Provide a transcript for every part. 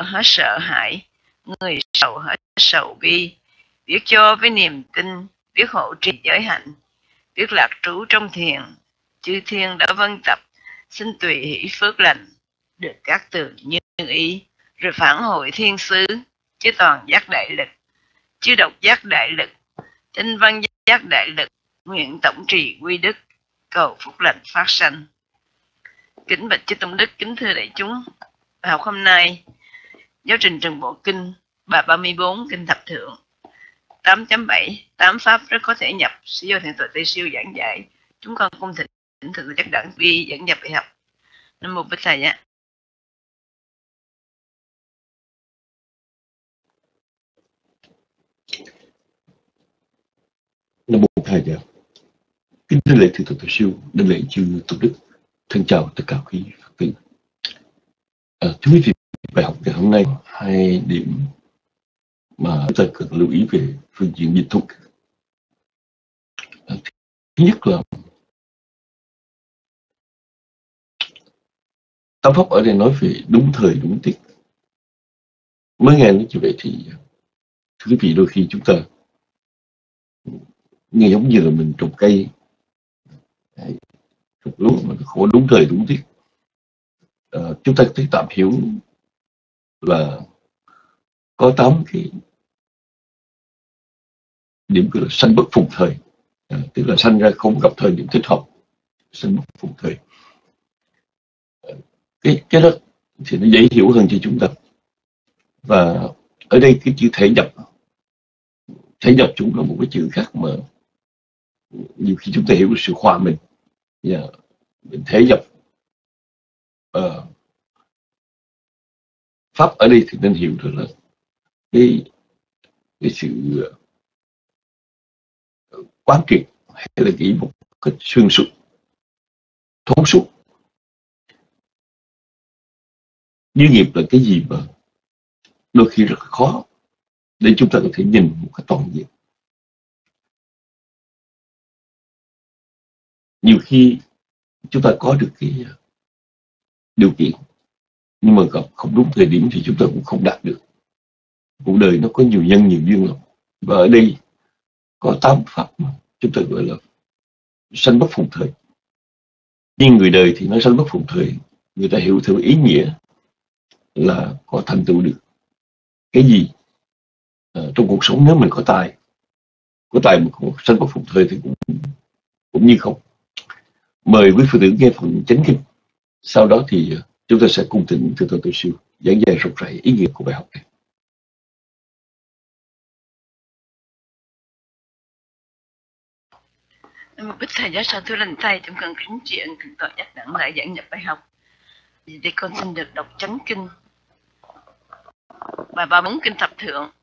hết sợ hãi, người sầu hết sầu bi, biết cho với niềm tin, biết hộ trì giới hạnh, biết lạc trú trong thiền, chư thiên đã vân tập, xin tùy hỷ phước lành, được các tường như ý, rồi phản hồi thiên sứ, chứ toàn giác đại lực, chứ độc giác đại lực, tinh văn giác đại lực, nguyện tổng trì quy đức, cầu phúc lành phát sanh. Kính bạch chư tôn đức, kính thưa đại chúng, bài học hôm nay giáo trình Trần Bộ Kinh bài 34 kinh thập thượng 8.7 8 pháp rất có thể nhập, sẽ do thượng tọa Tây Siêu giảng giải. Chúng con cung thỉnh thượng tọa Giác Đẳng Vi dẫn nhập bài học. Nam mô Bích Thầy ạ. Nam mô Thầy ạ. Kính thưa lễ thượng tọa Tây Siêu, đảnh lễ chư tôn đức, thân chào tất cả quý Phật tử. Thưa quý vị, bài học ngày hôm nay hai điểm mà chúng ta cần lưu ý về phương diện dịch thuật. Thứ nhất là Tam Pháp ở đây nói về đúng thời đúng tiết. Mới nghe nói như vậy thì thưa quý vị, đôi khi chúng ta nghe giống như là mình trồng cây, trồng lúa mà không có đúng thời đúng tiết. Chúng ta có thể tạm hiểu là có 8 cái điểm gọi là sanh bất phùng thời, tức là sanh ra không gặp thời điểm thích hợp, sanh bất phùng thời. Cái đó thì nó dễ hiểu hơn cho chúng ta. Và ở đây cái chữ thể nhập chúng là một cái chữ khác mà nhiều khi chúng ta hiểu sự hòa mình, mình thể nhập pháp ở đây thì nên hiểu được là cái sự quán triệt hay là cái một cách xuyên suốt, thông suốt. Như nghiệp là cái gì mà đôi khi rất khó để chúng ta có thể nhìn một cách toàn diện. Nhiều khi chúng ta có được cái điều kiện, nhưng mà gặp không đúng thời điểm thì chúng ta cũng không đạt được. Cuộc đời nó có nhiều nhân nhiều duyên lắm. Và ở đây có 8 pháp mà chúng ta gọi là sanh bất phùng thời. Nhưng người đời thì nói sanh bất phùng thời, người ta hiểu theo ý nghĩa là có thành tựu được cái gì trong cuộc sống. Nếu mình có tài mà không sanh bất phùng thời thì cũng như không. Mời quý Phật tử nghe phần chánh kinh, sau đó thì chúng ta sẽ cùng thỉnh thượng tọa Tây Siêu giảng giải rộng rãi ý nghĩa của bài học này. Bích Thầy giáo sư thưa lành thầy, chúng con kính chuyện thượng tọa Giác Đẳng lại dẫn nhập bài học. Thì con xin được đọc chánh kinh bài 34 kinh thập thượng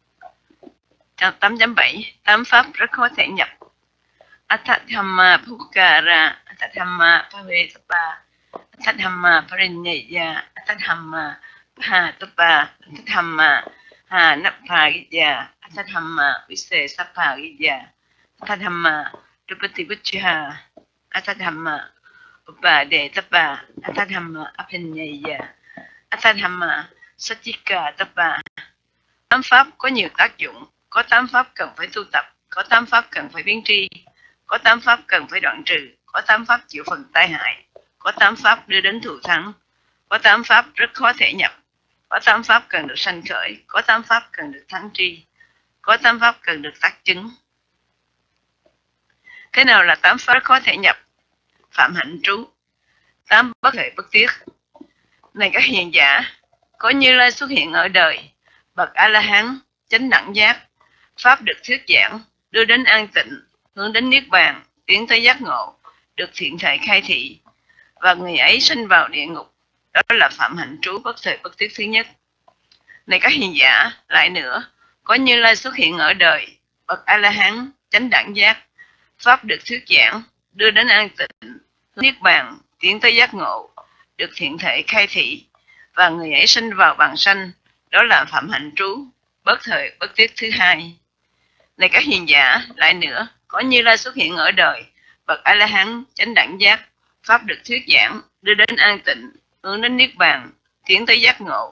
8.7 8 pháp rất khó thể nhập. Atthadhamma Phukara, Atthadhamma Pavetapa, Atthadhamma Parinyaya, Atthadhamma Pahatapa, Atthadhamma Hanapagidya, Atthadhamma Visesapagidya, Atthadhamma Rupativuccha, Atthadhamma Upadetapa, Atthadhamma Aphinyaya, Atthadhamma Satchikatapa. 8 pháp có nhiều tác dụng, có 8 pháp cần phải tu tập, có 8 pháp cần phải biến tri, có 8 pháp cần phải đoạn trừ, có 8 pháp chịu phần tai hại, có 8 pháp đưa đến thù thắng, có 8 pháp rất khó thể nhập, có 8 pháp cần được sanh khởi, có 8 pháp cần được thắng tri, có 8 pháp cần được tác chứng. Thế nào là 8 pháp khó thể nhập? Phạm hạnh trú, 8 bất hệ bất tiết. Này các hiền giả, có Như Lai xuất hiện ở đời, bậc A La Hán, chánh đẳng giác, pháp được thuyết giảng, đưa đến an tịnh, hướng đến niết bàn, tiến tới giác ngộ, được thiện thể khai thị, và người ấy sinh vào địa ngục. Đó là phạm hạnh trú bất thời bất tiết thứ nhất. Này các hiền giả, lại nữa, có Như Lai xuất hiện ở đời, bậc A La Hán, chánh đẳng giác, pháp được thuyết giảng, đưa đến an tịnh, niết bàn, tiến tới giác ngộ, được thiện thể khai thị, và người ấy sinh vào bằng sanh. Đó là phạm hạnh trú bất thời bất tiết thứ hai. Này các hiền giả, lại nữa, có Như Lai xuất hiện ở đời, bậc A La Hán, chánh đẳng giác, pháp được thuyết giảng, đưa đến an tịnh, hướng đến niết bàn, tiến tới giác ngộ,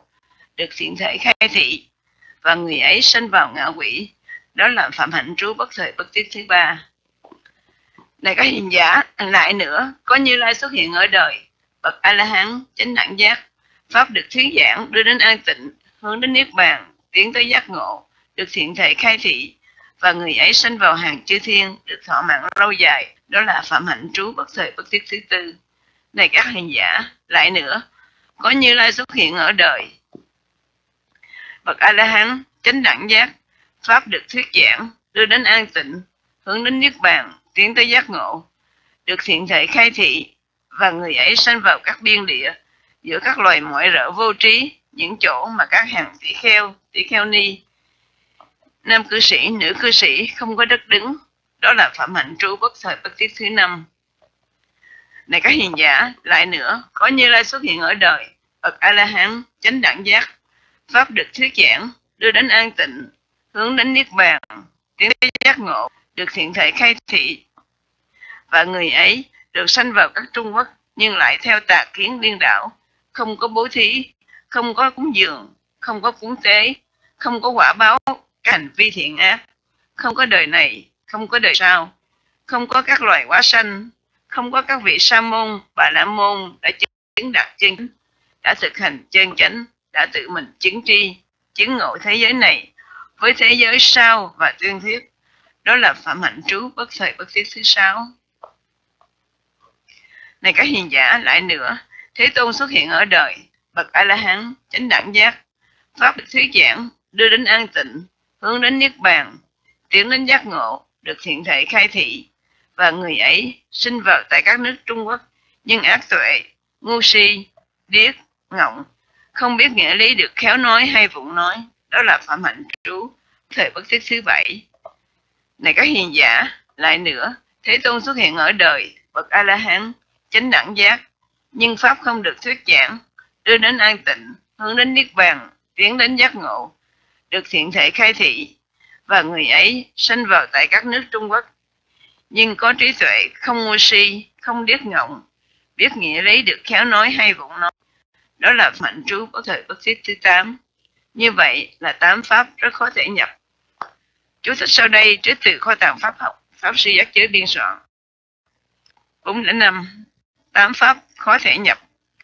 được thiện thể khai thị, và người ấy sanh vào ngạ quỷ. Đó là phạm hạnh trú bất thời bất tiết thứ ba. Này các hiền giả, lại nữa, có Như Lai xuất hiện ở đời, bậc A La Hán, chánh đẳng giác, pháp được thuyết giảng, đưa đến an tịnh, hướng đến niết bàn, tiến tới giác ngộ, được thiện thể khai thị, và người ấy sanh vào hàng chư thiên, được thọ mạng lâu dài. Đó là phạm hạnh trú bất thời bất tiết thứ tư. Này các hiền giả, lại nữa, có Như Lai xuất hiện ở đời, bậc A La Hán, chánh đẳng giác, pháp được thuyết giảng, đưa đến an tịnh, hướng đến niết bàn, tiến tới giác ngộ, được thiện thể khai thị, và người ấy sanh vào các biên địa giữa các loài mọi rợ vô trí, những chỗ mà các hàng tỷ kheo ni, nam cư sĩ, nữ cư sĩ không có đất đứng. Đó là phạm hạnh trú bất thời bất tiết thứ năm. Này các hiền giả, lại nữa, có Như Lai xuất hiện ở đời, bậc A La Hán, chánh đẳng giác, pháp được thuyết giảng, đưa đến an tịnh, hướng đến niết bàn, tiến tới giác ngộ, được thiện thể khai thị, và người ấy được sanh vào các Trung Quốc, nhưng lại theo tà kiến điên đảo, không có bố thí, không có cúng dường, không có cúng tế, không có quả báo các hành vi thiện ác, không có đời này, không có đời sau, không có các loài hóa sanh, không có các vị sa môn, bà la môn đã chứng đạt chân chánh, đã thực hành chân chánh, đã tự mình chứng tri, chứng ngộ thế giới này với thế giới sau và tương thuyết. Đó là phạm hạnh trú bất thời bất tiết thứ sáu. Này các hiền giả, lại nữa, Thế Tôn xuất hiện ở đời, bậc A La Hán, chánh đẳng giác, pháp được thuyết giảng, đưa đến an tịnh, hướng đến niết bàn, tiến đến giác ngộ, được thiện thể khai thị, và người ấy sinh vào tại các nước Trung Quốc, nhưng ác tuệ, ngu si, điếc, ngọng, không biết nghĩa lý được khéo nói hay vụng nói. Đó là phạm hạnh trú thời bất tiết thứ bảy. Này các hiền giả, lại nữa, Thế Tôn xuất hiện ở đời, bậc A La Hán, chánh đẳng giác, nhưng pháp không được thuyết giảng, đưa đến an tịnh, hướng đến niết bàn, tiến đến giác ngộ, được thiện thể khai thị, và người ấy sanh vào tại các nước Trung Quốc, nhưng có trí tuệ, không ngu si, không điếc ngọng, biết nghĩa lý được khéo nói hay vụng nói. Đó là phạm hạnh trú có thời bất tiết thứ 8. Như vậy là 8 pháp rất khó thể nhập. Chú thích sau đây trích từ kho tàng pháp học, Pháp Sư Giác Giới biên soạn. 405. 8 pháp khó thể nhập.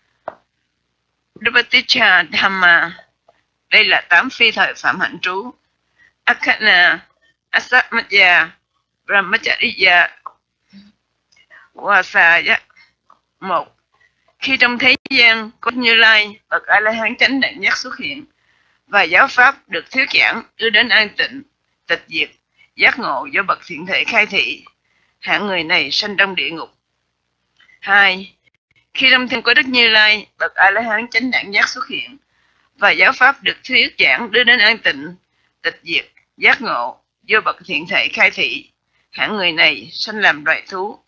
Dupaticha Dhamma. Đây là 8 phi thời phạm hạnh trú. Akkhana, Asamaya, Brahmacharya, Vasaya. 1. Khi trong thế gian có Như Lai, bậc A La Hán chánh đẳng giác xuất hiện, và giáo pháp được thuyết giảng, đưa đến an tịnh, tịch diệt, giác ngộ do bậc thiện thể khai thị, hạng người này sanh trong địa ngục. 2. Khi trong thân có Đức Như Lai, bậc A La Hán chánh đẳng giác xuất hiện, và giáo pháp được thuyết giảng, đưa đến an tịnh, tịch diệt, giác ngộ do bậc thiện thể khai thị, hạng người này sanh làm loài thú.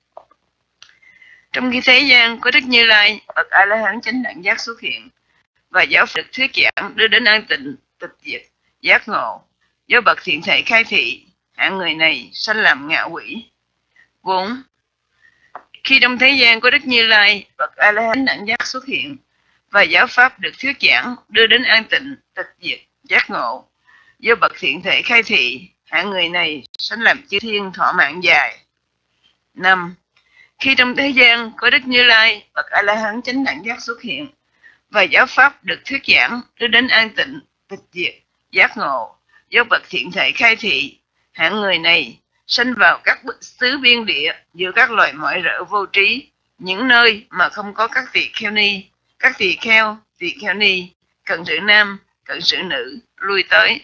Trong khi thế gian có Đức Như Lai, bậc A La Hán chánh đẳng giác xuất hiện, và giáo pháp được thuyết giảng, đưa đến an tịnh, tịch diệt, giác ngộ do bậc thiện thể khai thị, hạng người này sanh làm ngạ quỷ. 4. Khi trong thế gian có Đức Như Lai, bậc A La Hán đẳng giác xuất hiện, và giáo pháp được thuyết giảng, đưa đến an tịnh, tịch diệt, giác ngộ do bậc thiện thể khai thị, hạng người này sanh làm chư thiên thọ mạng dài. 5. Khi trong thế gian có Đức Như Lai, bậc A La Hán chánh đẳng giác xuất hiện, và giáo pháp được thuyết giảng, đưa đến an tịnh, tịch diệt, giác ngộ do bậc thiện thể khai thị, hạng người này sanh vào các xứ biên địa giữa các loài mọi rợ vô trí, những nơi mà không có các tỳ kheo ni, các tỳ kheo ni, cận sự nam, cận sự nữ lui tới.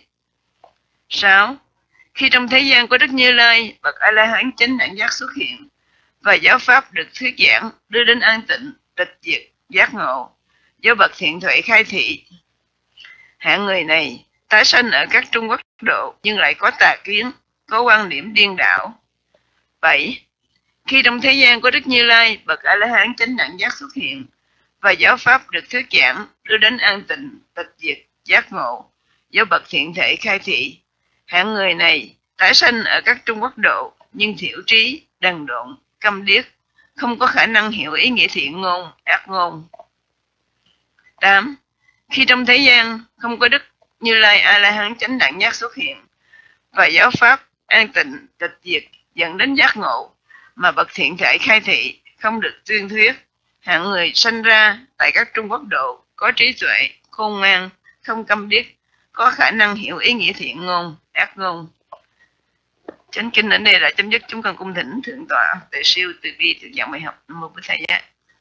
6. Khi trong thế gian có Đức Như Lai, bậc A La Hán chánh đẳng giác xuất hiện, và giáo pháp được thuyết giảng, đưa đến an tịnh, tịch diệt, giác ngộ do bậc thiện tuệ khai thị, hạng người này tái sanh ở các Trung Quốc độ, nhưng lại có tà kiến, có quan điểm điên đảo. 7. Khi trong thế gian có Đức Như Lai, bậc A La Hán chánh đẳng giác xuất hiện, và giáo pháp được thuyết giảng, đưa đến an tịnh, tịch diệt, giác ngộ do bậc thiện thể khai thị, hạng người này tái sanh ở các Trung Quốc độ, nhưng thiểu trí, đần độn, câm điếc, không có khả năng hiểu ý nghĩa thiện ngôn, ác ngôn. 8. Khi trong thế gian không có Đức Như Lai A La Hán chánh đẳng giác xuất hiện và giáo pháp an tịnh tịch diệt dẫn đến giác ngộ, mà bậc thiện thể khai thị không được tuyên thuyết, hạng người sanh ra tại các trung quốc độ có trí tuệ khôn ngoan, không câm điếc, có khả năng hiểu ý nghĩa thiện ngôn ác ngôn. Chánh kinh đến đây là chấm dứt. Chúng con cung thỉnh thượng tọa Tuệ Siêu từ bi thực giảng bài học. Nam mô Bổn Thầy Giá.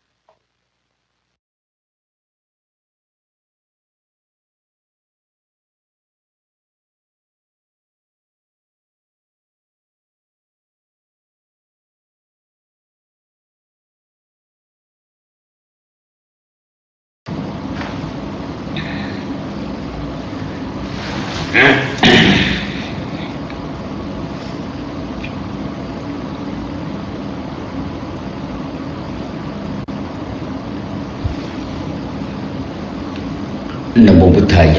Nam mô Bổn Thầy.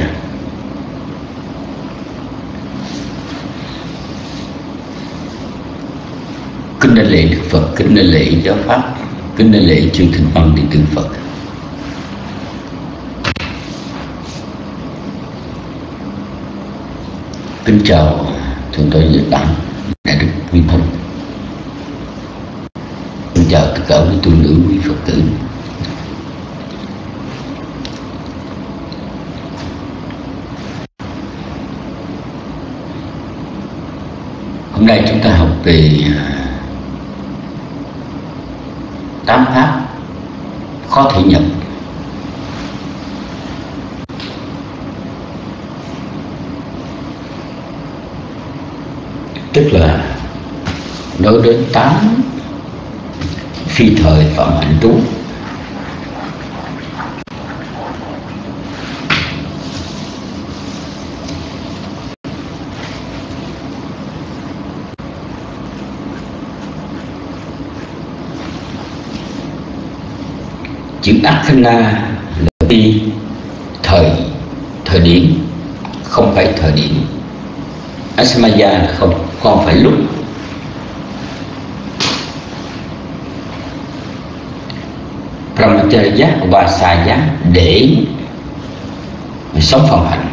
Kính đảnh lễ Đức Phật, kính đảnh lễ giáo pháp, kính đảnh lễ chư thính văn đệ tử Phật. Kính chào thượng tọa Nhật Bản Đại đức Nguyên Thông. Kính chào tất cả quý tu nữ, quý Phật tử. Hôm nay chúng ta học về 8 pháp khó thể nhập. Tức là nói đến 8 phi thời phạm hạnh trú. Chữ Akhana là đi thời điểm, không phải thời điểm. Asamaya là không phải lúc. Brahmacharya và Saya để sống phạm hạnh.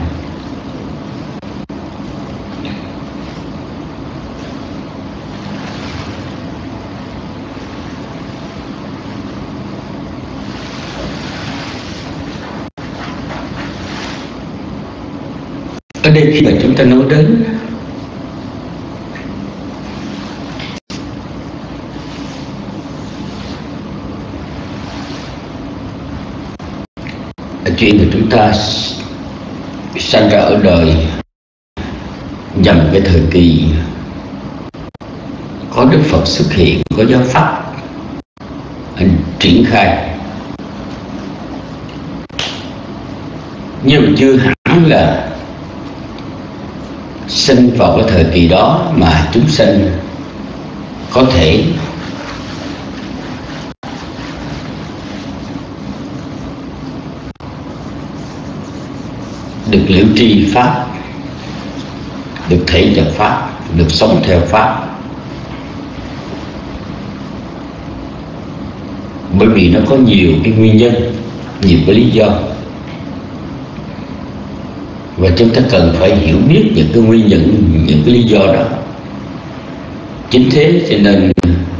Ở đây khi mà chúng ta nói đến chuyện mà chúng ta sanh ra ở đời nhằm cái thời kỳ có Đức Phật xuất hiện, có giáo pháp triển khai, nhưng chưa hẳn là sinh vào cái thời kỳ đó mà chúng sinh có thể được liễu tri pháp, được thể nhập pháp, được sống theo pháp. Bởi vì nó có nhiều cái nguyên nhân, nhiều cái lý do, và chúng ta cần phải hiểu biết những cái nguyên nhân, những cái lý do đó. Chính thế cho nên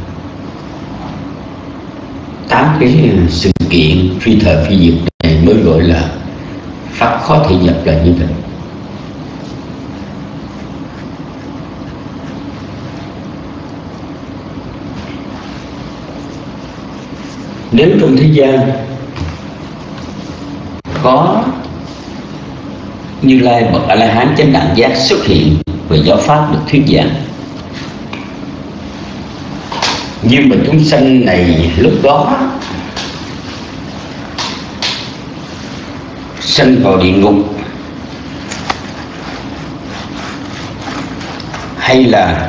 8 cái sự kiện phi thời phi diệt này mới gọi là pháp khó thể nhập, là như vậy. Nếu trong thế gian có Như Lai bậc A La Hán chánh đẳng giác xuất hiện và giáo pháp được thuyết giảng, nhưng mà chúng sanh này lúc đó sanh vào địa ngục, hay là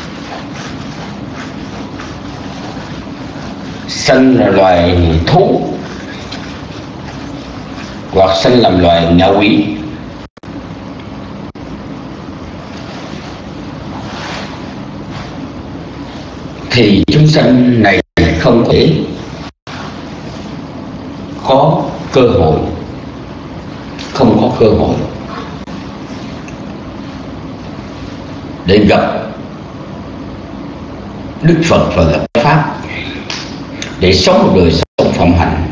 sanh là loài thú, hoặc sanh làm loài ngạ quỷ, thì chúng sanh này không thể có cơ hội không có cơ hội để gặp Đức Phật và gặp Pháp, để sống một đời sống phẩm hạnh,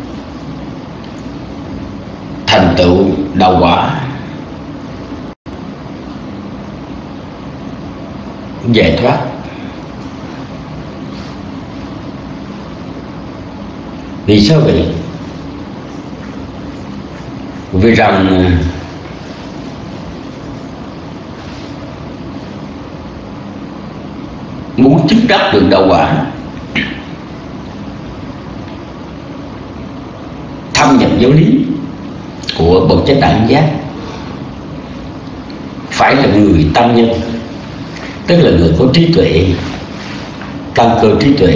thành tựu đạo quả, giải thoát. Vì sao vậy? Vì rằng muốn chứng đắc được đạo quả, thâm nhập giáo lý của bậc chánh đẳng giác, phải là người tâm nhân, tức là người có trí tuệ, căn cơ trí tuệ.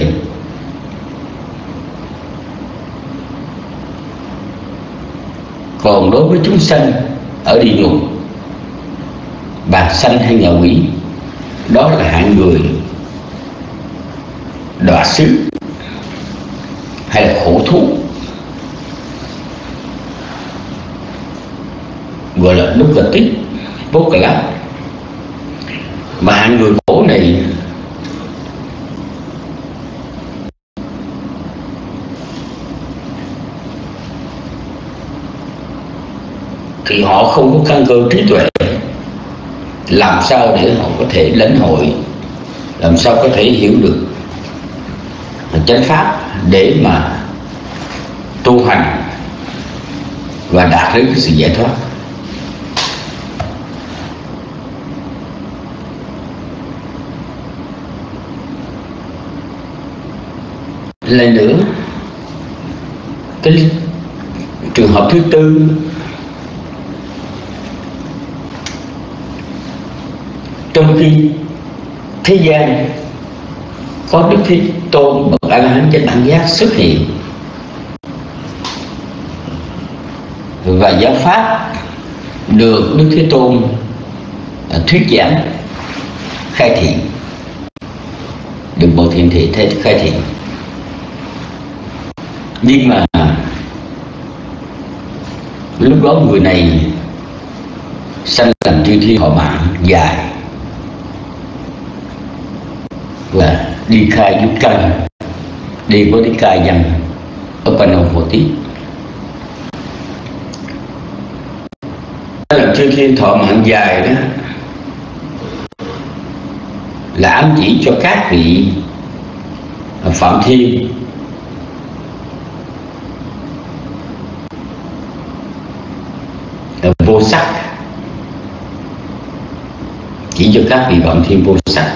Còn đối với chúng sanh ở địa ngục, bạc sanh hay ngạ quỷ, đó là hạng người đọa xứ hay là khổ thú, gọi là đúc gà tích, bốt cà lát. Mà hạng người khổ này thì họ không có căn cơ trí tuệ, làm sao để họ có thể lãnh hội, làm sao có thể hiểu được chánh pháp để mà tu hành và đạt đến cái sự giải thoát. Lại nữa, cái trường hợp thứ tư, trong khi thế gian có Đức Thế Tôn bậc A La Hán chánh đẳng giác xuất hiện và giáo pháp được Đức Thế Tôn thuyết giảng khai thị, được bộ thiện thị khai thị, nhưng mà lúc đó người này sanh làm chư thiên thọ mạng dài và đi khai giúp căn, đi với cái ca văn ở Panong Phổ Tí. Làm chư thiên thọ mạng dài đó là ám chỉ cho các vị phạm thiên vô sắc, chỉ cho các vị phạm thiên vô sắc,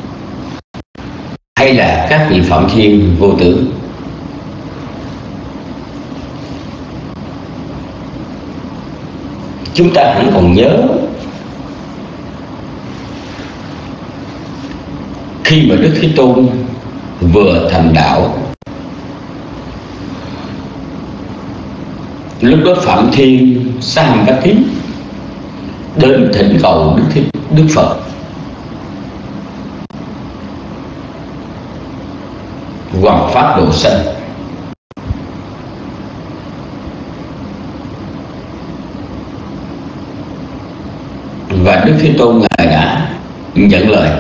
hay là các vị phạm thiên vô tưởng. Chúng ta hẳn còn nhớ khi mà Đức Thế Tôn vừa thành đạo, lúc đó Phạm Thiên Sa-hàm-ba-thí đến thỉnh cầu Đức Phật hoằng pháp độ sanh. Và Đức Thế Tôn Ngài đã nhận lời.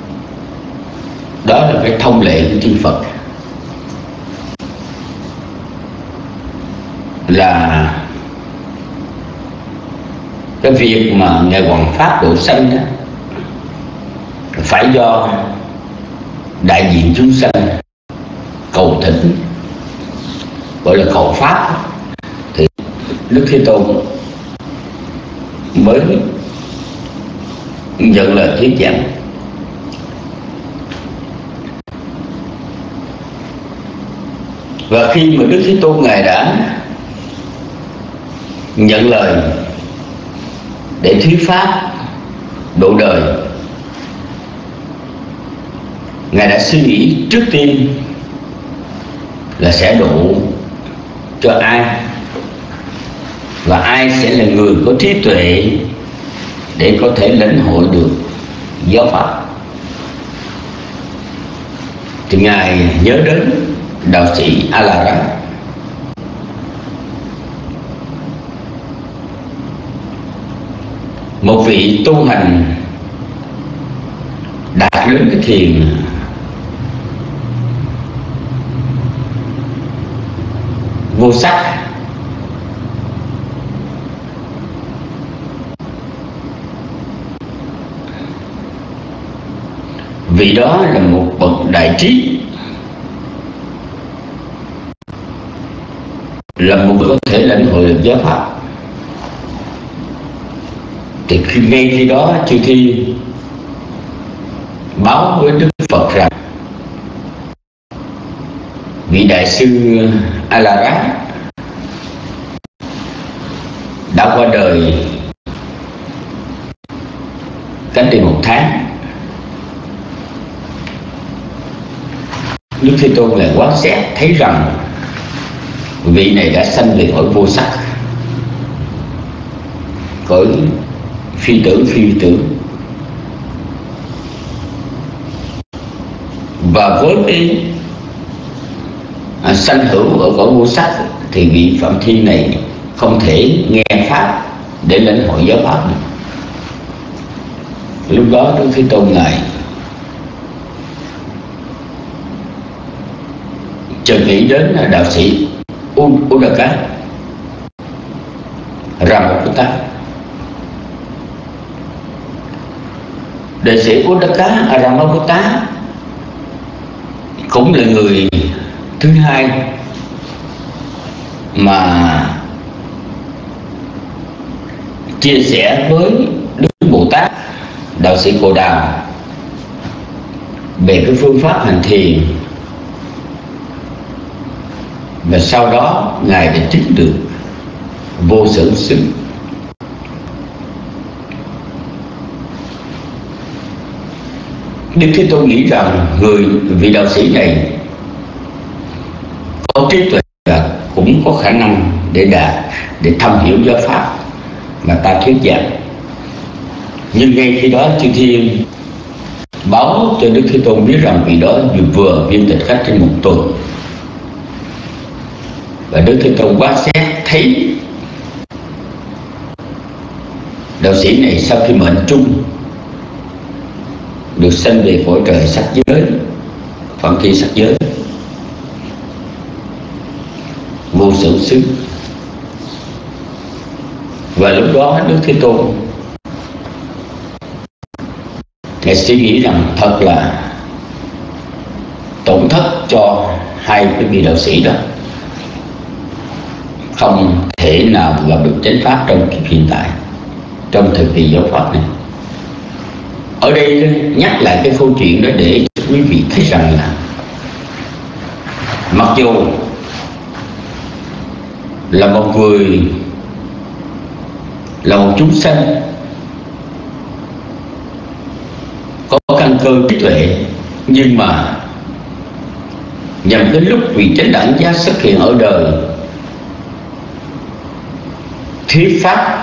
Đó là cái thông lệ của chư Phật, là cái việc mà Ngài hoằng pháp độ sanh đó phải do đại diện chúng sanh cầu thỉnh, gọi là cầu pháp, thì Đức Thế Tôn mới nhận lời thuyết giảng. Và khi mà Đức Thế Tôn Ngài đã nhận lời để thuyết pháp độ đời, Ngài đã suy nghĩ trước tiên là sẽ độ cho ai, và ai sẽ là người có trí tuệ để có thể lãnh hội được giáo pháp. Thì Ngài nhớ đến đạo sĩ A La Hán. một vị tu hành đạt đến cái thiền vô sắc, vị đó là một bậc đại trí, là một người có thể lãnh hội được giáo pháp. Thì ngay khi đó chư Thiên báo với Đức Phật rằng vị đại sư A La Rát đã qua đời cách đây 1 tháng. Đức Thế Tôn lại quán xét thấy rằng vị này đã sanh về cõi vô sắc, cõi phi tưởng, và với cái sanh hữu ở cõi vô sắc thì vị Phạm Thiên này không thể nghe pháp để lãnh hội giáo pháp nữa. Lúc đó Đức Thế Tôn ngài chợt nghĩ đến đạo sĩ Udaka Ramaputta. Đạo sĩ Udaka Ramaputta cũng là người thứ hai mà chia sẻ với Đức Bồ Tát đạo sĩ Cồ Đàm về cái phương pháp hành thiền, và sau đó ngài đã chứng được vô sở xứ. Đức Thế Tôn nghĩ rằng vị đạo sĩ này có trí tuệ và cũng có khả năng để thâm hiểu giáo pháp mà ta thuyết giảng. Nhưng ngay khi đó chư Thiên báo cho Đức Thế Tôn biết rằng vị đó vừa viên tịch khách trên 1 tuần, và Đức Thế Tôn quán xét thấy đạo sĩ này sau khi mệnh chung được sanh về cõi trời sắc giới, phạm thiên sắc giới, vô sở xứ. Và lúc đó Đức Thế Tôn ngài suy nghĩ rằng thật là tổn thất cho hai cái vị đạo sĩ đó, không thể nào gặp được chánh pháp trong kiếp hiện tại, trong thời kỳ giáo pháp này. Ở đây nhắc lại cái câu chuyện đó để cho quý vị thấy rằng là mặc dù là một người, là một chúng sanh có căn cơ trí tuệ, nhưng mà nhằm đến lúc vị chánh đẳng giác xuất hiện ở đời, thuyết pháp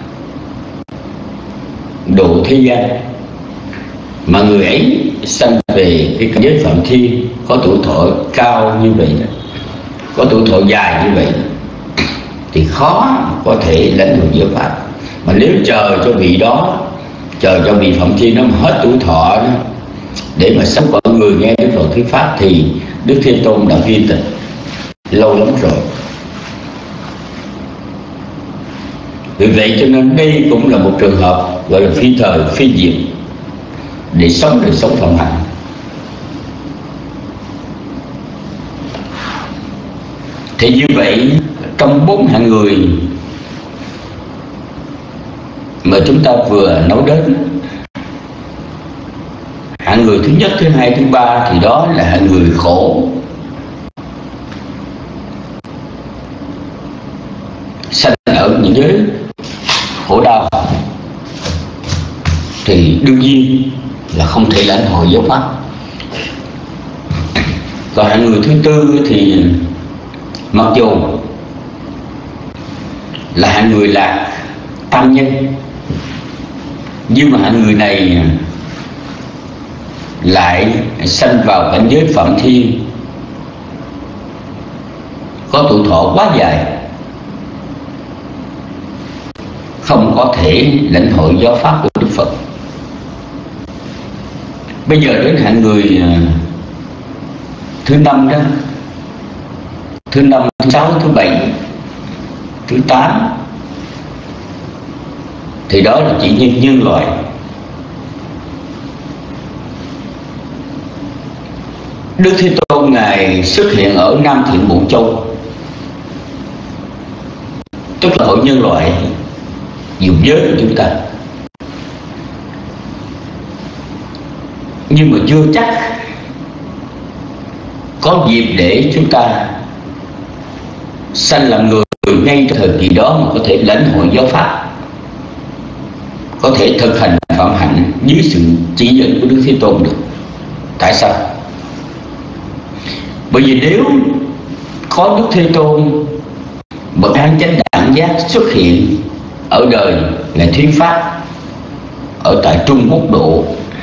độ thế gian, mà người ấy sanh về cái cảnh giới phạm thiên, có tuổi thọ cao như vậy đó, có tuổi thọ dài như vậy đó, thì khó có thể lãnh hội giáo pháp. Mà nếu chờ cho vị đó, chờ cho vị phạm thiên nó hết tuổi thọ đó, để mà sống mọi người nghe Đức Phật thuyết pháp, thì Đức Thế Tôn đã viên tịch lâu lắm rồi. Vì vậy cho nên đây cũng là một trường hợp gọi là phi thời phi diệt để sống đời sống phạm hạnh. Thì như vậy trong 4 hạng người mà chúng ta vừa nói đến, hạng người thứ nhất, thứ hai, thứ ba thì đó là hạng người khổ, sanh ở những giới khổ đau, thì đương nhiên là không thể lãnh hội giáo pháp. Còn hạng người thứ tư thì mặc dù là hạng người lạc tam nhân, nhưng mà hạng người này lại sanh vào cảnh giới phạm thiên, có tuổi thọ quá dài, không có thể lãnh hội giáo pháp của Đức Phật. Bây giờ đến hạng người thứ 5 đó, thứ 5, thứ 6, thứ 7, thứ 8, thì đó là chỉ nhân loại. Đức Thế Tôn Ngài xuất hiện ở Nam Thiện Bộ Châu, tức là hội nhân loại, dục giới của chúng ta. Nhưng mà chưa chắc có dịp để chúng ta sanh làm người ngay trong thời kỳ đó mà có thể lãnh hội giáo pháp, có thể thực hành phạm hạnh dưới sự chỉ dẫn của Đức Thế Tôn được. Tại sao? Bởi vì nếu có Đức Thế Tôn bậc an chánh đẳng giác xuất hiện ở đời là thuyết pháp ở tại Trung Quốc độ,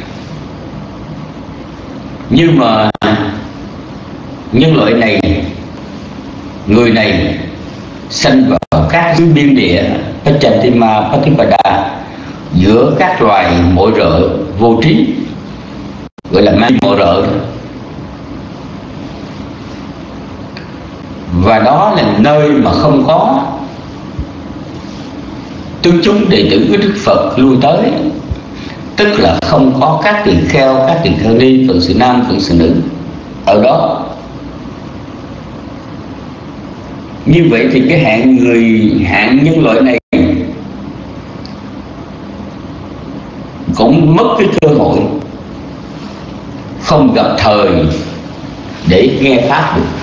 nhưng mà nhân loại này, người này sanh vào các xứ biên địa Pachantima Patipada, giữa các loài mọi rợ vô trí, gọi là ma mọi rợ, và đó là nơi mà không có tướng chúng đệ tử của Đức Phật lui tới, tức là không có các tỳ kheo, các tỳ kheo ni, phận sự nam, phận sự nữ ở đó. Như vậy thì cái hạng nhân loại này cũng mất cái cơ hội, không gặp thời để nghe pháp được.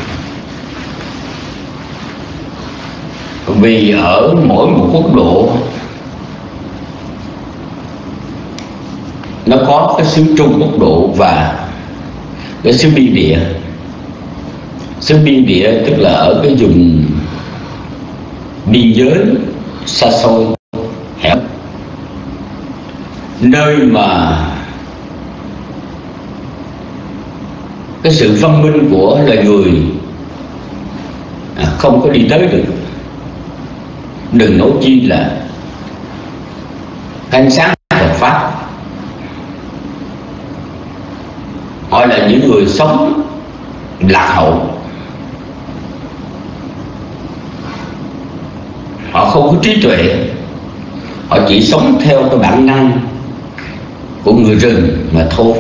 Vì ở mỗi một quốc độ nó có cái xứ Trung Quốc độ và cái xứ biên địa. Xứ biên địa tức là ở cái vùng biên giới xa xôi hẻo, nơi mà cái sự văn minh của loài người không có đi tới được, đừng nói chi là ánh sáng Phật pháp. Họ là những người sống lạc hậu, họ không có trí tuệ, họ chỉ sống theo cái bản năng của người rừng mà thôi.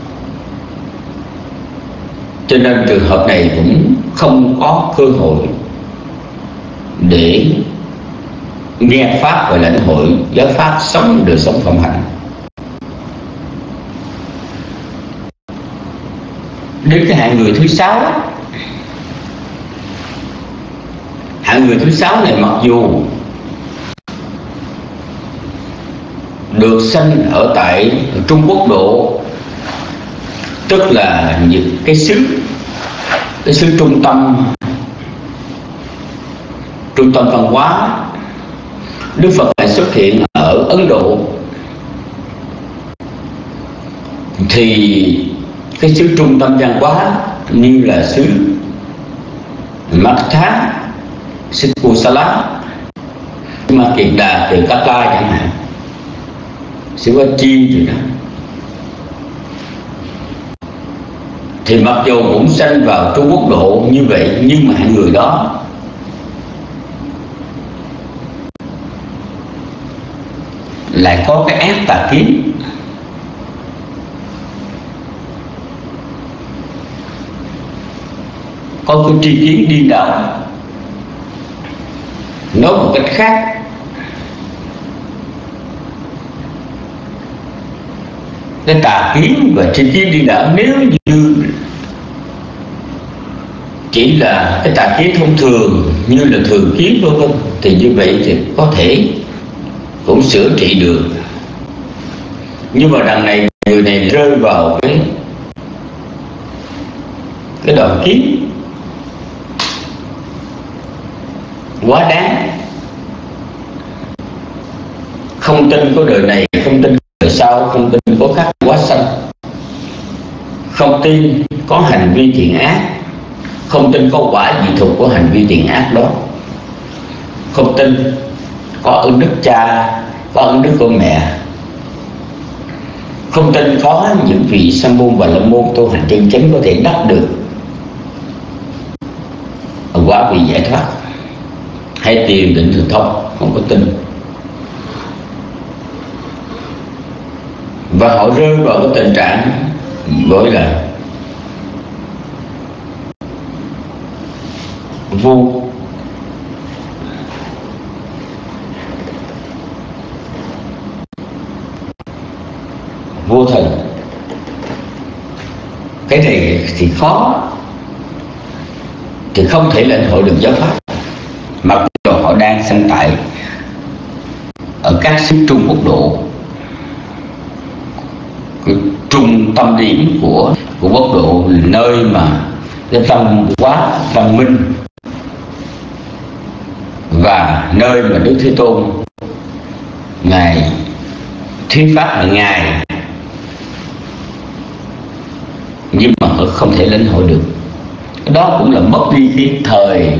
Cho nên trường hợp này cũng không có cơ hội để nghe pháp và lãnh hội giáo pháp, sống đời sống phạm hạnh. Đến cái hạng người thứ 6, hạng người thứ 6 này mặc dù được sanh ở tại Trung Quốc độ, tức là những cái xứ trung tâm văn hóa. Đức Phật lại xuất hiện ở Ấn Độ, thì cái xứ trung tâm văn hóa như là xứ Makkah, xứ Kusala, Ma Kiệt Đà, Kiều Cát Lai chẳng hạn, xứ Hoa Chi rồi đó, thì mặc dù cũng sanh vào Trung Quốc độ như vậy, nhưng mà hạng người đó lại có cái ác tà kiến, có cái tri kiến điên đảo. Nói một cách khác, cái tà kiến và tri kiến điên đảo nếu như chỉ là cái tà kiến thông thường như là thường kiến vân vân, thì như vậy thì có thể cũng sửa trị được. Nhưng mà đằng này người này rơi vào cái đoàn kiến quá đáng, không tin có đời này, không tin đời sau, không tin có các quá sanh, không tin có hành vi thiện ác, không tin có quả dị thục của hành vi thiện ác đó, không tin có ơn đức cha, có ơn đức cô mẹ. Không tin có những vị sa môn và la môn tu hành chân chánh có thể đắc được quả vị giải thoát hay tiền định thần thông, không có tin. Và họ rơi vào cái tình trạng gọi là vô thần. Cái này thì khó, thì không thể lĩnh hội được giáo pháp, mặc dù họ đang sanh tại ở các xứ Trung Quốc độ, cái trung tâm điểm của Quốc độ, nơi mà cái văn hóa văn minh và nơi mà Đức Thế Tôn ngài thuyết pháp hàng ngày, nhưng mà họ không thể lĩnh hội được. Đó cũng là mất đi cái thời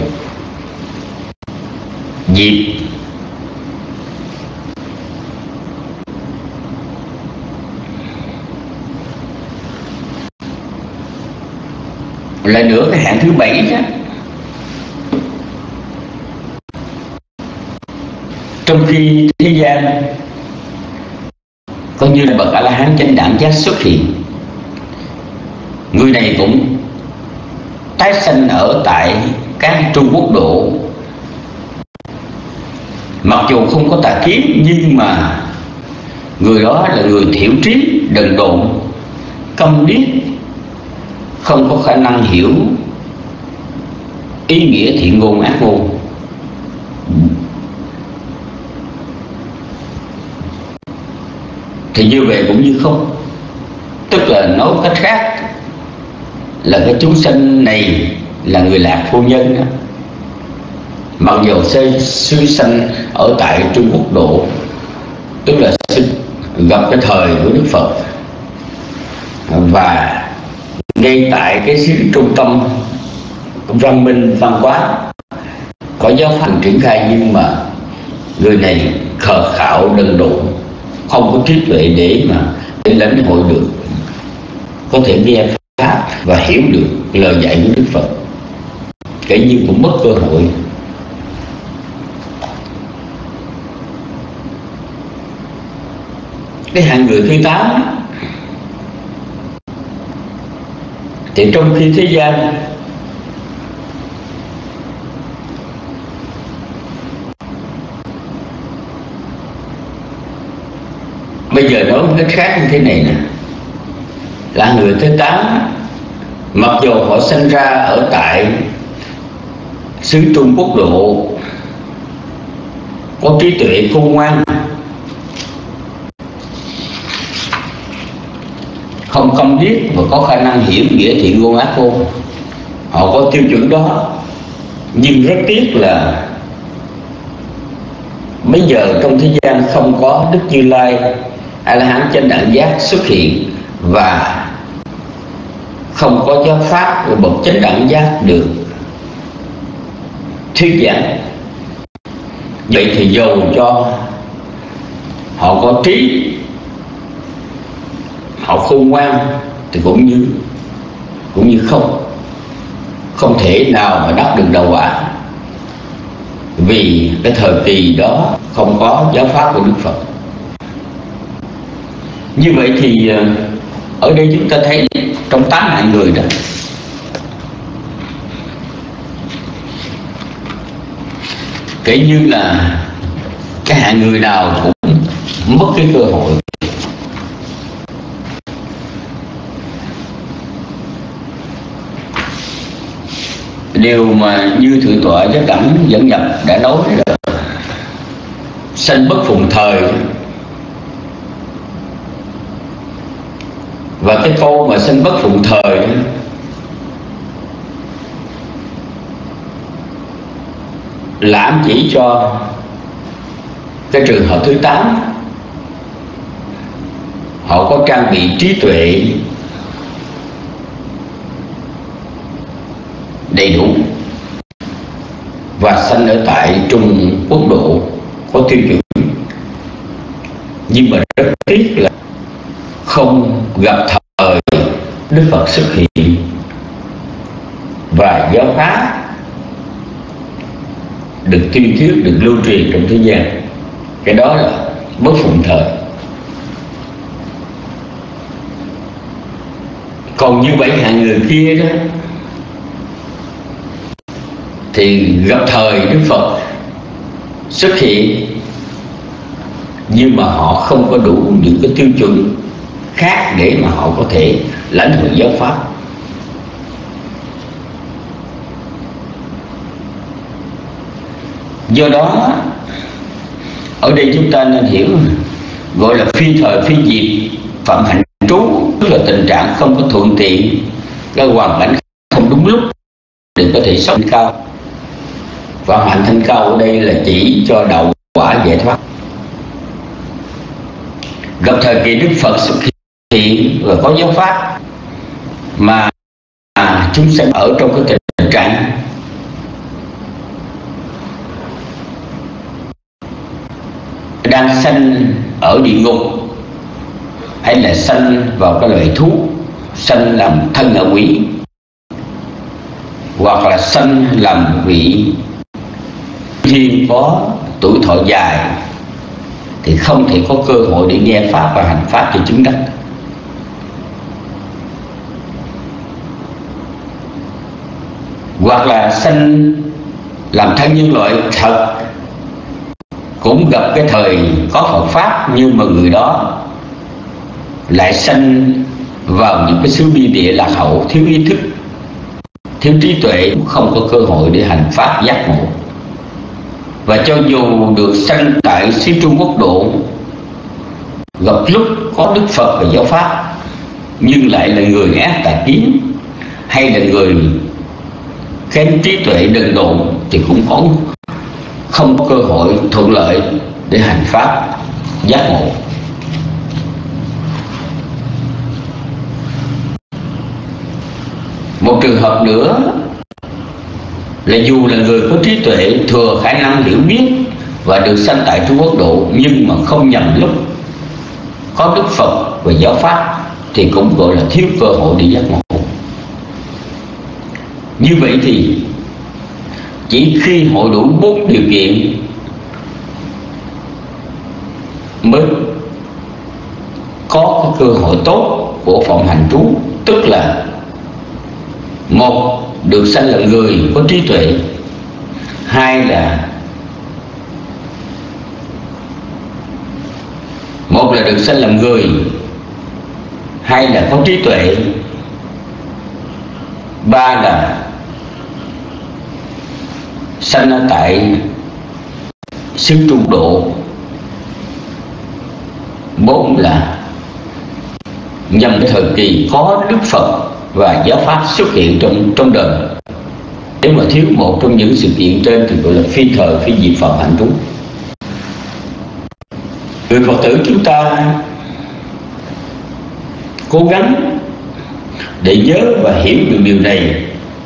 dịp lại nữa. Cái hạng thứ 7 đó, trong khi thế gian coi như là bậc A-la-hán chánh đẳng giác xuất hiện, người này cũng tái sanh ở tại các Trung Quốc độ, mặc dù không có tà kiến, nhưng mà người đó là người thiểu trí, đần độn, câm điếc, không có khả năng hiểu ý nghĩa thiện ngôn ác ngôn. Thì như vậy cũng như không. Tức là nói cách khác là cái chúng sanh này là người lạc phu nhân đó. Mặc dù sư sanh ở tại Trung Quốc độ, tức là gặp cái thời của Đức Phật, và ngay tại cái xứ trung tâm văn minh văn hóa có giáo pháp triển khai, nhưng mà người này khờ khạo đần độn, không có trí tuệ để lãnh hội được, có thể nghe pháp và hiểu được lời dạy của Đức Phật, kể như cũng mất cơ hội. Cái hạng người thứ 8 thì trong khi thế gian bây giờ nói một cách khác như thế này nè, là người thứ 8, mặc dù họ sinh ra ở tại xứ Trung Quốc độ, có trí tuệ khôn ngoan, không câm điếc và có khả năng hiểu nghĩa thiện ngôn ác ngôn, họ có tiêu chuẩn đó. Nhưng rất tiếc là bây giờ trong thế gian không có Đức Như Lai A-la-hán chánh đẳng giác xuất hiện, và không có giáo pháp của bậc chánh đẳng giác được thuyết giảng. Vậy thì dầu cho họ có trí, họ khôn ngoan, thì cũng như không thể nào mà đắc được đạo quả, vì cái thời kỳ đó không có giáo pháp của Đức Phật. Như vậy thì ở đây chúng ta thấy trong 8 hạng người đó, kể như là cái hạng người nào cũng mất cái cơ hội. Điều mà như Thượng tọa Giác Đẳng Dẫn Nhập đã nói là sanh bất phụng thời. Và cái câu mà sanh bất phụng thời đó, là ám chỉ cho cái trường hợp thứ 8, họ có trang bị trí tuệ đầy đủ và sanh ở tại Trung Quốc độ, có tiêu chuẩn. Nhưng mà rất tiếc là không gặp thời Đức Phật xuất hiện và giáo pháp được tuyên thuyết, được lưu truyền trong thế gian. Cái đó là bất phụng thời. Còn như 7 hạng người kia đó thì gặp thời Đức Phật xuất hiện, nhưng mà họ không có đủ những cái tiêu chuẩn khác để mà họ có thể lãnh hội giáo pháp. Do đó ở đây chúng ta nên hiểu gọi là phi thời phi dịp phạm hạnh trú, tức là tình trạng không có thuận tiện, cái hoàn cảnh không đúng lúc để có thể sống cao. Phạm hạnh thanh cao ở đây là chỉ cho đạo quả giải thoát. Gặp thời kỳ Đức Phật xuất hiện và có giáo pháp mà chúng sẽ ở trong cái tình trạng đang sanh ở địa ngục, hay là sanh vào cái loại thú, sanh làm thân ngạ quỷ, hoặc là sanh làm vị thiên có tuổi thọ dài, thì không thể có cơ hội để nghe pháp và hành pháp cho chứng đắc. Hoặc là sanh làm thân nhân loại thật, cũng gặp cái thời có Phật pháp, nhưng mà người đó lại sanh vào những cái xứ biên địa lạc hậu, thiếu ý thức, thiếu trí tuệ, không có cơ hội để hành pháp giác ngộ. Và cho dù được sanh tại xứ Trung Quốc độ, gặp lúc có Đức Phật và giáo pháp, nhưng lại là người ác tà kiến, hay là người kém trí tuệ đần độn, thì cũng không có cơ hội thuận lợi để hành pháp giác ngộ. Một trường hợp nữa là dù là người có trí tuệ, thừa khả năng hiểu biết và được sanh tại Trung Quốc độ, nhưng mà không nhằm lúc có Đức Phật và giáo pháp, thì cũng gọi là thiếu cơ hội để giác ngộ. Như vậy thì chỉ khi hội đủ 4 điều kiện mới có cái cơ hội tốt của phạm hành trú. Tức là một, được sanh là người có trí tuệ; hai là được sanh làm người, hai là có trí tuệ; ba là sanh ở tại xứ Trung Độ; bốn là nhằm thời kỳ có Đức Phật và giáo pháp xuất hiện trong đời. Nếu mà thiếu một trong những sự kiện trên thì gọi là phi thời phi dịp phạm hạnh trú. Người Phật tử chúng ta cố gắng để nhớ và hiểu được điều này.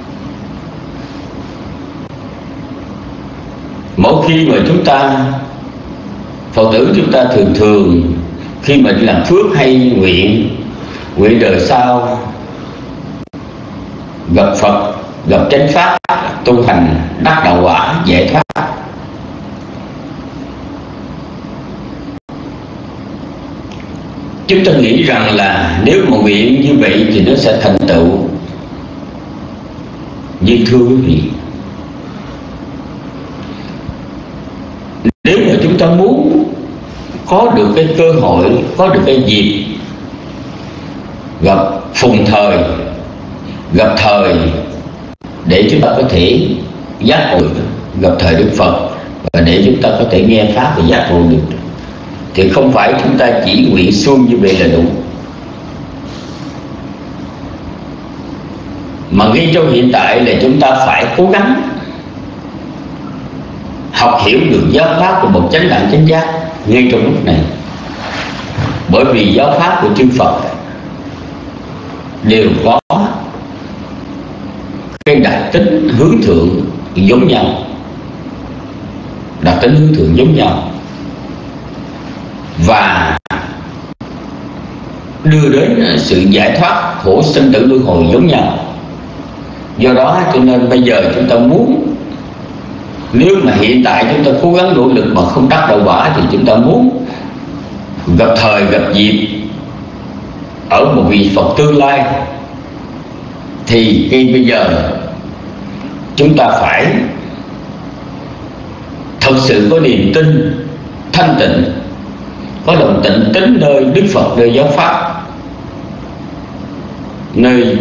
Mỗi khi mà chúng ta, Phật tử chúng ta thường khi mà đi làm phước hay nguyện đời sau gặp Phật, gặp chánh pháp, tu hành đắc đạo quả, giải thoát, chúng ta nghĩ rằng là nếu mà nguyện như vậy thì nó sẽ thành tựu. Nhưng thưa quý vị, nếu mà chúng ta muốn có được cái cơ hội, có được cái dịp gặp phùng thời, gặp thời để chúng ta có thể giác ngộ, gặp thời Đức Phật và để chúng ta có thể nghe pháp và giác ngộ được, thì không phải chúng ta chỉ nguyện suông như vậy là đủ, mà ngay trong hiện tại là chúng ta phải cố gắng học hiểu được giáo pháp của một chánh đẳng chánh giác ngay trong lúc này. Bởi vì giáo pháp của chư Phật đều có cái đặc tính hướng thượng giống nhau, đặc tính hướng thượng giống nhau. và đưa đến sự giải thoát khổ sinh tử luân hồi giống nhau. Do đó cho nên bây giờ chúng ta muốn, nếu mà hiện tại chúng ta cố gắng nỗ lực mà không đắc đạo quả, thì chúng ta muốn gặp thời gặp dịp ở một vị Phật tương lai, thì ngay bây giờ chúng ta phải thật sự có niềm tin thanh tịnh, có lòng tịnh tín nơi Đức Phật, nơi giáo pháp, nơi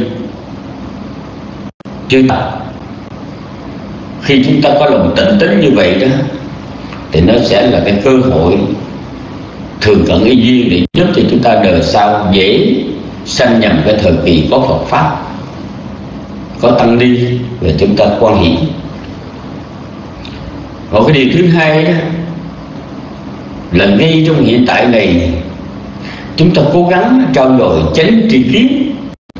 chư Phật. Khi chúng ta có lòng tịnh tín như vậy đó, thì nó sẽ là cái cơ hội thường cận ý duyên để giúp cho chúng ta đời sau dễ sanh nhầm cái thời kỳ có Phật pháp, có tăng ni và chúng ta quan hệ. Và cái điều thứ hai đó là ngay trong hiện tại này, chúng ta cố gắng trao dồi chánh tri kiến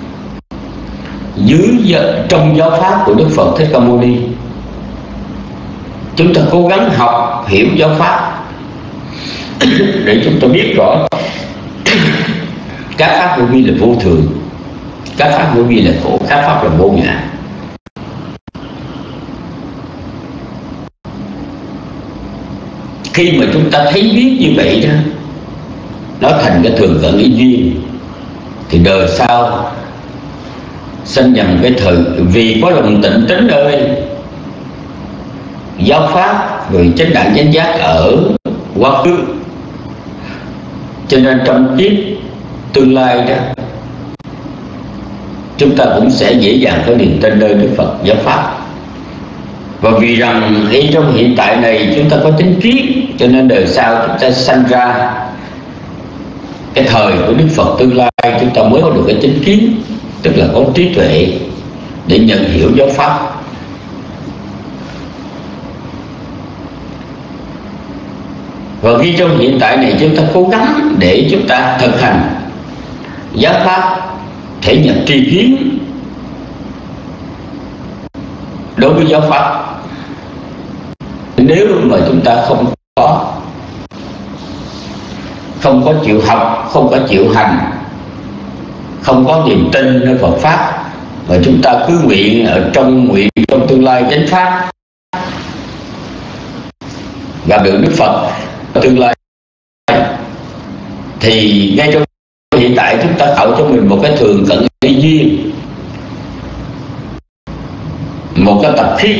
trong giáo pháp của Đức Phật Thích Ca Mâu Ni. Chúng ta cố gắng học hiểu giáo pháp để chúng ta biết rõ các pháp vô vi là vô thường, các pháp vô vi là khổ, các pháp là vô ngã. Khi mà chúng ta thấy biết như vậy đó, nó thành cái thường cận ý duyên, thì đời sau sanh nhầm cái thời, vì có lòng tịnh tín ơi giáo pháp rồi chánh đẳng chánh giác ở quá khứ, cho nên trong kiếp tương lai đó chúng ta cũng sẽ dễ dàng có niềm tin nơi Đức Phật giáo pháp. Và vì rằng ngay trong hiện tại này chúng ta có chính kiến, cho nên đời sau chúng ta sanh ra cái thời của Đức Phật tương lai, chúng ta mới có được cái chính kiến, tức là có trí tuệ để nhận hiểu giáo pháp. Và khi trong hiện tại này chúng ta cố gắng để chúng ta thực hành giáo pháp thể nhập tri kiến đối với giáo pháp. Nếu mà chúng ta không có chịu học, không có chịu hành, không có niềm tin nơi Phật pháp, mà chúng ta cứ nguyện trong tương lai chánh pháp gặp được Đức Phật tương lai, thì ngay trong hiện tại chúng ta tạo cho mình một cái thường cận ý duyên, một cái tập khí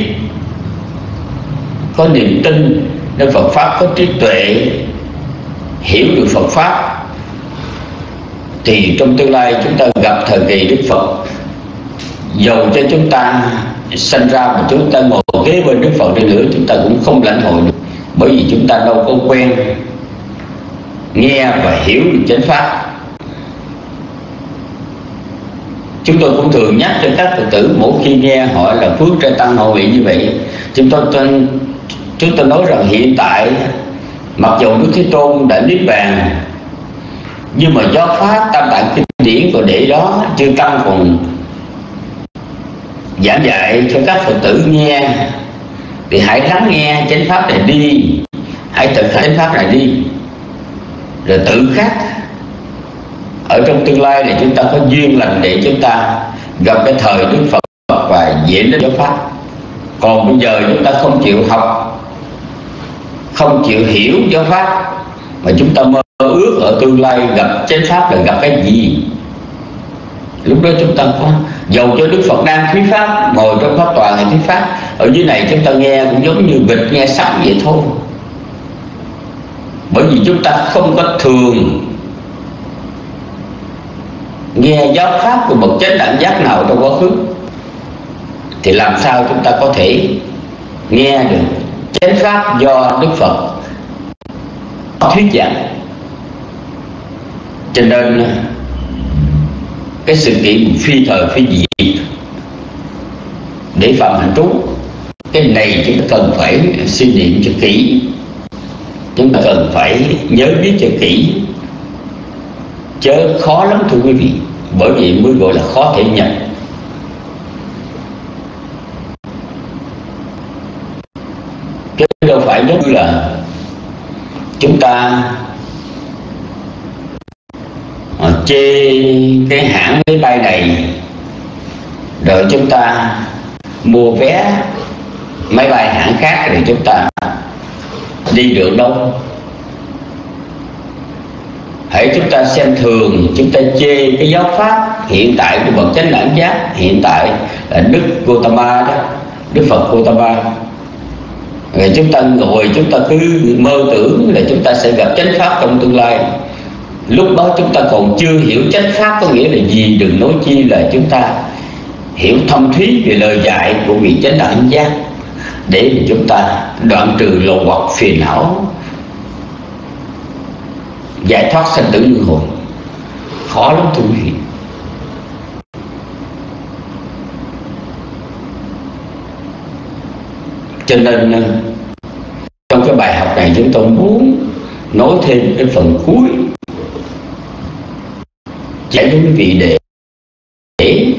có niềm tin nơi Phật pháp, có trí tuệ hiểu được Phật pháp, thì trong tương lai chúng ta gặp thời kỳ Đức Phật, dầu cho chúng ta sanh ra mà chúng ta ngồi kế bên Đức Phật đi nữa, chúng ta cũng không lãnh hội được, bởi vì chúng ta đâu có quen nghe và hiểu được chánh pháp. Chúng tôi cũng thường nhắc cho các Phật tử mỗi khi nghe họ là phước trai tăng hội vị như vậy, chúng tôi nói rằng hiện tại mặc dù Đức Thế Tôn đã niết bàn, nhưng mà do pháp Tam Tạng kinh điển còn để đó, chư tăng còn giảng dạy cho các Phật tử nghe, thì hãy lắng nghe chánh pháp này đi, hãy thực hành chánh pháp này đi, rồi tự khắc ở trong tương lai này chúng ta có duyên lành để chúng ta gặp cái thời Đức Phật và dễ đến giáo pháp. Còn bây giờ chúng ta không chịu học, không chịu hiểu giáo pháp, mà chúng ta mơ ước ở tương lai gặp chánh pháp là gặp cái gì? Lúc đó chúng ta có, dầu cho Đức Phật đang thuyết pháp, ngồi trong pháp tòa hay thuyết pháp, ở dưới này chúng ta nghe cũng giống như vịt nghe sấm vậy thôi. Bởi vì chúng ta không có thường nghe giáo pháp của bậc chánh đẳng giác nào trong quá khứ, thì làm sao chúng ta có thể nghe được chánh pháp do Đức Phật thuyết giảng? Cho nên cái sự kiện phi thời phi diệt để phạm hạnh trú, cái này chúng ta cần phải suy niệm cho kỹ, chúng ta cần phải nhớ biết cho kỹ, chớ khó lắm thưa quý vị, bởi vì mới gọi là khó thể nhập. Chứ đâu phải giống như là chúng ta chê cái hãng máy bay này, rồi chúng ta mua vé máy bay hãng khác, rồi chúng ta đi được đâu. Hãy chúng ta xem thường, chúng ta chê cái giáo pháp hiện tại của bậc chánh đẳng giác, hiện tại là Đức Gautama đó, Đức Phật Gautama. Rồi chúng ta ngồi chúng ta cứ mơ tưởng là chúng ta sẽ gặp chánh pháp trong tương lai. Lúc đó chúng ta còn chưa hiểu chánh pháp có nghĩa là gì, đừng nói chi là chúng ta hiểu thâm thúy về lời dạy của vị chánh đẳng giác, để chúng ta đoạn trừ lậu hoặc phiền não, giải thoát sanh tử luân hồi. Khó lắm thưa quý vị. Cho nên trong cái bài học này chúng tôi muốn nói thêm cái phần cuối giải cho quý vị để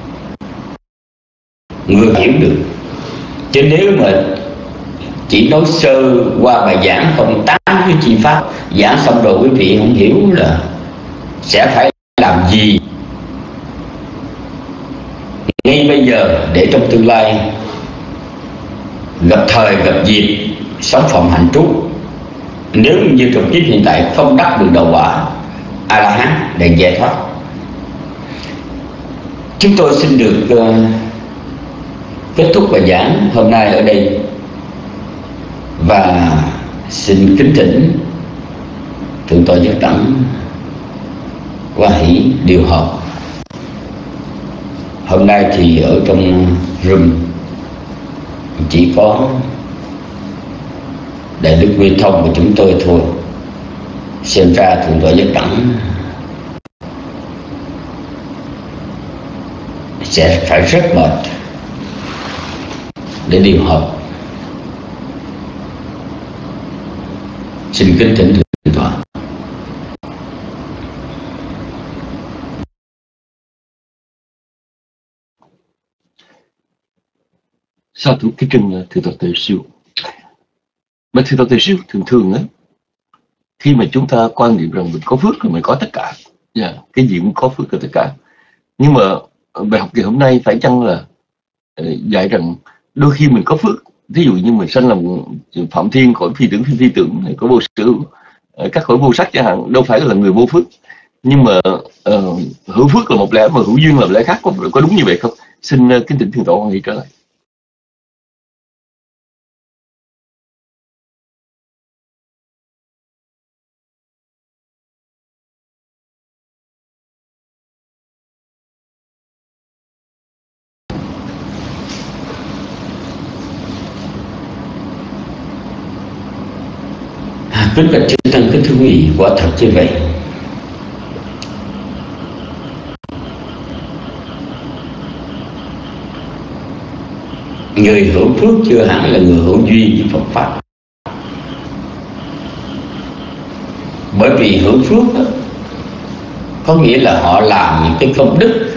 người hiểu được. Chứ nếu mà chỉ nói sơ qua bài giảng không tám cái chi pháp, giảng xong rồi quý vị không hiểu là sẽ phải làm gì ngay bây giờ để trong tương lai gặp thời gặp dịp sống phòng hạnh trú. Nếu như trong kiếp hiện tại không đắc được đầu quả A La Hán để giải thoát. Chúng tôi xin được kết thúc bài giảng hôm nay ở đây, và xin kính thỉnh Thượng tọa Nhất Đẳng Hoa Hỷ điều họp. Hôm nay thì ở trong room chỉ có Đại đức Nguyên Thông của chúng tôi thôi. Xem ra Thượng tọa Nhất Đẳng sẽ phải rất mệt để điều họp. Xin kính thỉnh Thượng tọa. Sa thú cái chân Thượng tọa Tuệ Siêu. Mà Thượng tọa Tuệ Siêu thường á, khi mà chúng ta quan niệm rằng mình có phước rồi mình có tất cả, cái gì cũng có phước là tất cả. Nhưng mà bài học ngày hôm nay phải chăng là dạy rằng đôi khi mình có phước, ví dụ như mình sanh làm phạm thiên, cõi phi tưởng, phi tưởng, có vô sự, các cõi vô sắc chẳng hạn, đâu phải là người vô phước. Nhưng mà hữu phước là một lẽ, mà hữu duyên là một lẽ khác, có đúng như vậy không? Xin kính thỉnh Thượng tọa Hoa Hỷ trở lại. Kính bạch chư tăng, kính thưa quý vị, quả thật như vậy. Người hữu phước chưa hẳn là người hữu duyên với Phật pháp. Bởi vì hữu phước đó, có nghĩa là họ làm những cái công đức,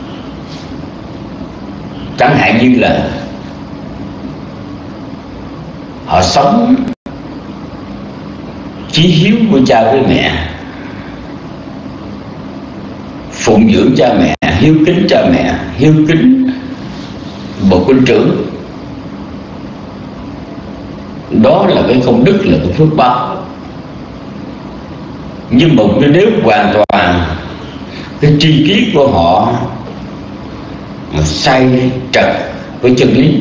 chẳng hạn như là họ sống chí hiếu của cha với mẹ, phụng dưỡng cha mẹ, hiếu kính cha mẹ, hiếu kính bậc huynh trưởng. Đó là cái công đức, là cái phước báo. Nhưng mà nếu hoàn toàn cái tri kiến của họ mà sai trật với chân lý,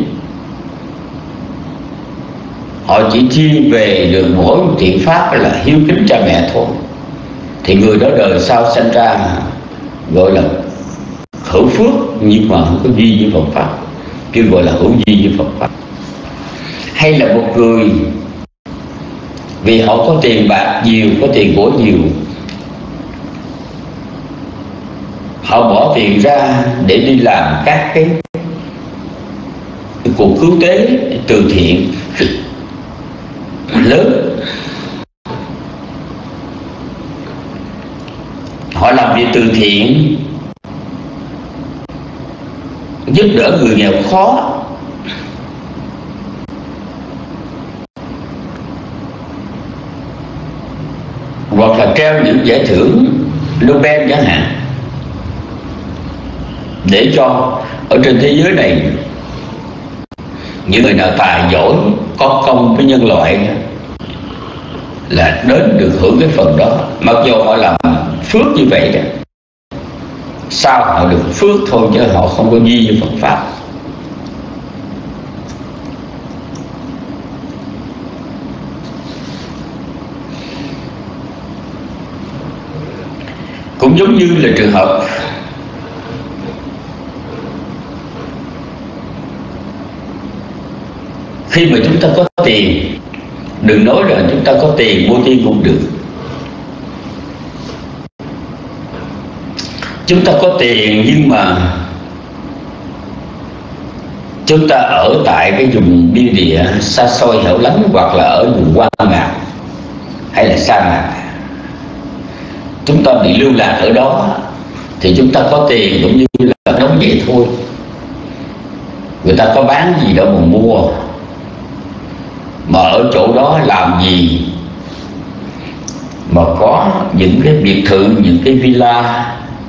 họ chỉ thiên về được mỗi một thiện pháp là hiếu kính cha mẹ thôi, thì người đó đời sau sanh ra gọi là hữu phước, nhưng mà không có duyên với Phật pháp, kêu gọi là hữu duyên với Phật pháp. Hay là một người vì họ có tiền bạc nhiều, có tiền của nhiều, họ bỏ tiền ra để đi làm các cái cuộc cứu tế từ thiện lớn. Họ làm việc từ thiện, giúp đỡ người nghèo khó, hoặc là treo những giải thưởng Nobel chẳng hạn, để cho ở trên thế giới này những người nào tài giỏi có công với nhân loại là đến được hưởng cái phần đó, mặc dù họ làm phước như vậy đó. Sao họ được phước thôi chứ họ không có duy với Phật pháp. Cũng giống như là trường hợp khi mà chúng ta có tiền, đừng nói rằng chúng ta có tiền mua tiên cũng được. Chúng ta có tiền nhưng mà chúng ta ở tại cái vùng biên địa xa xôi hẻo lánh, hoặc là ở vùng hoang mạc hay là sa mạc, chúng ta bị lưu lạc ở đó, thì chúng ta có tiền cũng như là đóng vậy thôi. Người ta có bán gì đâu mà mua, mà ở chỗ đó làm gì mà có những cái biệt thự, những cái villa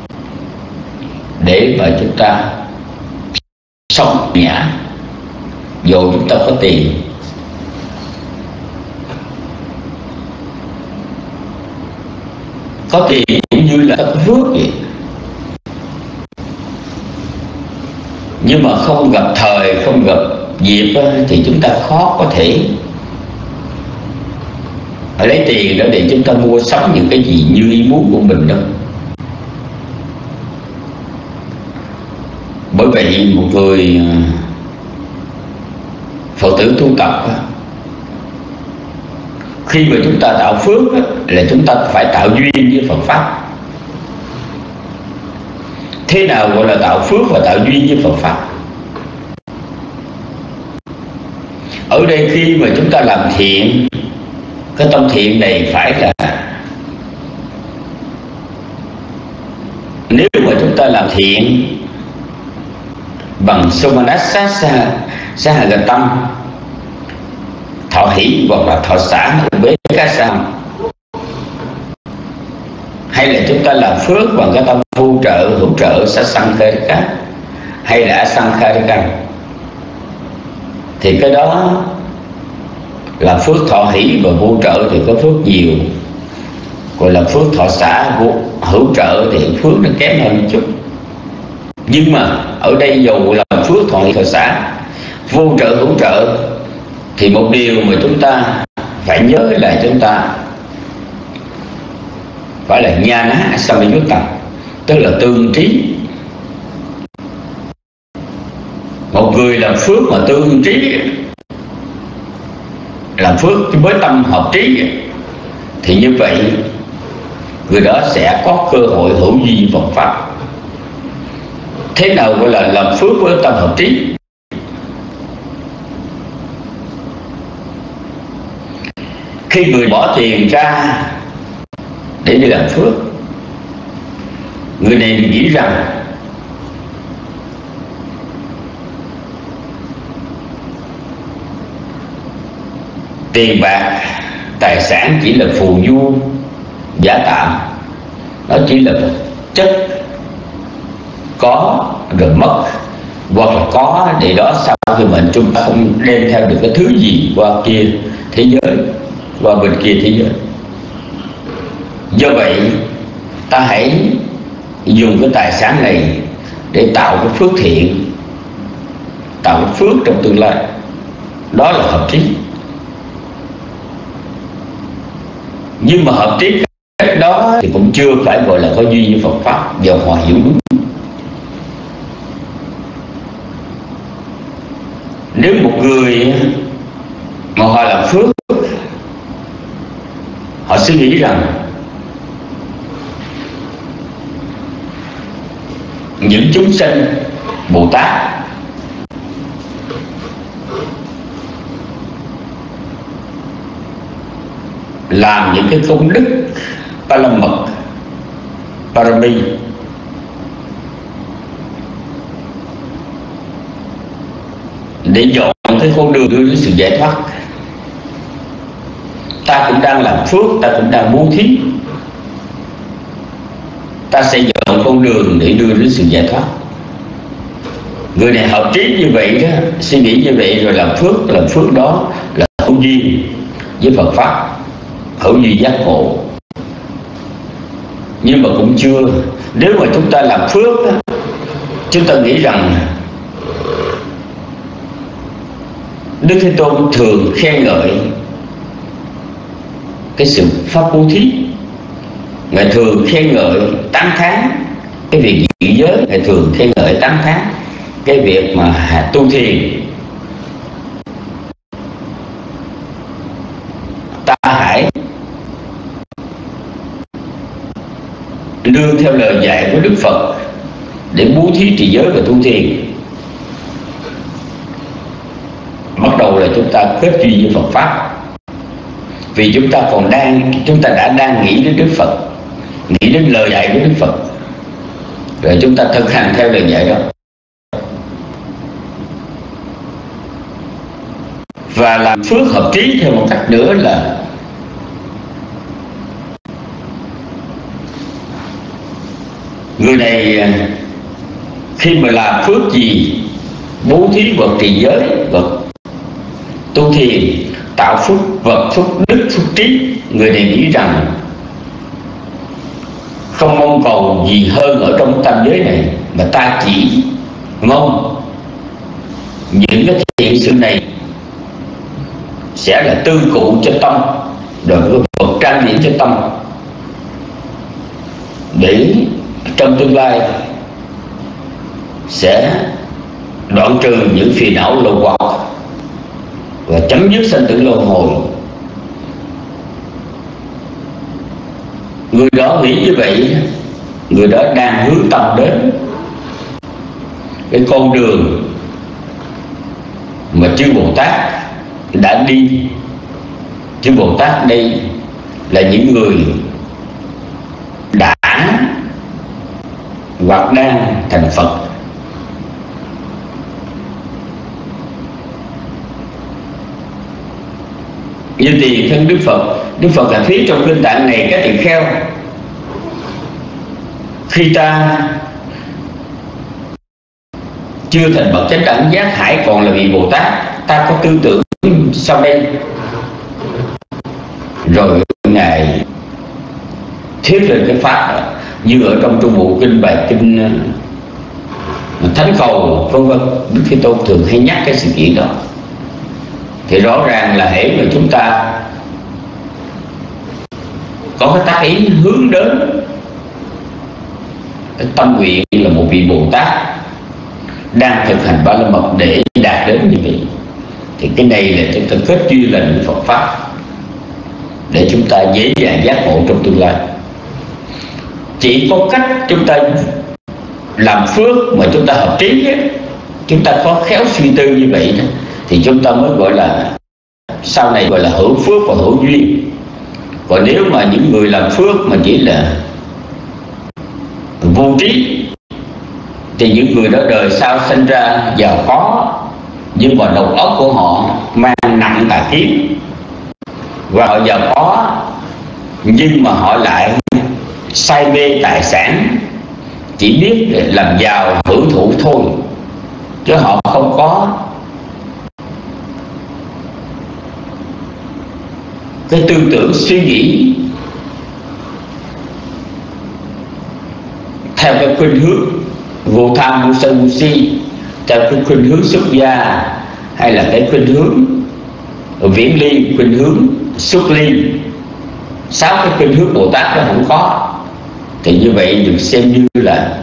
để mà chúng ta sống nhã dù chúng ta có tiền. Có tiền cũng như là có phước vậy, nhưng mà không gặp thời, không gặp dịp thì chúng ta khó có thể lấy tiền đó để chúng ta mua sắm những cái gì như ý muốn của mình đâu. Bởi vậy một người Phật tử tu tập, khi mà chúng ta tạo phước là chúng ta phải tạo duyên với Phật pháp. Thế nào gọi là tạo phước và tạo duyên với Phật pháp? Ở đây khi mà chúng ta làm thiện, cái tâm thiện này phải là, nếu mà chúng ta làm thiện bằng Somanassa Sahagatam, thọ hỷ hoặc là thọ xã bế cá sam, hay là chúng ta làm phước bằng cái tâm vu trợ hỗ trợ Sasankharika hay là Asankharika, thì cái đó là phước thọ hỷ và vô trợ thì có phước nhiều, gọi là phước thọ xã hữu trợ thì phước nó kém hơn một chút. Nhưng mà ở đây dù là phước thọ hỷ thọ xã, vô trợ hữu trợ, thì một điều mà chúng ta phải nhớ là chúng ta phải là Nhana Samayutta, tức là tương trí. Một người làm phước mà tương trí, làm phước với tâm hợp trí, thì như vậy người đó sẽ có cơ hội hữu duyên Phật pháp. Thế nào gọi là làm phước với tâm hợp trí? Khi người bỏ tiền ra để đi làm phước, người này nghĩ rằng tiền bạc, tài sản chỉ là phù du giả tạm, nó chỉ là chất có rồi mất, hoặc là có để đó sau khi mình chúng ta không đem theo được cái thứ gì qua kia thế giới, qua bên kia thế giới. Do vậy ta hãy dùng cái tài sản này để tạo cái phước thiện, tạo cái phước trong tương lai, đó là hợp trí. Nhưng mà hợp trí cách đó thì cũng chưa phải gọi là có duy với Phật pháp, do họ hiểu đúng. Nếu một người mà họ làm phước, họ suy nghĩ rằng những chúng sanh Bồ Tát làm những cái công đức Palamật Parami để dọn cái con đường đưa đến sự giải thoát, ta cũng đang làm phước, ta cũng đang bố thí. ta sẽ chọn con đường để đưa đến sự giải thoát. Người này hợp trí như vậy đó, suy nghĩ như vậy rồi làm phước đó là hữu duyên với Phật pháp, hữu duyên giác ngộ. Nhưng mà cũng chưa. Nếu mà chúng ta làm phước đó, chúng ta nghĩ rằng Đức Thế Tôn thường khen ngợi cái sự pháp bố thí, Ngài thường khen ngợi tán thán cái việc giữ giới, Ngài thường khen ngợi tán thán cái việc mà tu thiền. Ta hãy nương theo lời dạy của Đức Phật để bố thí trì giới và tu thiền. Bắt đầu là chúng ta kết duyên với Phật pháp, vì chúng ta đang nghĩ đến Đức Phật, nghĩ đến lời dạy của Đức Phật, rồi chúng ta thực hành theo lời dạy đó. Và làm phước hợp trí theo một cách nữa là người này khi mà làm phước gì, bố thí vật trì giới, vật tu thiền, tạo phúc vật, phúc đức, phúc trí, người này nghĩ rằng không mong cầu gì hơn ở trong tam giới này, mà ta chỉ mong những cái thiện sự này sẽ là tư cụ cho tâm, rồi Phật trang điểm cho tâm, để trong tương lai sẽ đoạn trừ những phiền não lậu hoặc và chấm dứt sanh tử luân hồi. Người đó nghĩ như vậy, người đó đang hướng tâm đến cái con đường mà chư Bồ Tát đã đi. Chư Bồ Tát đây là những người đã hoặc đang thành Phật. Như tiền thân Đức Phật là thuyết trong kinh tạng này các tỳ kheo, khi ta chưa thành bậc chánh đẳng giác, hãy còn là vị Bồ Tát, ta có tư tưởng sau đây. Rồi Ngài thuyết lên cái pháp như ở trong Trung Bộ Kinh, bài kinh Thánh Cầu vân vân. Đức Thế Tôn thường hay nhắc cái sự kiện đó. Thì rõ ràng là hễ mà chúng ta có cái tác ý hướng đến cái tâm nguyện là một vị Bồ Tát đang thực hành ba la mật để đạt đến như vậy, thì cái này là chúng ta kết duyên lành Phật pháp để chúng ta dễ dàng giác ngộ trong tương lai. Chỉ có cách chúng ta làm phước mà chúng ta hợp trí ấy, chúng ta có khéo suy tư như vậy đó, thì chúng ta mới gọi là sau này gọi là hữu phước và hữu duyên. Còn nếu mà những người làm phước mà chỉ là vô trí, thì những người đó đời sau sinh ra giàu có, nhưng mà đầu óc của họ mang nặng tà kiến, và họ giàu có nhưng mà họ lại say mê tài sản, chỉ biết làm giàu hưởng thụ thôi, chứ họ không có cái tư tưởng suy nghĩ theo cái khuynh hướng vô tham vô sân vô si, theo cái khuynh hướng xuất gia, hay là cái khuynh hướng viễn ly, khuynh hướng xuất ly. 6 cái khuynh hướng Bồ Tát nó không có, thì như vậy được xem như là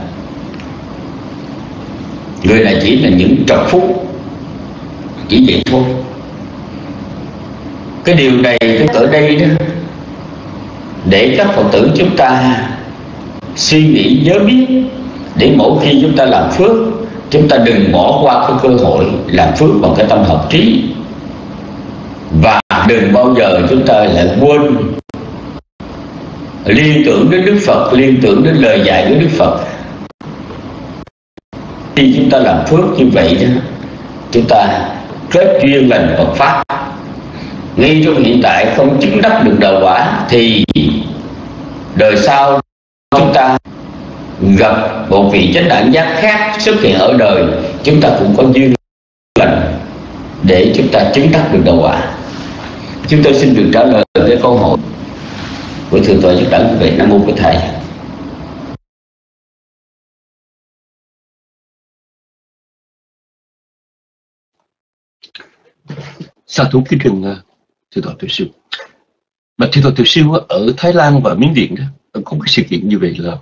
người này chỉ là những trọc phúc, chỉ vậy thôi. Cái điều này ở đây đó, để các Phật tử chúng ta suy nghĩ nhớ biết, để mỗi khi chúng ta làm phước, chúng ta đừng bỏ qua cái cơ hội làm phước bằng cái tâm hợp trí, và đừng bao giờ chúng ta lại quên liên tưởng đến Đức Phật, liên tưởng đến lời dạy của Đức Phật. Khi chúng ta làm phước như vậy đó, chúng ta kết duyên lành Phật pháp. Ngay trong hiện tại không chứng đắc được đạo quả, thì đời sau chúng ta gặp một vị chánh đẳng giác khác xuất hiện ở đời, chúng ta cũng có duyên lành để chúng ta chứng đắc được đạo quả. Chúng tôi xin được trả lời cái câu hỏi của thượng tọa chánh đẳng về. Nam mô Bổn Thầy. Sa thú kính thưa thượng tọa Tuyệt Siêu. Mà thượng tọa Tuyệt Siêu ở Thái Lan và Miến Điện đó, có cái sự kiện như vậy là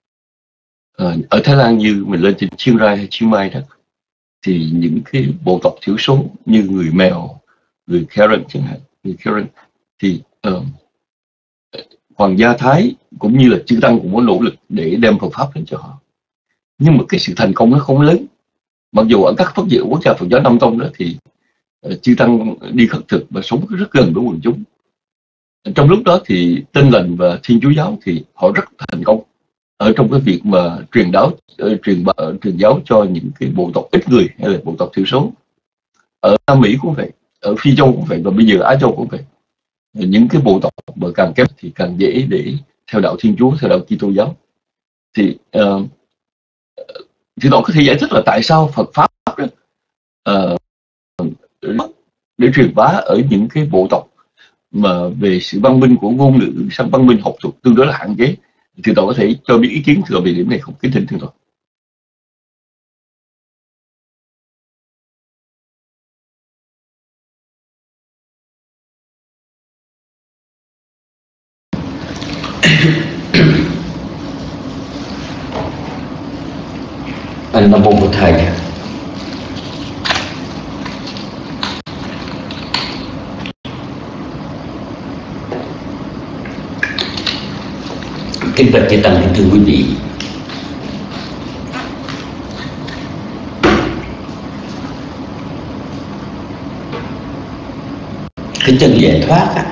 ở Thái Lan, như mình lên trên Chiang Rai hay Chiang Mai đó, thì những cái bộ tộc thiểu số như người Mèo, người Karen chẳng hạn, người Karen, thì hoàng gia Thái cũng như là chư tăng cũng có nỗ lực để đem Phật pháp đến cho họ, nhưng mà cái sự thành công nó không lớn. Mặc dù ở các Phật giáo quốc gia Phật giáo Nam Tông đó thì chư tăng đi khất thực và sống rất gần với quần chúng. Trong lúc đó thì Tin Lành và Thiên Chúa giáo thì họ rất thành công ở trong cái việc mà truyền giáo cho những cái bộ tộc ít người hay là bộ tộc thiểu số. Ở Nam Mỹ cũng vậy, ở Phi Châu cũng vậy, và bây giờ Á Châu cũng vậy. Những cái bộ tộc mà càng kém thì càng dễ để theo đạo Thiên Chúa, theo đạo Kitô giáo. Thì đó có thể giải thích là tại sao Phật pháp đó, để truyền bá ở những cái bộ tộc mà về sự văn minh của ngôn ngữ sang văn minh học thuật tương đối là hạn chế. Thì tôi có thể cho biết ý kiến thừa về điểm này không? Kính thỉnh thưa tôi. Nam mô Bổn Thầy. Kính bạch chư tăng, kính thưa quý vị, cái chân giải thoát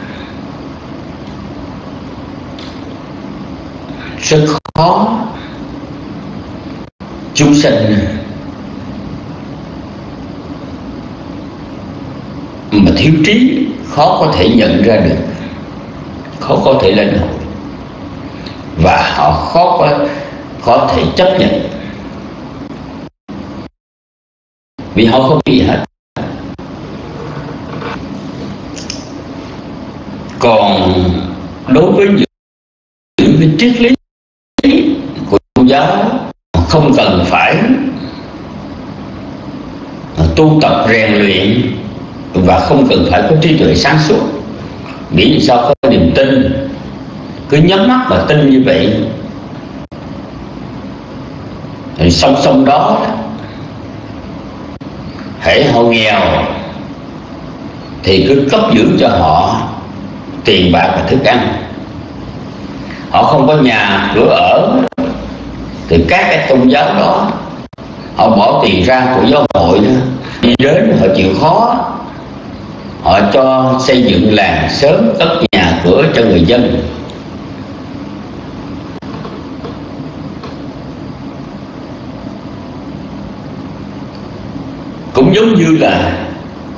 rất khó. Chúng sanh mà thiếu trí khó có thể nhận ra được, khó có thể lãnh hội, và họ khó thể chấp nhận, vì họ không bị hết. Còn đối với những cái triết lý của tôn giáo không cần phải tu tập rèn luyện và không cần phải có trí tuệ sáng suốt, nghĩ sao có niềm tin, cứ nhắm mắt mà tin như vậy. Thì song song đó, hễ họ nghèo thì cứ cấp dưỡng cho họ tiền bạc và thức ăn. Họ không có nhà cửa ở thì các cái tôn giáo đó họ bỏ tiền ra của giáo hội đó, đi đến họ chịu khó, họ cho xây dựng làng sớm, cấp nhà cửa cho người dân. Cũng giống như là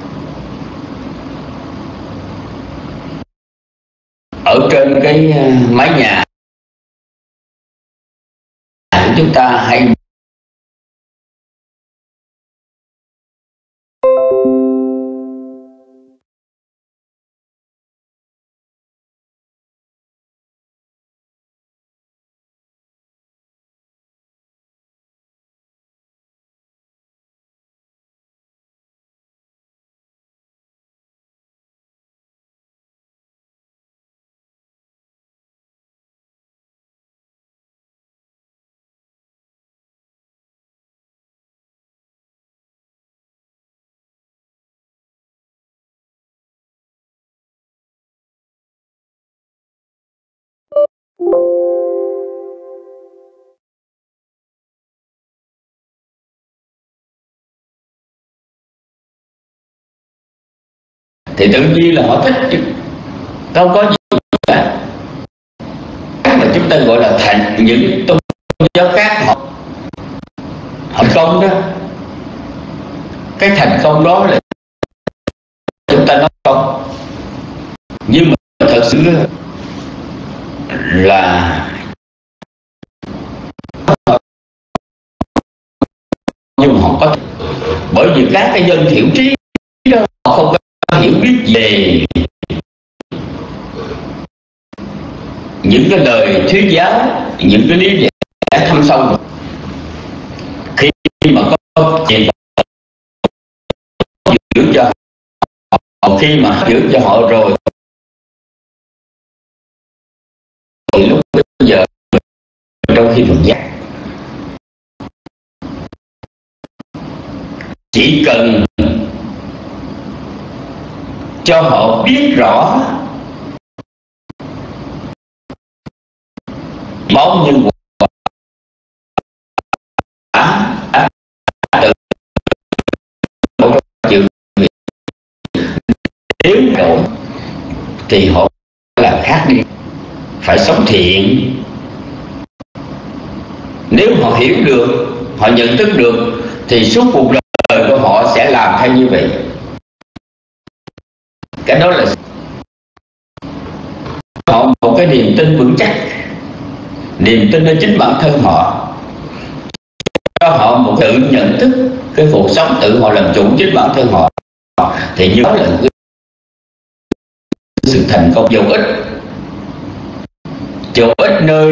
ở trên cái mái nhà của chúng ta hay thì tự nhiên là họ thích chứ đâu có gì cả. Mà chúng ta gọi là thành những tôn giáo khác họ thành công đó, cái thành công đó là chúng ta nói không, nhưng mà thật sự là họ có thể, bởi vì các cái dân thiểu trí đó họ không có hiểu biết về những cái lời thuyết giáo, những cái lý lẽ thâm sâu. Khi mà có chuyện giữ cho họ, khi mà giữ cho họ rồi thì lúc bây giờ trong khi thuần giác chỉ cần cho họ biết rõ bóng nhân quả tự chịu việc, nếu đổi thì họ làm khác đi, phải sống thiện. Nếu họ hiểu được, họ nhận thức được thì suốt cuộc đời của họ sẽ làm theo như vậy. Cái đó là họ một cái niềm tin vững chắc, niềm tin ở chính bản thân họ, cho họ một tự nhận thức cái cuộc sống, tự họ làm chủ chính bản thân họ, thì như đó là sự thành công. Dù ít nơi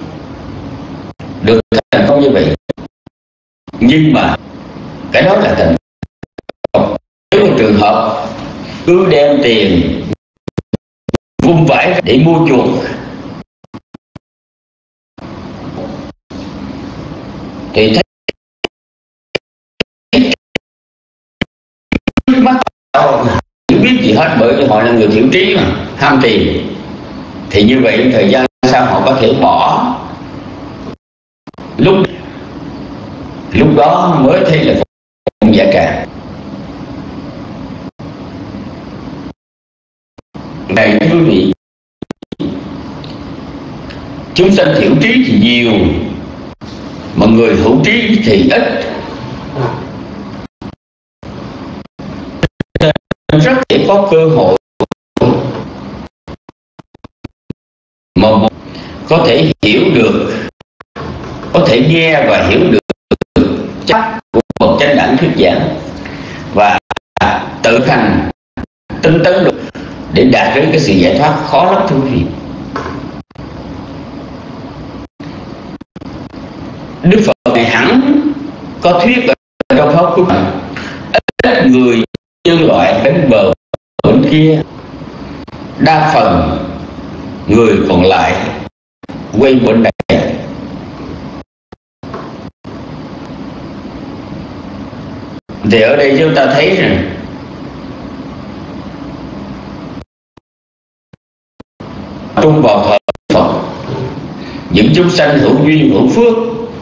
được thành công như vậy, nhưng mà cái đó là thành công. Nếu một trường hợp cứ đem tiền vung vãi để mua chuộc thì thấy trước mắt không biết gì hết, bởi vì họ là người thiểu trí mà ham tiền, thì như vậy thời gian sau họ có thể bỏ. Lúc đó mới thấy là không giả tràng. Này quý vị, chúng sanh thiểu trí thì nhiều, mà người hữu trí thì ít. Rất dễ có cơ hội mà có thể hiểu được, có thể nghe và hiểu được chắc của bậc chánh đẳng thuyết giảng, và tự hành tinh tấn được để đạt đến cái sự giải thoát khó lắm thưa quý vị. Đức Phật này hẳn có thuyết ở trong pháp của mình, ít người nhân loại đến bờ bên kia, đa phần người còn lại quay bên đây. Thì ở đây chúng ta thấy rằng trung vào thời Phật, những chúng sanh hữu duyên hữu phước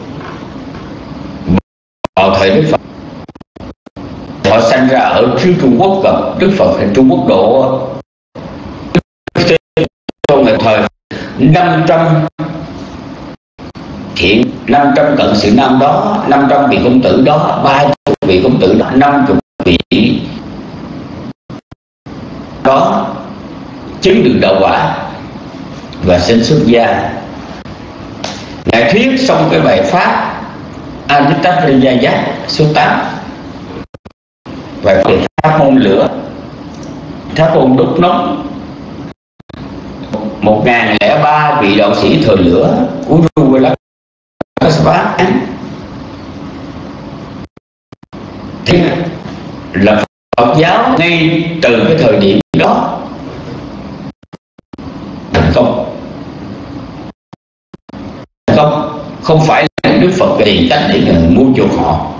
vào thời Đức Phật, họ sanh ra ở xứ Trung Quốc gặp Đức Phật, hay Trung Quốc độ trong thời 500 thiện, 500 cận sự nam đó, 500 vị công tử đó, 30 vị công tử đó, 50 vị đó chứng được đạo quả và sinh xuất gia. Ngài thuyết xong cái bài pháp Anittapariya số 8, bài pháp tháp môn lửa, tháp môn đốt nóng. 1003 vị đạo sĩ thời lửa Uruvela thì là Phật giáo ngay từ cái thời điểm đó thành công. Không phải là Đức Phật tiền tánh để mua chuộc họ,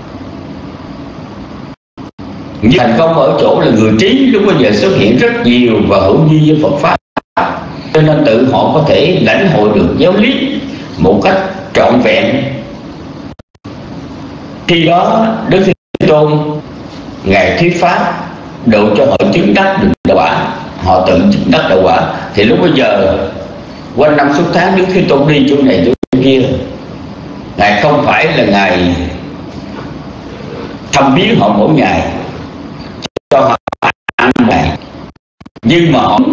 nhưng thành công ở chỗ là người trí lúc bây giờ xuất hiện rất nhiều và hữu duyên với Phật pháp, cho nên tự họ có thể lãnh hội được giáo lý một cách trọn vẹn. Khi đó Đức Thế Tôn Ngài thuyết pháp độ cho họ chứng đắc được đạo quả, họ tự chứng đắc đạo quả. Thì lúc bây giờ quanh năm suốt tháng Đức Thế Tôn đi chỗ này chỗ kia, Ngài không phải là Ngài thăm viếng họ mỗi ngày cho họ ăn ngày, nhưng mà họ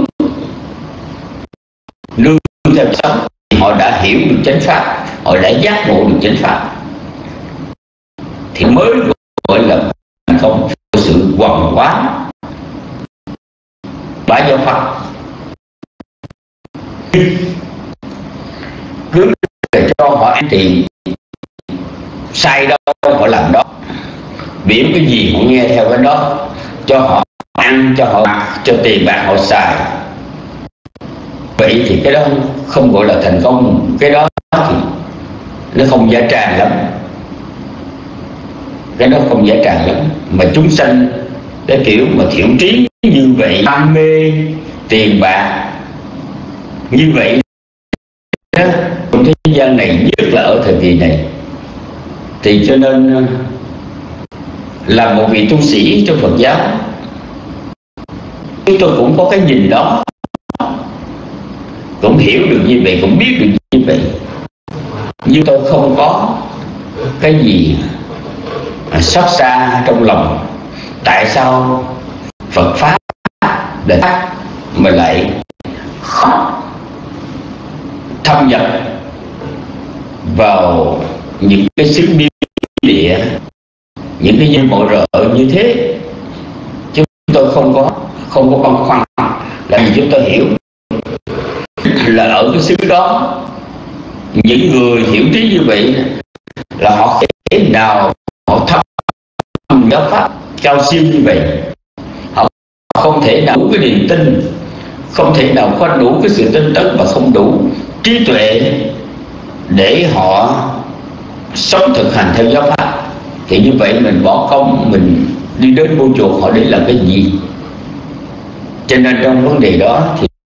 nương theo sống, họ đã hiểu được chánh pháp, họ đã giác ngộ được chánh pháp. thì mới gọi là thành công của sự hoàn hóa bá giáo pháp. Cứ để cho họ ăn tiền sai đâu họ làm đó, biểu cái gì họ nghe theo cái đó, cho họ ăn, cho họ mặc, cho tiền bạc họ xài. Vậy thì cái đó không gọi là thành công, cái đó thì nó không giá tràng lắm, cái đó không giá tràng lắm. Mà chúng sanh cái kiểu mà thiểu trí như vậy, đam mê tiền bạc như vậy đó, trong thế gian này, nhất là ở thời kỳ này, thì cho nên là một vị tu sĩ trong Phật giáo, chúng tôi cũng có cái nhìn đó, cũng hiểu được như vậy, cũng biết được như vậy, nhưng tôi không có cái gì xót xa trong lòng. Tại sao Phật pháp để mà lại khó thâm nhập vào những cái xứ biên địa, những cái dân mọi rợ như thế? Chúng tôi không có băn khoăn, là vì chúng tôi hiểu là ở cái xứ đó, những người hiểu trí như vậy là họ thế nào họ thâm giáo pháp cao siêu như vậy, họ không thể nào đủ cái niềm tin, không thể nào có đủ cái sự tinh tấn và không đủ trí tuệ để họ sống thực hành theo giáo pháp. Thì như vậy mình bỏ công, mình đi đến mua chuộc họ để làm cái gì? Cho nên trong vấn đề đó thì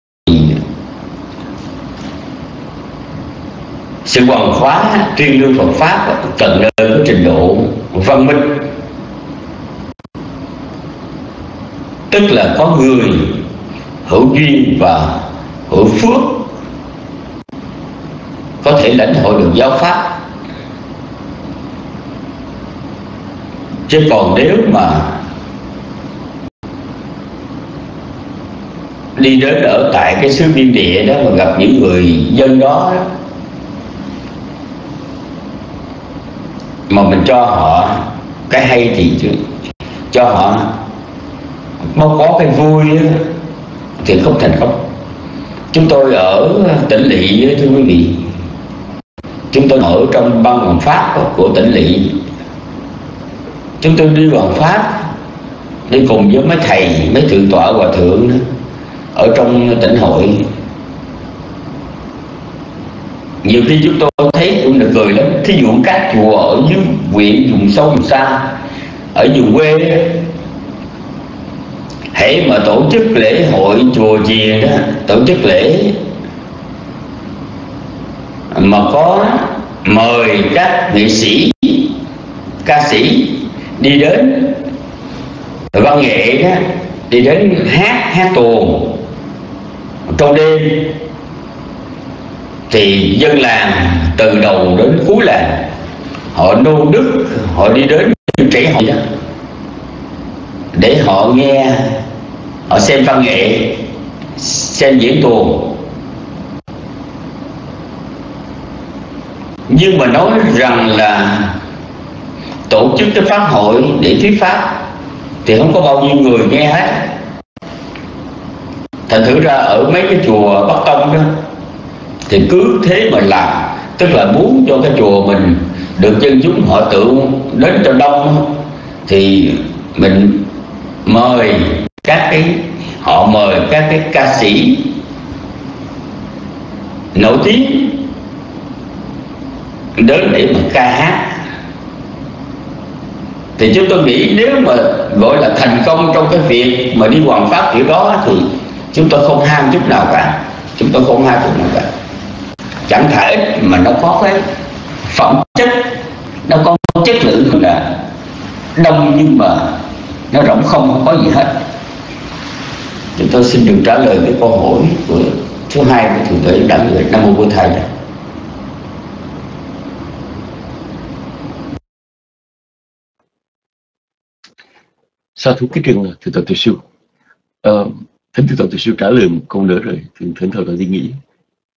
sự hoàn hóa tuyên lưu Phật pháp cần nơi có trình độ văn minh, tức là có người hữu duyên và hữu phước có thể lãnh hội được giáo pháp. Chứ còn nếu mà đi đến ở tại cái xứ biên địa đó mà gặp những người dân đó, mà mình cho họ cái hay thì cho họ có cái vui thì không thành công. Chúng tôi ở tỉnh lỵ, thưa quý vị, chúng tôi ở trong ban hoàng pháp của tỉnh lỵ. Chúng tôi đi hoàng pháp, đi cùng với mấy thầy, mấy thượng tọa hòa thượng ở trong tỉnh hội. Nhiều khi chúng tôi thấy cũng được cười lắm. Thí dụ các chùa ở dưới huyện vùng sâu vùng xa, ở vùng quê, hễ mà tổ chức lễ hội chùa chiền đó, tổ chức lễ mà có mời các nghệ sĩ, ca sĩ đi đến văn nghệ đó, đi đến hát tuồng trong đêm, thì dân làng từ đầu đến cuối làng họ nôn nức, họ đi đến trẻ hội đó để họ nghe, họ xem văn nghệ, xem diễn tuồng. Nhưng mà nói rằng là tổ chức cái pháp hội để thuyết pháp thì không có bao nhiêu người nghe hết. Thành thử ra ở mấy cái chùa Bắc Tông đó thì cứ thế mà làm, tức là muốn cho cái chùa mình được dân chúng họ tự đến cho đông, thì mình mời họ mời các cái ca sĩ nổi tiếng đến để mà ca hát. Thì chúng tôi nghĩ nếu mà gọi là thành công trong cái việc mà đi hoàn pháp kiểu đó thì chúng tôi không ham chút nào cả, chúng tôi không ham chút nào cả. Chẳng thể mà nó có cái phẩm chất, nó có chất lượng là đông nhưng mà nó rỗng không có gì hết. Chúng tôi xin được trả lời cái câu hỏi của thứ hai của thượng tọa Đặng Người. Nam mô Bổn Thầy. Sa thú cái trường thượng tọa Từ Siêu. Thỉnh thượng tọa Từ Siêu trả lời một câu nữa rồi thỉnh thượng tọa đi nghĩ.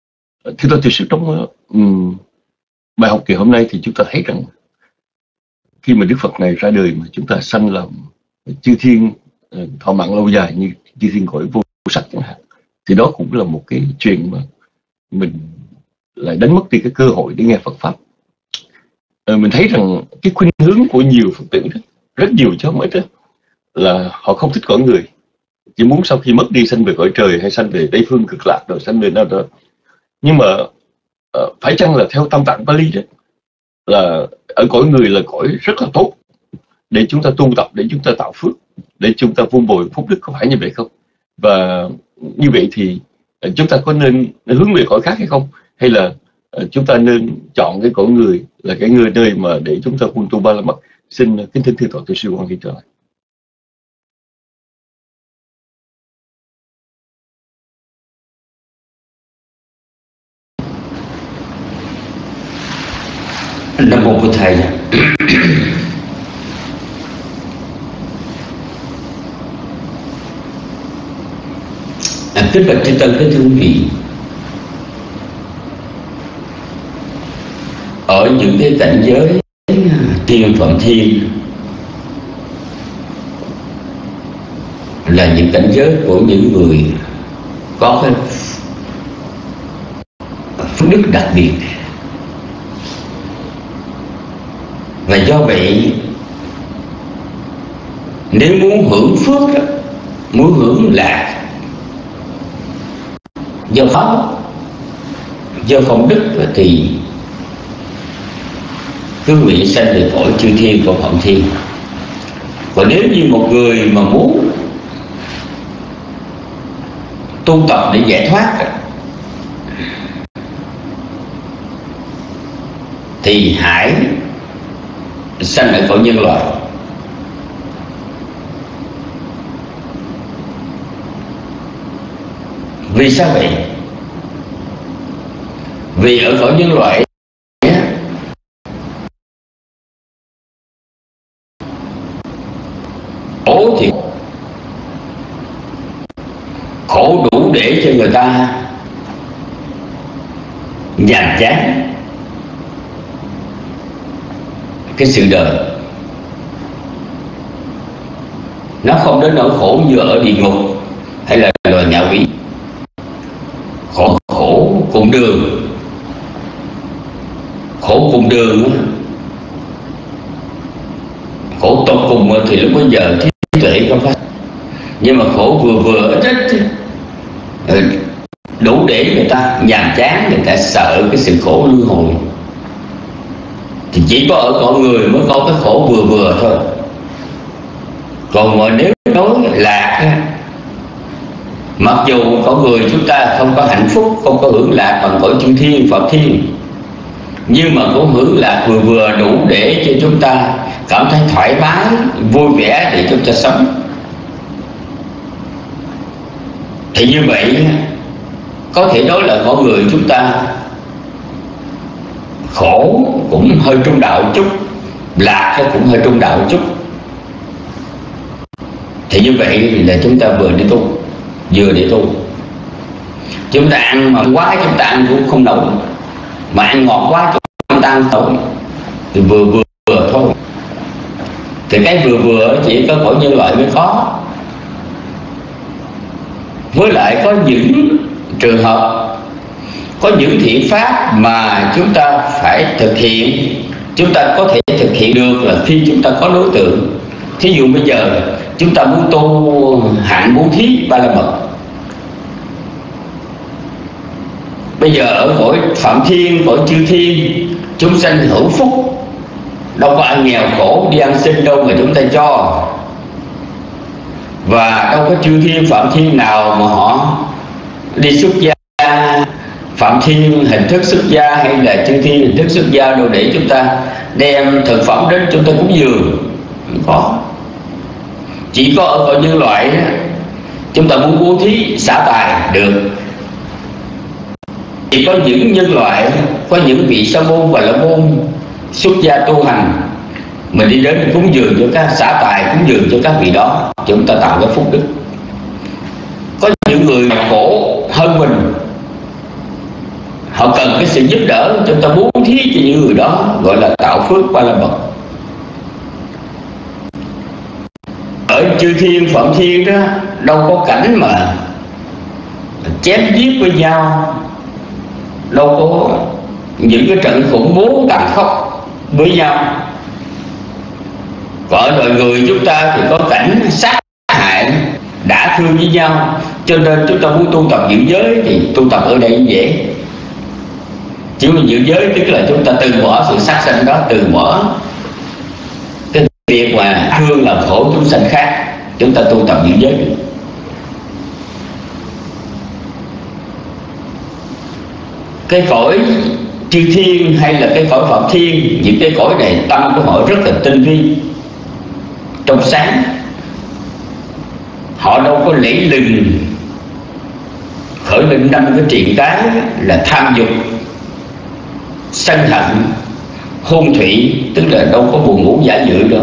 Thượng tọa Từ Siêu, trong bài học kỳ hôm nay thì chúng ta thấy rằng khi mà Đức Phật này ra đời mà chúng ta sanh làm chư thiên thọ mạng lâu dài như chư thiên cõi vô sắc chẳng hạn, thì đó cũng là một cái chuyện mà mình lại đánh mất đi cái cơ hội để nghe Phật pháp. Mình thấy rằng cái khuynh hướng của nhiều Phật tử rất nhiều chứ không ít đó, là họ không thích cõi người, chỉ muốn sau khi mất đi sanh về cõi trời hay sanh về Tây phương cực lạc rồi sanh về nào đó. Nhưng mà phải chăng là theo Tam Tạng Pali đó, là ở cõi người là cõi rất là tốt để chúng ta tu tập, để chúng ta tạo phước, để chúng ta vun bồi phúc đức, có phải như vậy không? Và như vậy thì chúng ta có nên hướng về cõi khác hay không? Hay là chúng ta nên chọn cái cõi người là cái nơi mà để chúng ta quân tu ba la mật? Xin kính thưa Thượng tọa Từ Sư Quang Kỳ trở lại. Nam mô của thầy. Kính bạch chư tăng, kính thưa quý vị, ở những cái cảnh giới tiên Phạm Thiên là những cảnh giới của những người có cái phước đức đặc biệt, và do vậy nếu muốn hưởng phước đó, muốn hưởng lạc do pháp, do công đức, thì quý vị sanh về cõi chư thiên, cõi Phạm Thiên. Còn nếu như một người mà muốn tu tập để giải thoát thì hãy sanh ở cõi nhân loại. Vì sao vậy? Vì ở cõi nhân loại khổ thì khổ đủ để cho người ta nhàm chán cái sự đời. Nó không đến nỗi khổ như ở địa ngục hay là loài ngạ quỷ. Khổ cùng đường, khổ cùng đường, khổ tột cùng thì lúc bây giờ trí tuệ không phát. Nhưng mà khổ vừa vừa ít đủ để người ta nhàm chán, người ta sợ cái sự khổ luân hồi, thì chỉ có ở con người mới có cái khổ vừa vừa thôi. Còn mà nếu nói lạc, mặc dù con người chúng ta không có hạnh phúc, không có hưởng lạc bằng cõi chư thiên Phạm Thiên, nhưng mà cũng hưởng lạc vừa vừa đủ để cho chúng ta cảm thấy thoải mái, vui vẻ để chúng ta sống. Thì như vậy có thể nói là con người chúng ta khổ cũng hơi trung đạo chút, lạc cũng hơi trung đạo chút. Thì như vậy là chúng ta vừa để tu, vừa để tu. Chúng ta ăn mà quá chúng ta ăn cũng không nổi, mà ăn ngọt quá chúng ta ăn nổi, thì vừa vừa thôi. Thì cái vừa vừa chỉ có cõi nhân loại mới có. Với lại có những trường hợp, có những thiện pháp mà chúng ta phải thực hiện, chúng ta có thể thực hiện được là khi chúng ta có đối tượng. Thí dụ bây giờ chúng ta muốn tu hạnh bố thí ba la mật, bây giờ ở cõi Phạm Thiên, cõi chư thiên, chúng sanh hữu phúc, đâu có ăn nghèo khổ đi ăn xin đâu mà chúng ta cho. Và đâu có chư thiên Phạm Thiên nào mà họ đi xuất gia, Phạm Thiên hình thức xuất gia hay là chư thiên hình thức xuất gia đâu để chúng ta đem thực phẩm đến chúng ta cúng dường. Không có. Chỉ có ở cõi nhân loại chúng ta muốn bố thí xả tài được. Chỉ có những nhân loại, có những vị sa môn và la môn xuất gia tu hành, mình đi đến cúng dường cho các xả tài, cúng dường cho các vị đó, chúng ta tạo cái phúc đức. Có những người khổ hơn mình, họ cần cái sự giúp đỡ, chúng ta bố thí cho những người đó, gọi là tạo phước ba la mật. chư thiên phạm thiên đó đâu có cảnh mà chém giết với nhau, đâu có những cái trận khủng bố tàn khốc với nhau. Còn ở loài người chúng ta thì có cảnh sát hại đã thương với nhau, cho nên chúng ta muốn tu tập giữ giới thì tu tập ở đây dễ. Chỉ mà giữ giới tức là chúng ta từ bỏ sự sát sanh đó, từ bỏ cái việc mà thương làm khổ chúng sanh khác, chúng ta tu tập giữ giới. Cái cõi chư thiên hay là cái cõi phạm thiên, những cái cõi này tâm của họ rất là tinh vi, trong sáng. Họ đâu có lẫy lừng khởi lên 5 cái triền cái là tham dục, sân hận, hôn thủy, tức là đâu có buồn ngủ giả dự đâu.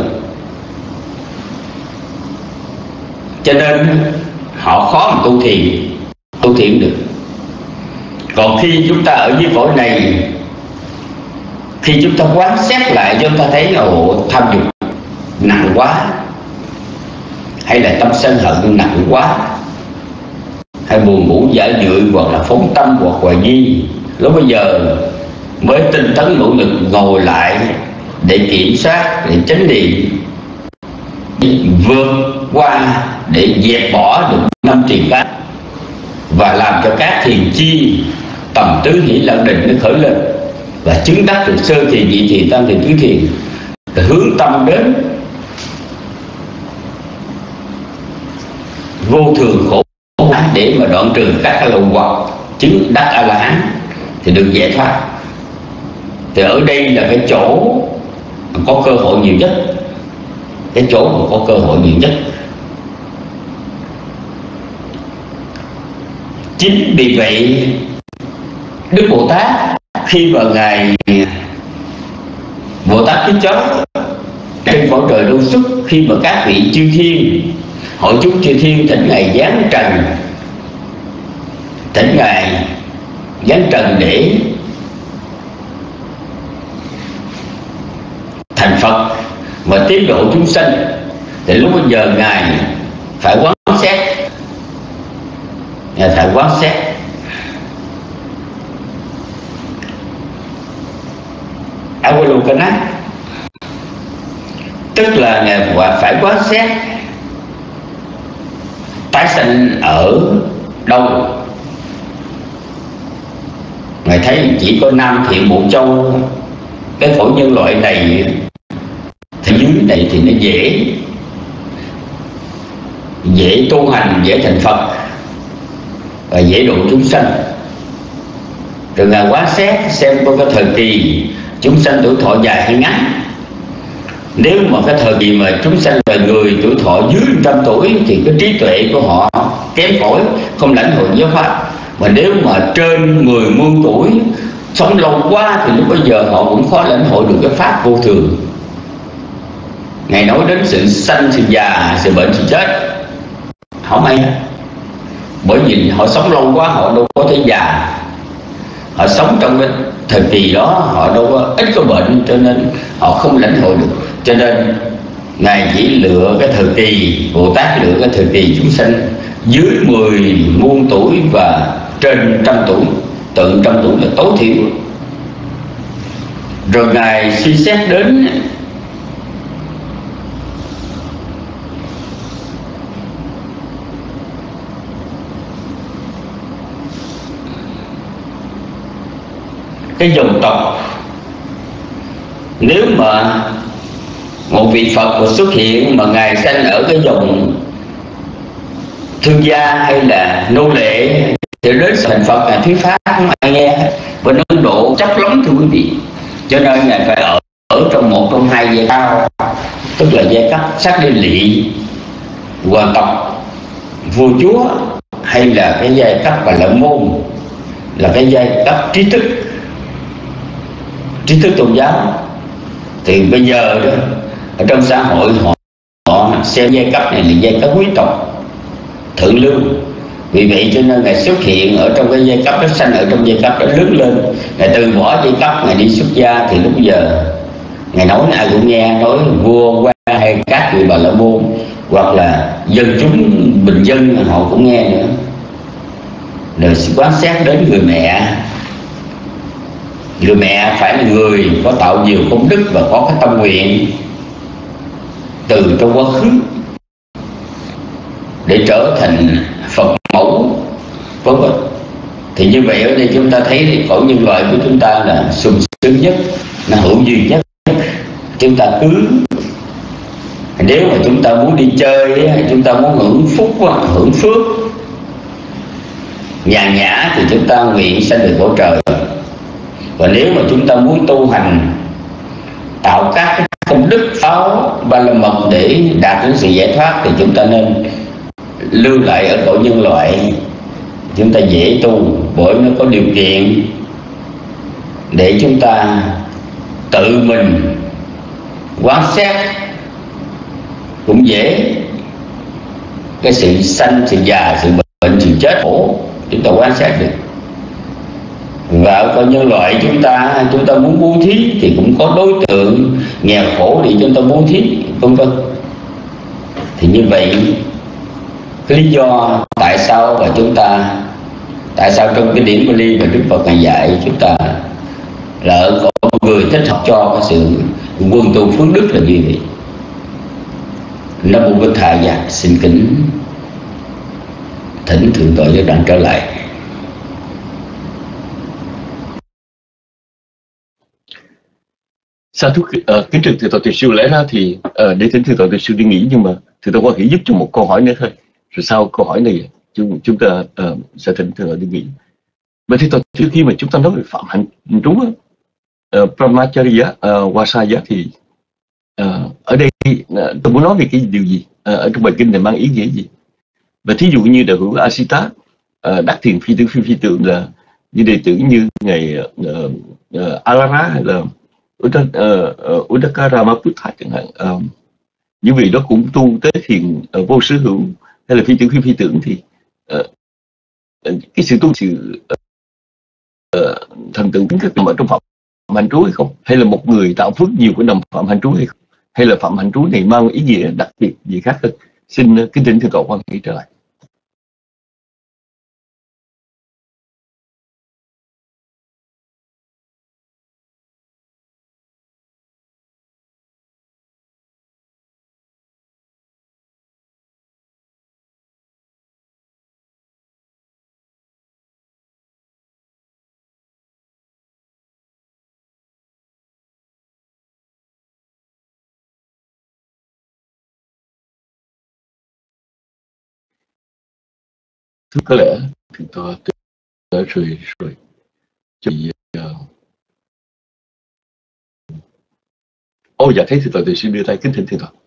Cho nên họ khó mà tu thiện được. Còn khi chúng ta ở dưới cõi này, khi chúng ta quán xét lại, chúng ta thấy tham dục nặng quá, hay là tâm sân hận nặng quá, hay buồn ngủ giả dự, hoặc là phóng tâm, hoặc hoài nghi, lúc bây giờ mới tinh tấn nỗ lực ngồi lại để kiểm soát, để chánh niệm, vượt qua, để dẹp bỏ được 5 triền cái, và làm cho các thiền chi tầm tứ hỷ lặng định nó khởi lên, và chứng đắc được sơ thiền, nhị thiền, tam thiền, tứ thiền, để hướng tâm đến vô thường khổ để mà đoạn trừ các cái lậu hoặc, chứng đắc A La Hán thì được giải thoát. Thì ở đây là cái chỗ có cơ hội nhiều nhất, cái chỗ mà có cơ hội nhiều nhất. Chính vì vậy Đức Bồ Tát khi mà Ngài Bồ Tát Thích Chó trên cõi trời Lưu Xuất, khi mà các vị chư thiên, hội chúng chư thiên thỉnh Ngài giáng trần, thỉnh Ngài giáng trần để thành Phật mà tiến độ chúng sanh, thì lúc bây giờ Ngài phải quán xét, Ngài phải quán xét. Avalokana tức là Ngài phải quán xét tái sanh ở đâu. Ngài thấy chỉ có Nam Thiện Bộ Châu, cái cõi nhân loại này, thế giới này thì nó dễ tu hành, dễ thành Phật và dễ độ chúng sanh. Rồi Ngài quán xét xem có cái thời kỳ chúng sanh tuổi thọ dài hay ngắn. Nếu mà cái thời kỳ mà chúng sanh loài người tuổi thọ dưới 100 tuổi thì cái trí tuệ của họ kém cỏi, không lãnh hội giáo pháp. Mà nếu mà trên 10 muôn tuổi sống lâu quá thì lúc bây giờ họ cũng khó lãnh hội được cái pháp vô thường. Ngài nói đến sự sanh, sự già, sự bệnh, sự chết, không hay. Bởi vì họ sống lâu quá, họ đâu có thể già. Họ sống trong cái thời kỳ đó, họ đâu có ít có bệnh, cho nên họ không lãnh hội được. Cho nên Ngài chỉ lựa cái thời kỳ, Bồ Tát lựa cái thời kỳ chúng sanh dưới 10 muôn tuổi và trên 100 tuổi, từ 100 tuổi là tối thiểu. Rồi Ngài suy xét đến cái dòng tộc. Nếu mà một vị Phật mà xuất hiện mà Ngài sanh ở cái dòng thương gia hay là nô lệ thì đến thành Phật Ngài thuyết pháp không ai nghe, và nó Ấn Độ chắc lắm thưa quý vị. Cho nên Ngài phải ở trong một trong hai giai cao, tức là giai cấp sắc đi lỵ, hoàng tộc, vua chúa, hay là cái giai cấp và lợi môn, là cái giai cấp trí thức tôn giáo. Thì bây giờ đó, ở trong xã hội họ xem giai cấp này là giai cấp quý tộc thượng lưu. Vì vậy cho nên Ngài xuất hiện ở trong cái giai cấp đó, sanh ở trong giai cấp đó, lớn lên. Ngài từ bỏ giai cấp, Ngài đi xuất gia. Thì lúc giờ Ngài nói ai cũng nghe, nói vua quan hay các vị bà la môn hoặc là dân chúng bình dân họ cũng nghe nữa. Rồi quan sát đến người mẹ. Người mẹ phải là người có tạo nhiều công đức và có cái tâm nguyện từ trong quá khứ để trở thành Phật mẫu, vân vân. Thì như vậy ở đây chúng ta thấy thì cõi nhân loại của chúng ta là sung sướng nhất, nó hữu duyên nhất. Chúng ta cứ, nếu mà chúng ta muốn đi chơi, chúng ta muốn hưởng phúc, hưởng phước nhàn nhã thì chúng ta nguyện sanh được cõi trời. Và nếu mà chúng ta muốn tu hành, tạo các công đức pháo ba la mật để đạt đến sự giải thoát, thì chúng ta nên lưu lại ở cõi nhân loại. Chúng ta dễ tu bởi nó có điều kiện để chúng ta tự mình quan sát, cũng dễ. Cái sự sanh, sự già, sự bệnh, sự chết khổ chúng ta quan sát được. Và ở cõi nhân loại chúng ta muốn bố thí thì cũng có đối tượng nghèo khổ để chúng ta bố thí, vân vân. Thì như vậy cái lý do tại sao trong cái điển Bali mà Đức Phật ngài dạy chúng ta là ở có người thích hợp cho cái sự quân tu phước đức là như vậy. Nam Mô Bích Thầy dạ, xin kính thỉnh thượng tọa Giác Đặng trở lại. Sa thú kính trình thượng tọa Từ Siêu. Lẽ ra thì để thỉnh thượng tọa Từ Siêu đi nghỉ, nhưng mà thượng tọa Quan Hỷ giúp cho một câu hỏi nữa thôi, rồi sau câu hỏi này chúng ta sẽ thỉnh thượng tọa đi nghỉ. Vậy thì trước khi mà chúng ta nói về phạm hạnh trú Brahmacharya, Vasaya thì ở đây tôi muốn nói về cái điều gì ở trong bài kinh này mang ý nghĩa gì? Và thí dụ như đạo hữu Asita đắc thiền phi tưởng là như đệ tử như ngày Alara hay là Udakaramaputtha chẳng hạn, những vị đó cũng tu tới thiền vô sở hữu hay là phi tưởng thì cái sự tu sự thần tượng tính cách nằm ở trong phạm hạnh trú hay không, hay là một người tạo phước nhiều của nằm phạm hạnh trú hay không, hay là phạm hạnh trú này mang ý nghĩa đặc biệt gì khác hơn? Xin kính thỉnh thượng tọa Quan Hỷ trở lại. Có lẽ thượng tọa đã rồi thì dạ thấy thượng tọa Từ Siêu đưa tay, kính thỉnh thượng tọa.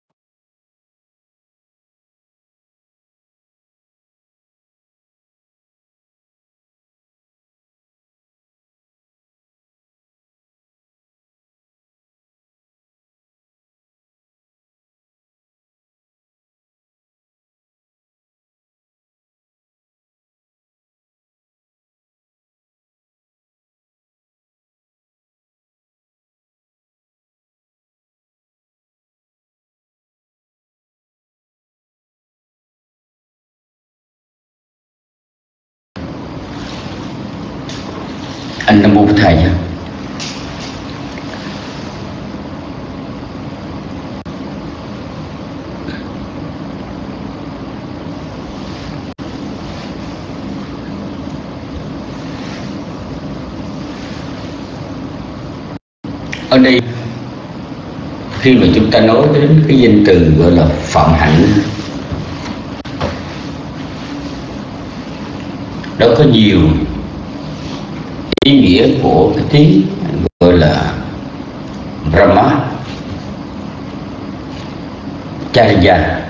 Anh Nam Mô Thầy. Ở đây khi mà chúng ta nói đến cái danh từ gọi là phạm hạnh, đó có nhiều ý nghĩa của cái tiếng gọi là Brahma Charya.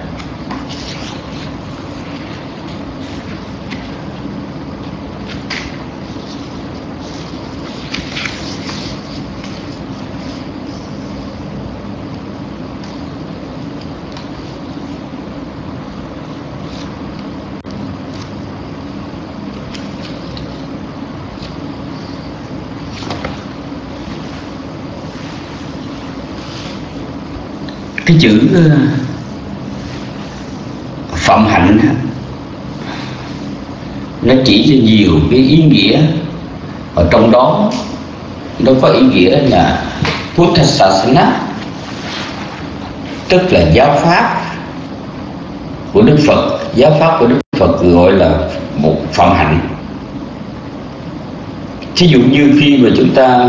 Cái chữ Phạm hạnh nó chỉ cho nhiều cái ý nghĩa, ở trong đó nó có ý nghĩa là Buddha Sasana, tức là giáo pháp của Đức Phật. Giáo pháp của Đức Phật gọi là một phạm hạnh. Thí dụ như khi mà chúng ta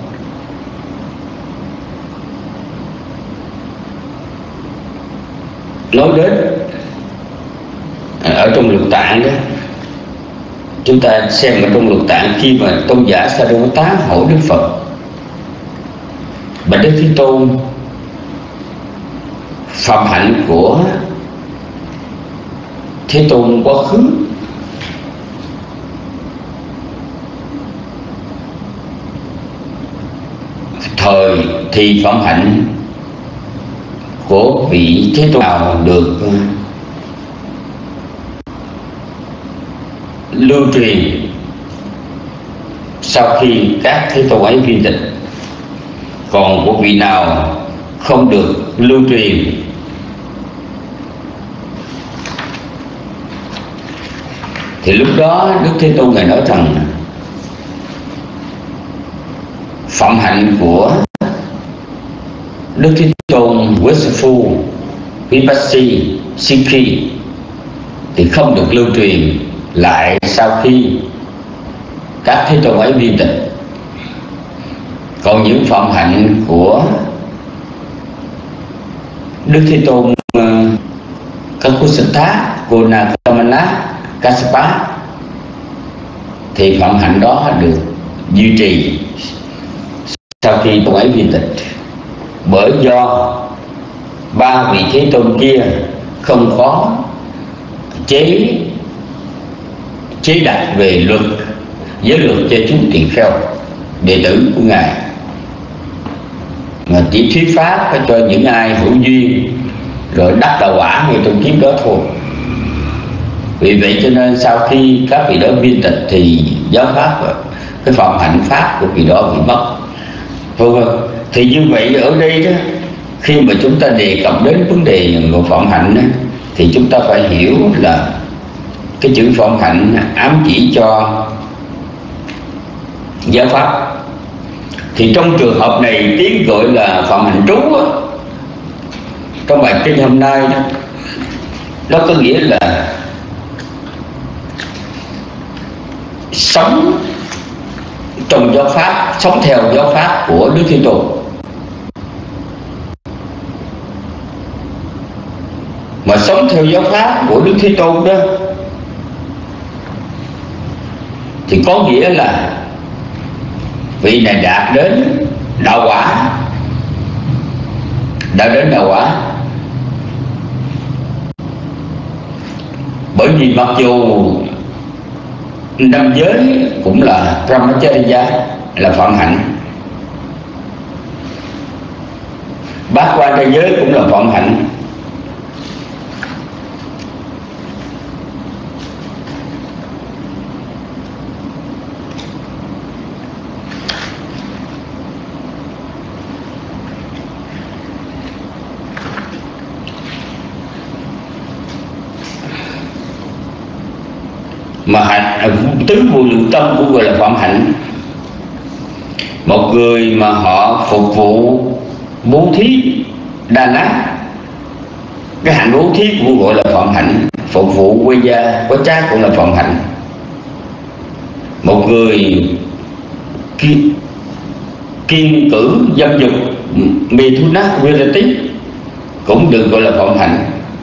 nói đến ở trong Lục Tạng đó, chúng ta xem ở trong Lục Tạng, khi mà tôn giả Sariputta hỏi Đức Phật: Bạch Đức Thế Tôn, phạm hạnh của Thế Tôn quá khứ, thời thì phạm hạnh của vị Thế Tôn nào được lưu truyền sau khi các Thế Tôn ấy viên tịch, còn của vị nào không được lưu truyền? Thì lúc đó Đức Thế Tôn ngài nói rằng phạm hạnh của Đức Thế Tôn Wesafu Vipassi Sikhi thì không được lưu truyền lại sau khi các Thế Tôn ấy viên tịch. Còn những phạm hạnh của Đức Thế Tôn Kakusatha Gonakamana Kassapa thì phạm hạnh đó được duy trì sau khi Tôn ấy viên tịch, bởi do ba vị Thế Tôn kia không có chế đặt về luật, giới luật cho chúng tỳ kheo đệ tử của ngài, mà chỉ thuyết pháp cho những ai hữu duyên rồi đắc đạo quả ngay trong kiếp đó thôi. Vì vậy cho nên sau khi các vị đó viên tịch thì giáo pháp, cái phạm hạnh pháp của vị đó bị mất. Thì như vậy ở đây đó, khi mà chúng ta đề cập đến vấn đề của phạm hạnh đó, thì chúng ta phải hiểu là cái chữ phạm hạnh ám chỉ cho giáo pháp. Thì trong trường hợp này tiếng gọi là phạm hạnh trú đó, trong bài kinh hôm nay đó, nó có nghĩa là sống trong giáo pháp, sống theo giáo pháp của Đức Thế Tôn. Mà sống theo giáo pháp của Đức Thế Tôn đó thì có nghĩa là vị này đạt đến đạo quả, đã đến đạo quả. Bởi vì mặc dù năm giới cũng là Brahmacharya, là phạm hạnh, bát quan trai giới cũng là phạm hạnh, mà hạnh tứ vô lượng tâm cũng gọi là phạm hạnh. Một người mà họ phục vụ bố thí đa nát, cái hạnh bố thí cũng gọi là phạm hạnh. Phục vụ quê gia có cha cũng là phạm hạnh. Một người kiên cử dâm dục Mithuna Virati cũng được gọi là phạm hạnh.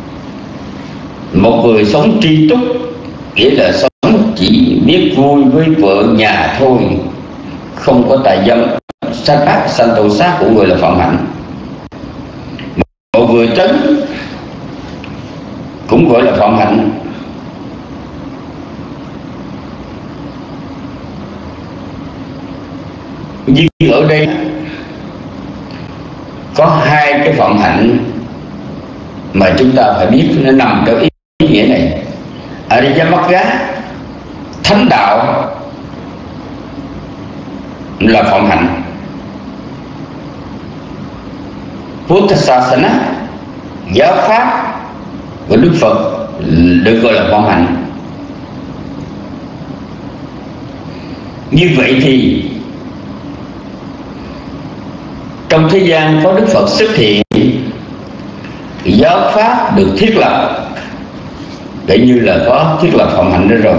Một người sống tri túc, nghĩa là sống chỉ biết vui với vợ nhà thôi, không có tài dâm, sát ác, sanh tội sát cũng gọi là phạm hạnh. Một người trấn cũng gọi là phạm hạnh. Nhưng ở đây có hai cái phạm hạnh mà chúng ta phải biết, nó nằm trong ý nghĩa này. Ariyamarga, thánh đạo là phạm hạnh. Buddha Sasana, giáo pháp của Đức Phật được gọi là phẩm hạnh. Như vậy thì trong thế gian có Đức Phật xuất hiện, giáo pháp được thiết lập, để như là có thiết lập phẩm hạnh đó rồi.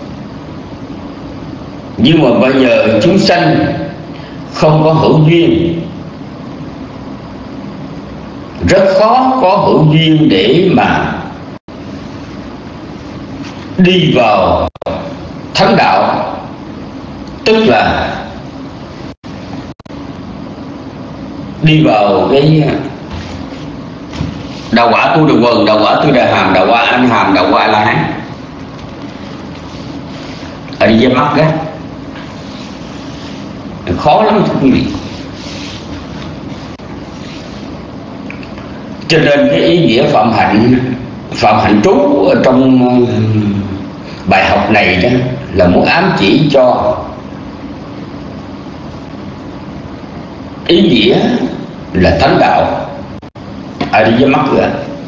Nhưng mà bây giờ chúng sanh không có hữu duyên, rất khó có hữu duyên để mà đi vào thánh đạo, tức là đi vào cái đạo quả tu đường quần, đạo quả tu đà hàm, đạo quả anh hàm, đạo quả la hán. Ở đây với mắt đó khó lắm thưa quý vị. Cho nên cái ý nghĩa phạm hạnh trú ở trong bài học này đó là muốn ám chỉ cho ý nghĩa là thánh đạo. Ở đây với mắt rồi.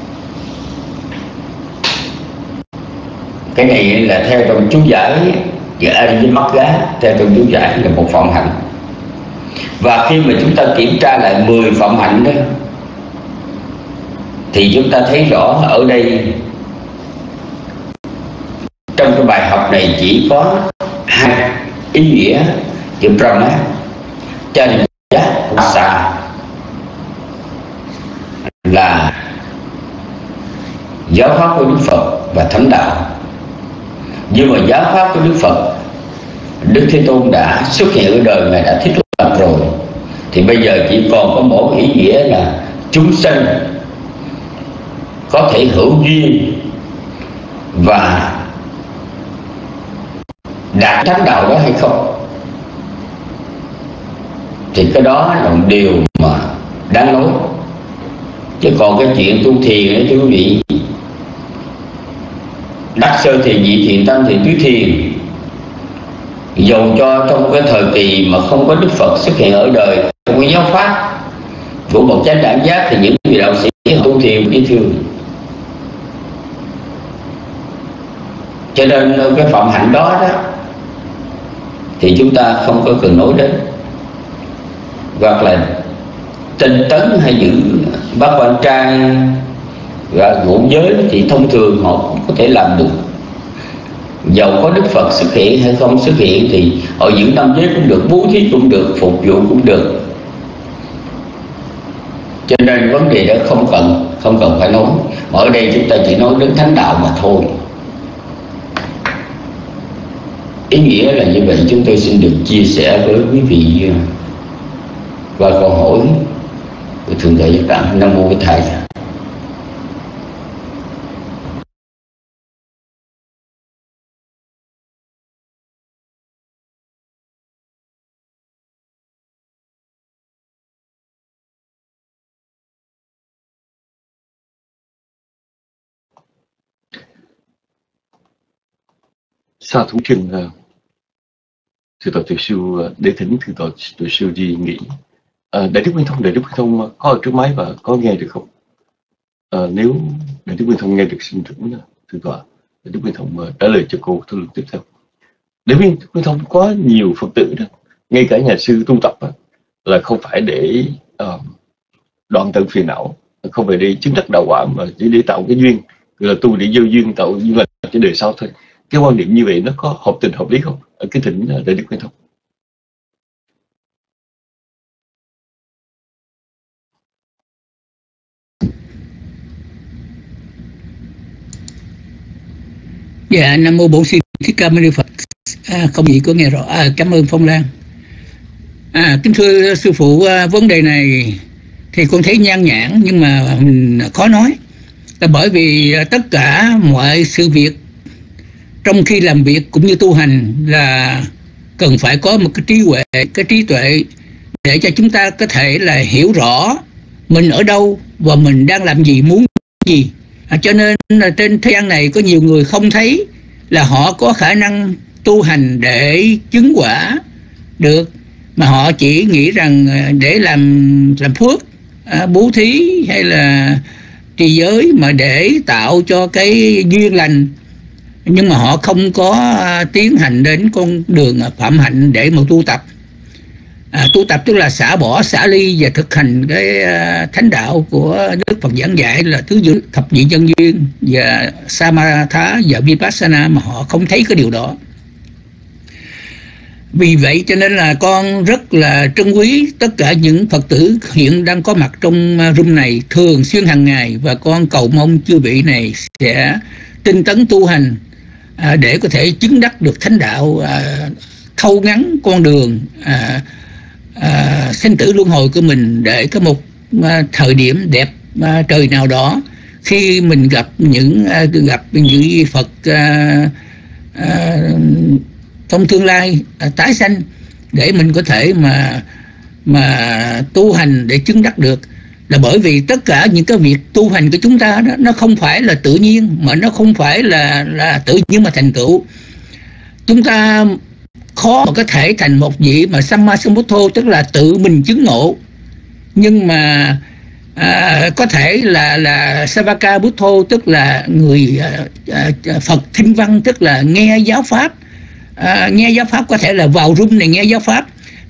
Cái này là theo trong chú giải, ở đây với mắt gá theo trong chú giải là một phạm hạnh. Và khi mà chúng ta kiểm tra lại 10 phạm hạnh đó, thì chúng ta thấy rõ ở đây trong cái bài học này chỉ có 2 ý nghĩa chữ Brahma Charipasa là giáo pháp của Đức Phật và thánh đạo. Nhưng mà giáo pháp của Đức Phật, Đức Thế Tôn đã xuất hiện ở đời, Ngài đã thiết lập rồi, thì bây giờ chỉ còn có một ý nghĩa là chúng sanh có thể hữu duyên và đạt thánh đạo đó hay không. Thì cái đó là một điều mà đáng nói. Chứ còn cái chuyện tu thiền ấy thưa quý vị, đắc sơ thiền, nhị thiền, tam thiền, tứ thiền, dầu cho trong cái thời kỳ mà không có Đức Phật xuất hiện ở đời, không có giáo pháp của một chánh đẳng giác, thì những vị đạo sĩ tu thiền đi thường. Cho nên cái phạm hạnh đó thì chúng ta không có cần nói đến. Hoặc là tinh tấn hay giữ bát quan trai và ngũ giới thì thông thường họ cũng có thể làm được. Dầu có Đức Phật xuất hiện hay không xuất hiện thì họ giữ 5 giới cũng được, bố thí cũng được, phục vụ cũng được. Cho nên vấn đề đó không cần phải nói. Mà ở đây chúng ta chỉ nói đến thánh đạo mà thôi. Ý nghĩa là như vậy. Chúng tôi xin được chia sẻ với quý vị và câu hỏi của Thượng Tọa Giác Đẳng. Nam mô Thầy. Sa thú trừng Thưa Tọa Tuyệt Sư Đế Thính, Thưa Tọa Tuyệt Sư Di Nghị. Đại Đức Nguyên Thông có ở trước máy và có nghe được không? Nếu Đại Đức Nguyên Thông nghe được xin thỉnh Thưa Tọa Đại Đức Nguyên Thông trả lời cho cô thảo luận tiếp theo. Đại Đức Nguyên Thông có nhiều Phật tử đó, ngay cả nhà sư tu tập là không phải để đoạn tận phiền não, không phải để chứng đắc đạo quả, mà chỉ để tạo cái duyên, là tu để gieo duyên, tạo duyên lành cho đời sau thôi. Cái quan điểm như vậy nó có hợp tình hợp lý không? Ở cái thỉnh Đại Đức Nguyên Thông. Dạ, Nam mô Bổn Sư Thích Ca Mâu Ni Phật. Không gì có nghe rõ. Cảm ơn Phong Lan. Kính thưa sư phụ, vấn đề này thì con thấy nhan nhản nhưng mà khó nói. Là bởi vì tất cả mọi sự việc trong khi làm việc cũng như tu hành là cần phải có một cái trí tuệ để cho chúng ta có thể là hiểu rõ mình ở đâu và mình đang làm gì, muốn gì. Cho nên là trên thế gian này có nhiều người không thấy là họ có khả năng tu hành để chứng quả được, mà họ chỉ nghĩ rằng để làm phước, bố thí hay là trì giới mà để tạo cho cái duyên lành, nhưng mà họ không có tiến hành đến con đường phạm hạnh để mà tu tập. Tu tập tức là xả bỏ, xả ly và thực hành cái thánh đạo của Đức Phật giảng dạy là thứ giữ thập nhị nhân duyên và Samatha và Vipassana, mà họ không thấy cái điều đó. Vì vậy cho nên là con rất là trân quý tất cả những Phật tử hiện đang có mặt trong room này thường xuyên hàng ngày, và con cầu mong chư vị này sẽ tinh tấn tu hành để có thể chứng đắc được thánh đạo, thâu ngắn con đường sinh tử luân hồi của mình, để có một thời điểm đẹp trời nào đó khi mình gặp những vị Phật trong tương lai tái sanh, để mình có thể mà tu hành để chứng đắc được. Là bởi vì tất cả những cái việc tu hành của chúng ta đó, nó không phải là tự nhiên, mà nó không phải là tự nhiên mà thành tựu. Chúng ta khó có thể thành một vị mà Samma Sambuddho, tức là tự mình chứng ngộ, nhưng mà có thể là Savaka Buddho, tức là người Phật thinh văn, tức là nghe giáo pháp. Nghe giáo pháp có thể là vào room này nghe giáo pháp,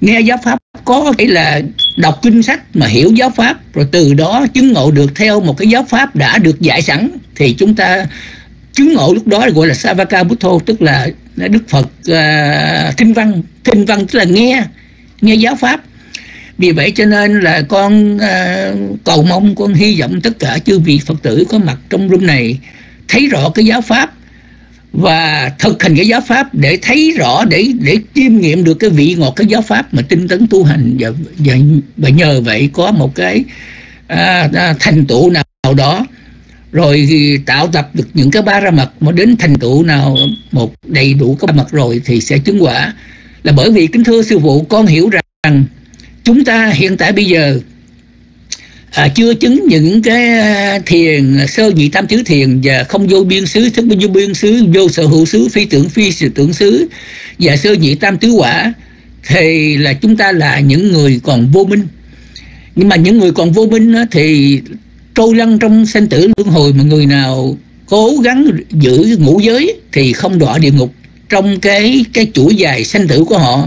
có thể là đọc kinh sách mà hiểu giáo pháp, rồi từ đó chứng ngộ được theo một cái giáo pháp đã được dạy sẵn, thì chúng ta chứng ngộ lúc đó gọi là Savaka Buddho, tức là Đức Phật thinh văn tức là nghe giáo pháp. Vì vậy cho nên là con cầu mong, con hy vọng tất cả chư vị Phật tử có mặt trong room này thấy rõ cái giáo pháp và thực hành cái giáo pháp, để thấy rõ, để chiêm nghiệm được cái vị ngọt cái giáo pháp mà tinh tấn tu hành, và nhờ vậy có một cái thành tựu nào đó, rồi thì tạo tập được những cái ba ra mật, mà đến thành tựu nào một đầy đủ các mật rồi thì sẽ chứng quả. Là bởi vì kính thưa sư phụ, con hiểu rằng chúng ta hiện tại bây giờ chưa chứng những cái thiền sơ nhị tam tứ thiền, và không vô biên xứ, thức vô biên xứ, vô sở hữu xứ, phi tưởng phi sự tưởng xứ, và sơ nhị tam tứ quả, thì là chúng ta là những người còn vô minh. Nhưng mà những người còn vô minh thì trôi lăn trong sanh tử luân hồi, mà người nào cố gắng giữ ngũ giới thì không đọa địa ngục trong cái chuỗi dài sanh tử của họ.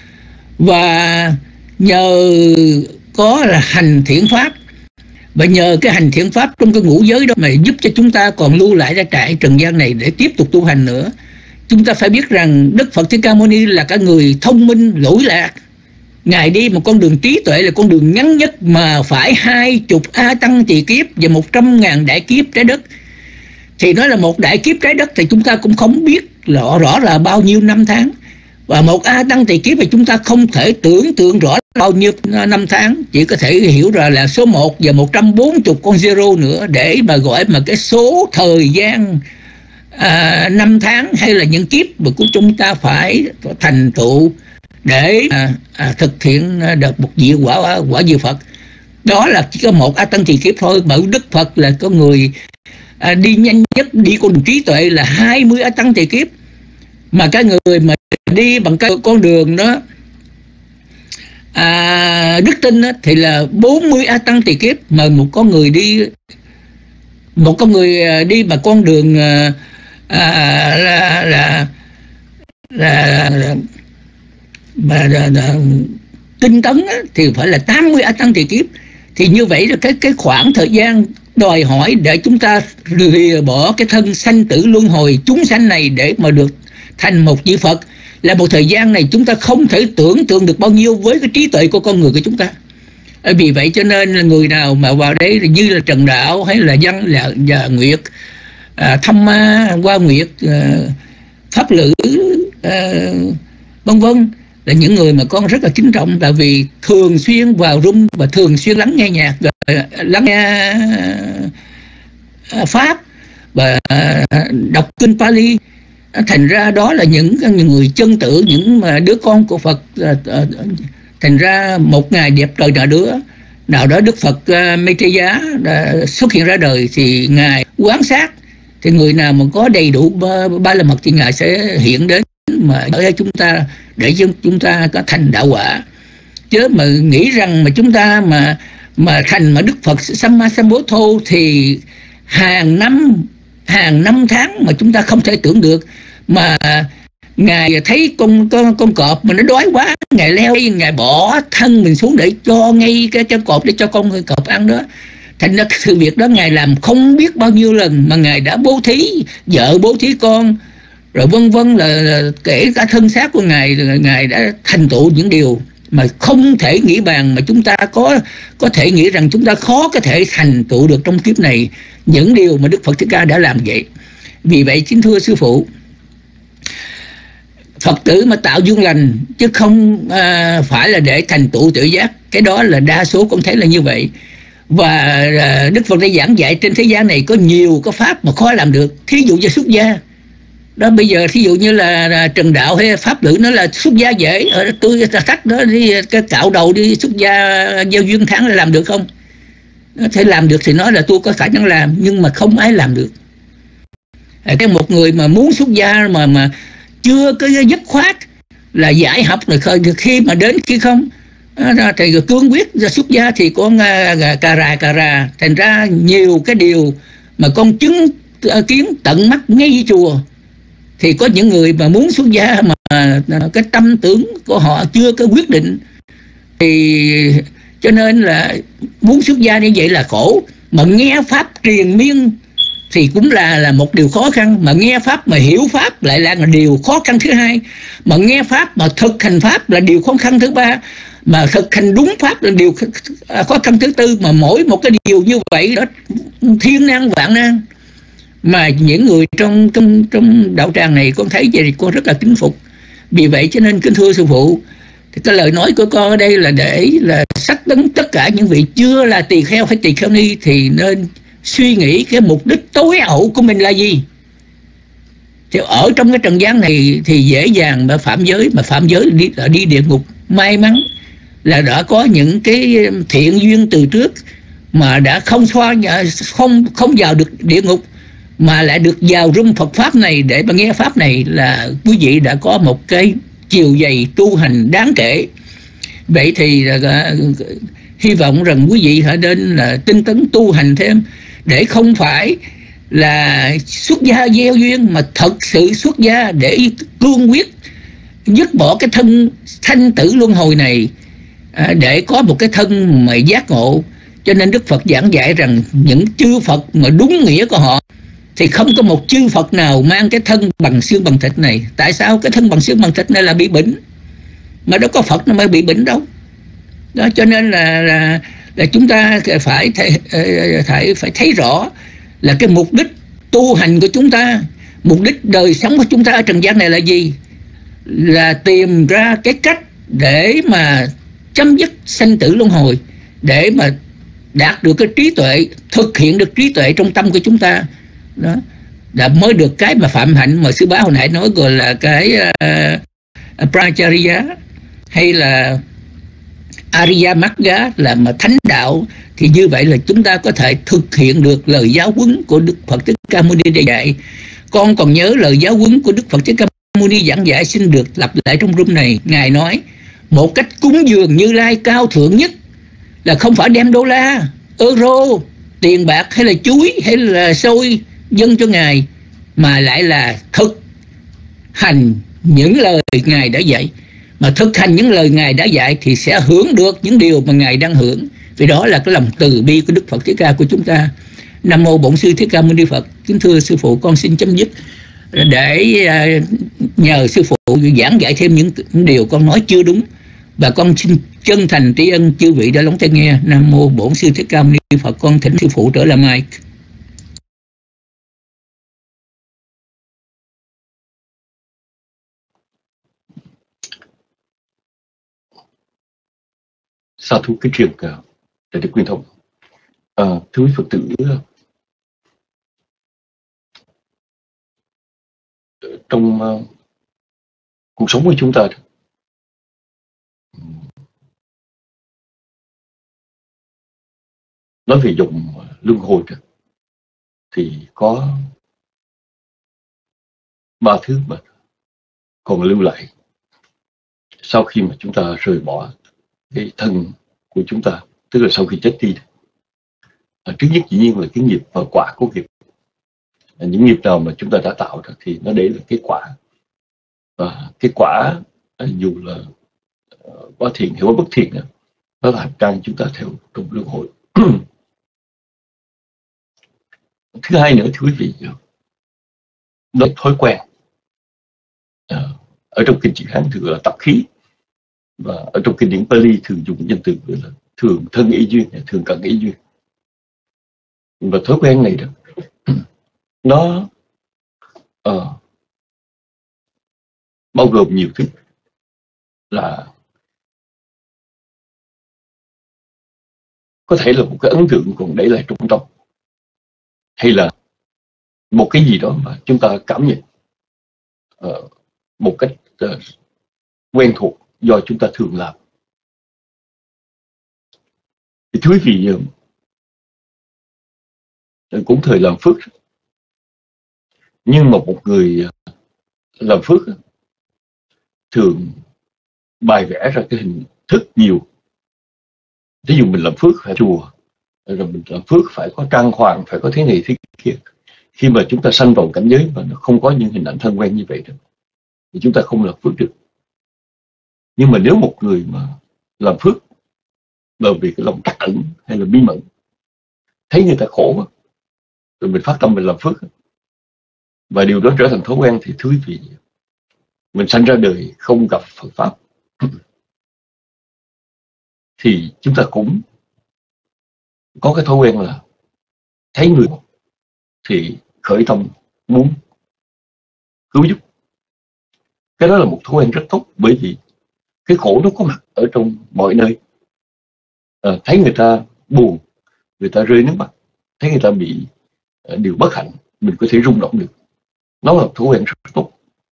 Và nhờ có là hành thiện pháp, và nhờ cái hành thiện pháp trong cái ngũ giới đó mà giúp cho chúng ta còn lưu lại ra trại trần gian này để tiếp tục tu hành nữa. Chúng ta phải biết rằng Đức Phật Thích Ca Mâu Ni là cả người thông minh lỗi lạc. Ngài đi một con đường trí tuệ là con đường ngắn nhất mà phải 20 A Tăng tỳ kiếp và 100.000 đại kiếp trái đất. Thì nói là một đại kiếp trái đất thì chúng ta cũng không biết rõ là bao nhiêu năm tháng. Và một A Tăng tỳ kiếp thì chúng ta không thể tưởng tượng rõ bao nhiêu năm tháng, chỉ có thể hiểu là số 1 và 140 con zero nữa để mà gọi mà cái số thời gian năm tháng hay là những kiếp mà của chúng ta phải thành tựu để thực hiện được một vị quả diệu Phật. Đó là chỉ có một A Tăng tỳ kiếp thôi, mà Đức Phật là có người đi nhanh nhất, đi con đường trí tuệ là 20 A Tăng tỳ kiếp. Mà cái người mà đi bằng cái con đường đó đức tin đó, thì là 40 A Tăng tỳ kiếp. Mà một con người đi bằng con đường tinh tấn á, thì phải là 80 A Tăng tỳ kiếp. Thì như vậy là cái khoảng thời gian đòi hỏi để chúng ta lìa bỏ cái thân sanh tử luân hồi chúng sanh này để mà được thành một vị Phật, là một thời gian này chúng ta không thể tưởng tượng được bao nhiêu với cái trí tuệ của con người của chúng ta. Vì vậy cho nên là người nào mà vào đấy như là Trần Đạo hay là Văn và Nguyệt, Thăm Ma, Hoa Nguyệt, Pháp Lữ, vân vân, là những người mà con rất là kính trọng, tại vì thường xuyên vào room và thường xuyên lắng nghe nhạc, lắng nghe pháp và đọc kinh Pali. Thành ra đó là những người chân tử, những đứa con của Phật. Thành ra một ngày đẹp trời nào đó Đức Phật Maitreya xuất hiện ra đời, thì Ngài quan sát, thì người nào mà có đầy đủ ba la mật thì Ngài sẽ hiện đến mà ở chúng ta để chúng ta có thành đạo quả. Chứ mà nghĩ rằng mà chúng ta mà thành mà Đức Phật Sammasambuddha thì hàng năm tháng mà chúng ta không thể tưởng được. Mà Ngài thấy con cọp mà nó đói quá, Ngài leo đi, Ngài bỏ thân mình xuống để cho ngay cái cọp để cho con cọp ăn đó. Thành ra sự việc đó Ngài làm không biết bao nhiêu lần, mà Ngài đã bố thí vợ, bố thí con, rồi vân vân, là kể cả thân xác của Ngài, Ngài đã thành tựu những điều mà không thể nghĩ bàn, mà chúng ta có thể nghĩ rằng chúng ta khó có thể thành tựu được trong kiếp này những điều mà Đức Phật Thích Ca đã làm vậy. Vì vậy kính thưa sư phụ, Phật tử mà tạo duyên lành chứ không phải là để thành tựu tự giác. Cái đó là đa số con thấy là như vậy. Và Đức Phật đã giảng dạy trên thế gian này có nhiều cái pháp mà khó làm được. Thí dụ như xuất gia đó, bây giờ thí dụ như là Trần Đạo hay Pháp Tử nó là xuất gia dễ, tôi thách đó đi cái cạo đầu đi xuất gia gieo duyên tháng là làm được không? Nó thể làm được thì nói là tôi có khả năng làm, nhưng mà không ai làm được. Cái một người mà muốn xuất gia mà chưa có dứt khoát là giải học rồi khi mà đến khi không thì cương quyết ra xuất gia thì con cà rà. Thành ra nhiều cái điều mà con chứng kiến tận mắt ngay chùa, thì có những người mà muốn xuất gia mà cái tâm tưởng của họ chưa có quyết định, thì cho nên là muốn xuất gia như vậy là khổ. Mà nghe pháp triền miên thì cũng là một điều khó khăn, mà nghe pháp mà hiểu pháp lại là điều khó khăn thứ hai, mà nghe pháp mà thực hành pháp là điều khó khăn thứ ba, mà thực hành đúng pháp là điều khó khăn thứ tư. Mà mỗi một cái điều như vậy đó thiên nan vạn nan. Mà những người trong đạo tràng này con thấy vậy thì con rất là kính phục. Vì vậy cho nên kính thưa sư phụ, thì cái lời nói của con ở đây là để là sắc tấn tất cả những vị chưa là tỳ kheo hay tỳ kheo ni thì nên suy nghĩ cái mục đích tối hậu của mình là gì. Thì ở trong cái trần gian này thì dễ dàng mà phạm giới, mà phạm giới là đi địa ngục. May mắn là đã có những cái thiện duyên từ trước mà đã không vào được địa ngục, mà lại được vào rung Phật pháp này để mà nghe pháp này, là quý vị đã có một cái chiều dày tu hành đáng kể. Vậy thì hy vọng rằng quý vị hãy nên là tinh tấn tu hành thêm, để không phải là xuất gia gieo duyên, mà thật sự xuất gia để cương quyết dứt bỏ cái thân sanh tử luân hồi này, để có một cái thân mà giác ngộ. Cho nên Đức Phật giảng dạy rằng những chư Phật mà đúng nghĩa của họ thì không có một chư Phật nào mang cái thân bằng xương bằng thịt này. Tại sao? Cái thân bằng xương bằng thịt này là bị bệnh, mà đâu có Phật nào mới bị bệnh đâu. Đó, cho nên là chúng ta phải thấy rõ là cái mục đích tu hành của chúng ta, mục đích đời sống của chúng ta ở trần gian này là gì? Là tìm ra cái cách để mà chấm dứt sanh tử luân hồi, để mà đạt được cái trí tuệ, thực hiện được trí tuệ trong tâm của chúng ta. Đó là mới được cái mà phạm hạnh mà sư bá hồi nãy nói, gọi là cái Brahmacharya hay là Ariya Magga, là mà thánh đạo. Thì như vậy là chúng ta có thể thực hiện được lời giáo huấn của Đức Phật Thích Ca Mâu Ni dạy. Con còn nhớ lời giáo huấn của Đức Phật Thích Ca Mâu Ni giảng dạy, xin được lặp lại trong room này. Ngài nói một cách cúng dường Như Lai cao thượng nhất là không phải đem đô la, euro, tiền bạc hay là chuối hay là xôi dâng cho Ngài, mà lại là thực hành những lời Ngài đã dạy. Mà thực hành những lời Ngài đã dạy thì sẽ hưởng được những điều mà Ngài đang hưởng. Vì đó là cái lòng từ bi của Đức Phật Thích Ca của chúng ta. Nam mô Bổn Sư Thích Ca Mâu Ni Phật. Kính thưa sư phụ, con xin chấm dứt để nhờ sư phụ giảng dạy thêm những điều con nói chưa đúng, và con xin chân thành tri ân chư vị đã lắng tai nghe. Nam mô Bổn Sư Thích Ca Mâu Ni Phật. Con thỉnh sư phụ trở lại mic. Sa thú cái truyền cao để được quyên thông. Thưa quý Phật tử, trong cuộc sống của chúng ta, nói về dòng luân hồi thì có 3 thứ mà còn lưu lại sau khi mà chúng ta rời bỏ cái thân của chúng ta. tức là sau khi chết đi. Trước nhất dĩ nhiên là cái nghiệp và quả của nghiệp. Những nghiệp nào mà chúng ta đã tạo ra thì nó để là cái quả, và cái quả dù là quả thiện hay quả bất thiện, nó là hành trang chúng ta theo trong luân hồi. Thứ hai nữa, thưa quý vị, đó là thói quen. Ở trong kinh Chữ Hán thường gọi là tập khí, và ở trong kinh điển Pali thường dùng danh từ gọi là thường thân ý duyên, thường cận ý duyên. Và thói quen này đó, nó bao gồm nhiều thứ, là có thể là một cái ấn tượng còn để lại trong tâm, hay là một cái gì đó mà chúng ta cảm nhận một cách quen thuộc do chúng ta thường làm. Thì thưa quý vị, cũng thời làm phước, nhưng mà một người làm phước thường bài vẽ ra cái hình thức nhiều. Ví dụ mình làm phước phải chùa, rồi mình làm phước phải có trang hoàng, phải có thế này thế kia. Khi mà chúng ta sanh vào cảnh giới mà nó không có những hình ảnh thân quen như vậy đó, thì chúng ta không làm phước được. Nhưng mà nếu một người mà làm phước bởi vì cái lòng trắc ẩn hay là bí mật, thấy người ta khổ rồi mình phát tâm mình làm phước, và điều đó trở thành thói quen, thì thưa quý vị, mình sanh ra đời không gặp Phật Pháp thì chúng ta cũng có cái thói quen là thấy người thì khởi tâm muốn cứu giúp. Cái đó là một thói quen rất tốt, bởi vì cái khổ nó có mặt ở trong mọi nơi. Thấy người ta buồn, người ta rơi nước mắt, thấy người ta bị điều bất hạnh, mình có thể rung động được. Nó là một thói quen rất tốt.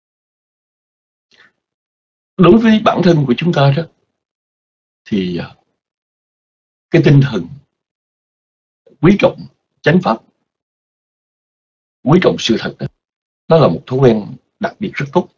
Đối với bản thân của chúng ta đó, thì cái tinh thần quý trọng chánh pháp, quý trọng sự thật đó, nó là một thói quen đặc biệt rất tốt.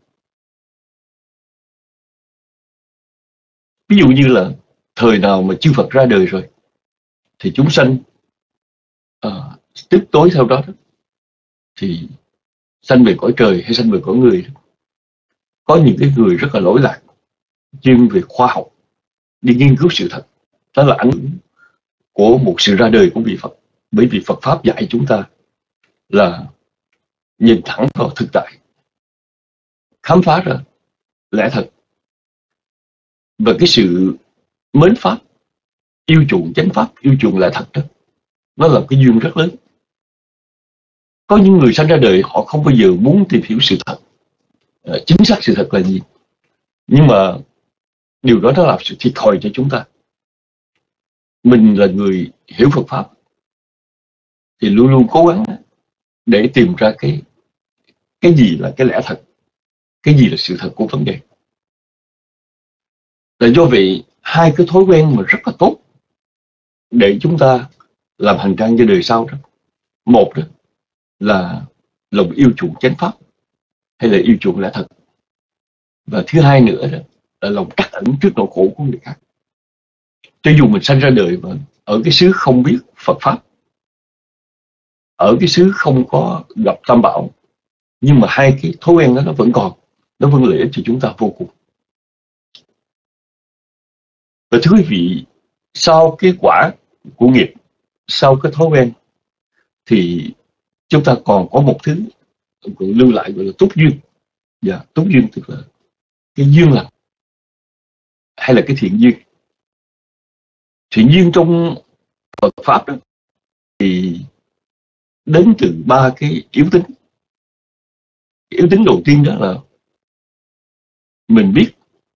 Ví dụ như là thời nào mà chư Phật ra đời rồi thì chúng sanh tiếp tối theo đó, thì sanh về cõi trời hay sanh về cõi người, có những cái người rất là lỗi lạc, chuyên về khoa học, đi nghiên cứu sự thật. Đó là ảnh hưởng của một sự ra đời của vị Phật. Bởi vì Phật Pháp dạy chúng ta là nhìn thẳng vào thực tại, khám phá ra lẽ thật. Và cái sự mến Pháp, yêu chuộng chánh Pháp, yêu chuộng lẽ thật đó, nó là cái duyên rất lớn. Có những người sanh ra đời họ không bao giờ muốn tìm hiểu sự thật, chính xác sự thật là gì. Nhưng mà điều đó nó làm sự thiệt thòi cho chúng ta. Mình là người hiểu Phật Pháp thì luôn luôn cố gắng để tìm ra cái gì là cái lẽ thật, cái gì là sự thật của vấn đề. Là do vậy, hai cái thói quen mà rất là tốt để chúng ta làm hành trang cho đời sau đó. Một đó là lòng yêu chuộng chánh pháp hay là yêu chuộng lẽ thật. Và thứ hai nữa đó là lòng trắc ẩn trước nỗi khổ của người khác. Cho dù mình sanh ra đời mà ở cái xứ không biết Phật Pháp, ở cái xứ không có gặp Tam Bảo, nhưng mà hai cái thói quen đó nó vẫn còn, nó vẫn lợi ích cho chúng ta vô cùng. Và thưa quý vị, sau cái quả của nghiệp, sau cái thói quen, thì chúng ta còn có một thứ còn lưu lại gọi là túc duyên. Dạ, túc duyên tức là cái duyên lành hay là cái thiện duyên. Thiện duyên trong Phật Pháp đó thì đến từ ba cái yếu tính. Yếu tính đầu tiên đó là mình biết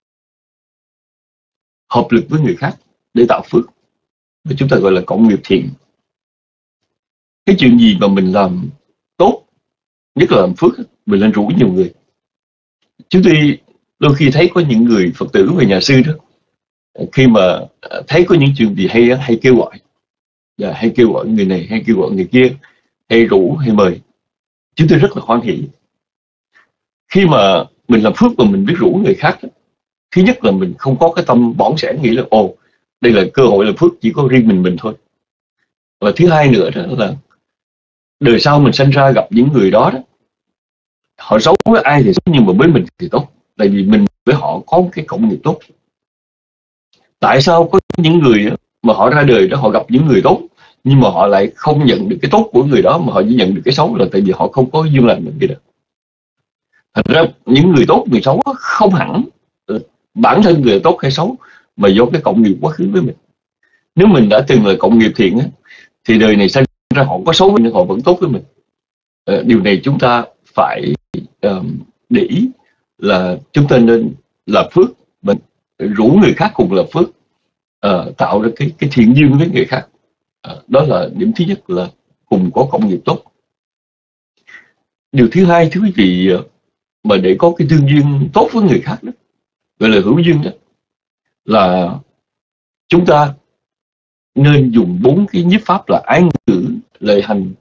hợp lực với người khác để tạo phước, và chúng ta gọi là cộng nghiệp thiện. Cái chuyện gì mà mình làm tốt, nhất là làm phước, mình nên rủ nhiều người. Chúng tôi đôi khi thấy có những người Phật tử về nhà sư đó, khi mà thấy có những chuyện gì hay kêu gọi, hay kêu gọi người này, hay kêu gọi người kia, hay rủ, hay mời. Chúng tôi rất là hoan hỷ. Khi mà mình làm phước mà mình biết rủ người khác, thứ nhất là mình không có cái tâm bỏng sẻn nghĩ là Đây là cơ hội, là phước chỉ có riêng mình thôi. Và thứ hai nữa đó là đời sau mình sinh ra gặp những người đó, họ xấu với ai thì xấu, nhưng mà với mình thì tốt, tại vì mình với họ có cái cộng nghiệp tốt. Tại sao có những người mà họ ra đời đó, họ gặp những người tốt nhưng mà họ lại không nhận được cái tốt của người đó, mà họ chỉ nhận được cái xấu, là tại vì họ không có duyên lành cái đó. Thật ra những người tốt, người xấu không hẳn bản thân người tốt hay xấu, mà do cái cộng nghiệp quá khứ với mình. Nếu mình đã từng là cộng nghiệp thiện thì đời này sinh ra họ có xấu với mình, họ vẫn tốt với mình. Điều này chúng ta phải để ý, là chúng ta nên làm phước, mình rủ người khác cùng làm phước, tạo ra cái thiện duyên với người khác. Đó là điểm thứ nhất, là cùng có cộng nghiệp tốt. Điều thứ hai, thưa quý vị, mà để có cái tương duyên tốt với người khác đó, gọi là hữu duyên đó, là chúng ta nên dùng 4 cái nhiếp pháp là ái ngữ, lời hành,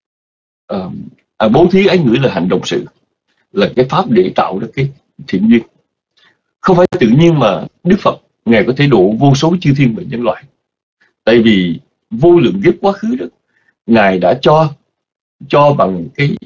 bố thí, ái ngữ, lời hành, đồng sự, là cái pháp để tạo ra cái thiện duyên. Không phải tự nhiên mà Đức Phật Ngài có thể độ vô số chư thiên và nhân loại, tại vì vô lượng kiếp quá khứ đó, Ngài đã cho bằng cái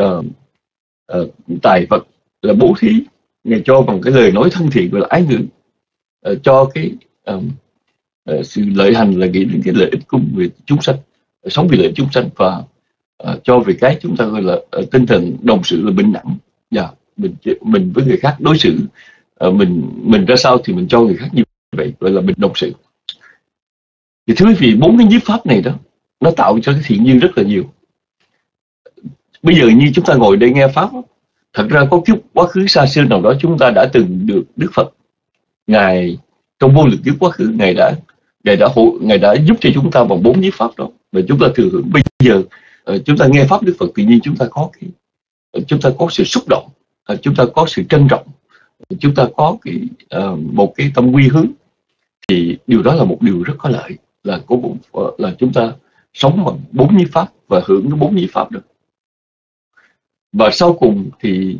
tài vật là bố thí, Ngài cho bằng cái lời nói thân thiện gọi là ái ngữ, cho cái sự lợi hành là nghĩ đến cái lợi ích cùng về chúng sanh, sống vì lợi ích chúng sanh, và cho về cái chúng ta gọi là tinh thần đồng sự là bình đẳng. Mình với người khác đối xử, mình ra sao thì mình cho người khác như vậy, gọi là bình đồng sự. Thì thưa quý vị, 4 cái nhiếp pháp này đó, nó tạo cho cái thiện duyên rất là nhiều. Bây giờ như chúng ta ngồi đây nghe pháp, thật ra có kiếp quá khứ xa xưa nào đó chúng ta đã từng được Đức Phật Ngài trong vô lượng kiếp quá khứ, Ngài đã giúp cho chúng ta bằng 4 nhiếp pháp đó, và chúng ta thừa hưởng. Bây giờ chúng ta nghe pháp Đức Phật, tự nhiên chúng ta có sự xúc động, chúng ta có sự trân trọng, chúng ta có một cái tâm quy hướng, thì điều đó là một điều rất có lợi, là chúng ta sống bằng 4 nhiếp pháp và hưởng cái 4 nhiếp pháp đó. Và sau cùng thì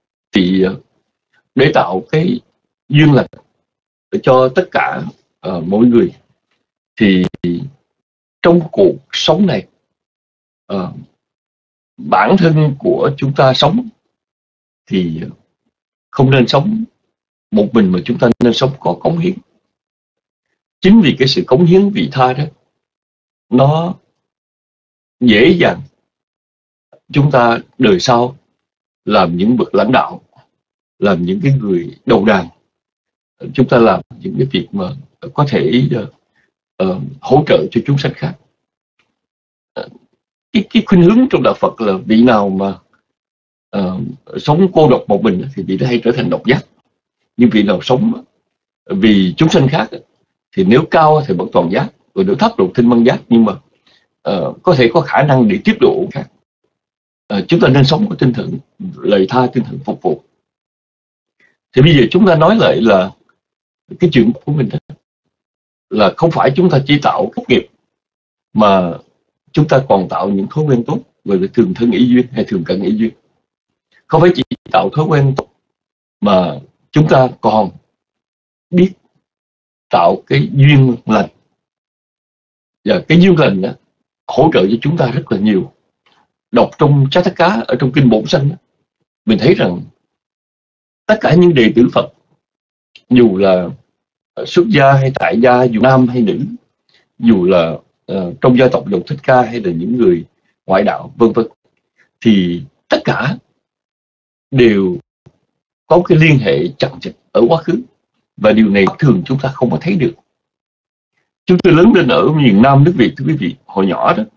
để tạo cái duyên lành cho tất cả mỗi người, thì trong cuộc sống này, bản thân của chúng ta sống thì không nên sống một mình, mà chúng ta nên sống có cống hiến. Chính vì cái sự cống hiến vị tha đó, nó dễ dàng chúng ta đời sau làm những bậc lãnh đạo, làm những cái người đầu đàn, chúng ta làm những cái việc mà có thể hỗ trợ cho chúng sanh khác. Cái khuynh hướng trong đạo Phật là vị nào mà sống cô độc một mình thì vị đó hay trở thành độc giác, nhưng vị nào sống vì chúng sanh khác thì nếu cao thì vẫn toàn giác, rồi nếu thấp độ thinh văn giác, nhưng mà có thể có khả năng để tiếp độ khác. Chúng ta nên sống có tinh thần lời tha, tinh thần phục vụ. Thì bây giờ chúng ta nói lại là cái chuyện của mình đó, là không phải chúng ta chỉ tạo phúc nghiệp, mà chúng ta còn tạo những thói quen tốt, gọi là thường thân ý duyên hay thường cận ý duyên. Không phải chỉ tạo thói quen tốt, mà chúng ta còn biết tạo cái duyên lành. Và cái duyên lành đó hỗ trợ cho chúng ta rất là nhiều. Đọc trong Chataka, ở trong kinh Bổn Sanh, mình thấy rằng tất cả những đệ tử Phật, dù là xuất gia hay tại gia, dù nam hay nữ, dù là trong gia tộc dòng Thích Ca hay là những người ngoại đạo, vân vân, thì tất cả đều có cái liên hệ chặt chẽ ở quá khứ, và điều này thường chúng ta không có thấy được. Chúng tôi lớn lên ở miền Nam nước Việt, thưa quý vị, hồi nhỏ đó,